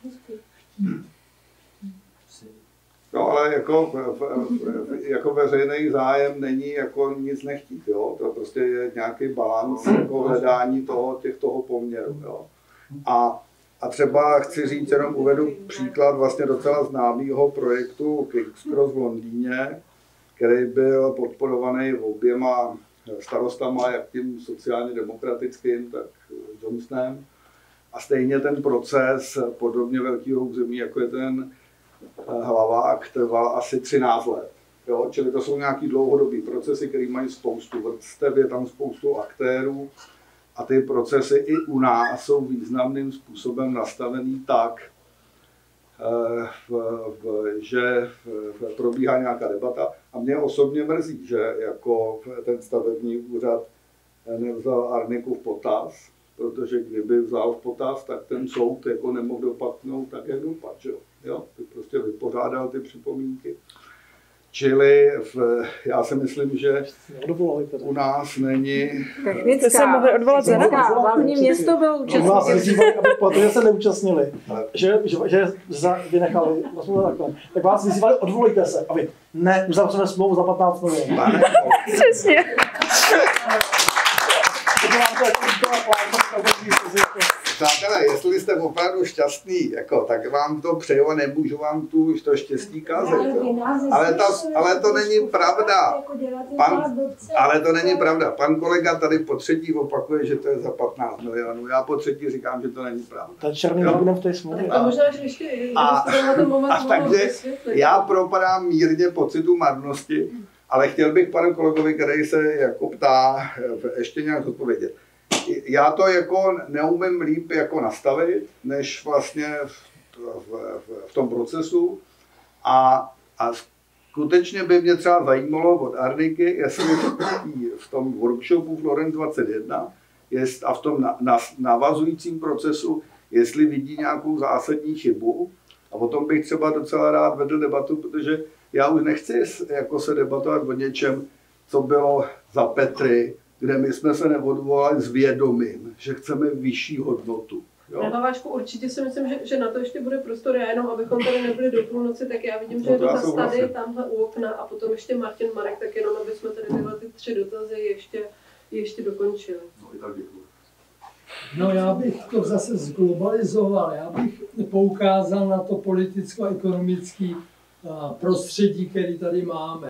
Speaker 8: No, ale jako veřejný zájem není jako nic nechtít, jo? To prostě je nějaký balans jako hledání toho poměru. Jo? A A třeba chci říct, jenom uvedu příklad vlastně docela známého projektu King's Cross v Londýně, který byl podporovaný oběma starostama, jak tím sociálně demokratickým, tak Johnsonem. A stejně ten proces podobně velkého území, jako je ten Hlavák, trval asi 13 let. Jo? Čili to jsou nějaký dlouhodobý procesy, které mají spoustu vrstev, je tam spoustu aktérů. A ty procesy i u nás jsou významným způsobem nastavený tak, že probíhá nějaká debata. A mě osobně mrzí, že jako ten stavební úřad nevzal Arniku v potaz, protože kdyby vzal v potaz, tak ten soud jako nemohl dopadnout tak, jak dopadl. Jo? Prostě vypořádal ty připomínky. Čili já si myslím, že u nás není...
Speaker 3: Jste se mohli odvolat za rada.
Speaker 2: Hlavní město bylo účastníkem.
Speaker 9: Vás vyzývali, protože se neúčastnili, že vynechali, tak vás vyzývali, odvolejte se. A vy, ne, uzavřeme smlouvu za 15 milionů.
Speaker 3: Přesně.
Speaker 8: Přátelé, jestli jste opravdu šťastný, jako, tak vám to přeju a nemůžu vám to štěstí kázat. Ale to není pravda. Ale to není pravda. Pan kolega tady po třetí opakuje, že to je za 15 milionů. Já po třetí říkám, že to není pravda.
Speaker 9: Ta černý lagunem v té smlouvě.
Speaker 1: A možná, že ještě
Speaker 8: takže já propadám mírně pocitu marnosti, ale chtěl bych panu kolegovi, který se jako ptá, ještě nějak odpovědět. Já to jako neumím líp jako nastavit, než vlastně v tom procesu a skutečně by mě třeba zajímalo od Arniky, jestli v tom workshopu Florence 21 a v tom navazujícím procesu, jestli vidí nějakou zásadní chybu. A o tom bych třeba docela rád vedl debatu, protože já už nechci jako se debatovat o něčem, co bylo za Petry, kde my jsme se neodvolali s vědomím, že chceme vyšší hodnotu.
Speaker 1: Hlaváčku, určitě si myslím, že na to ještě bude prostor. Já jenom, abychom tady nebyli do půlnoci, tak já vidím, že je dotaz tady, tamhle u okna a potom ještě Martin Marek, tak jenom, aby jsme tady tyhle ty 3 dotazy ještě dokončili.
Speaker 7: No já bych to zase zglobalizoval, já bych poukázal na to politicko-ekonomické prostředí, který tady máme.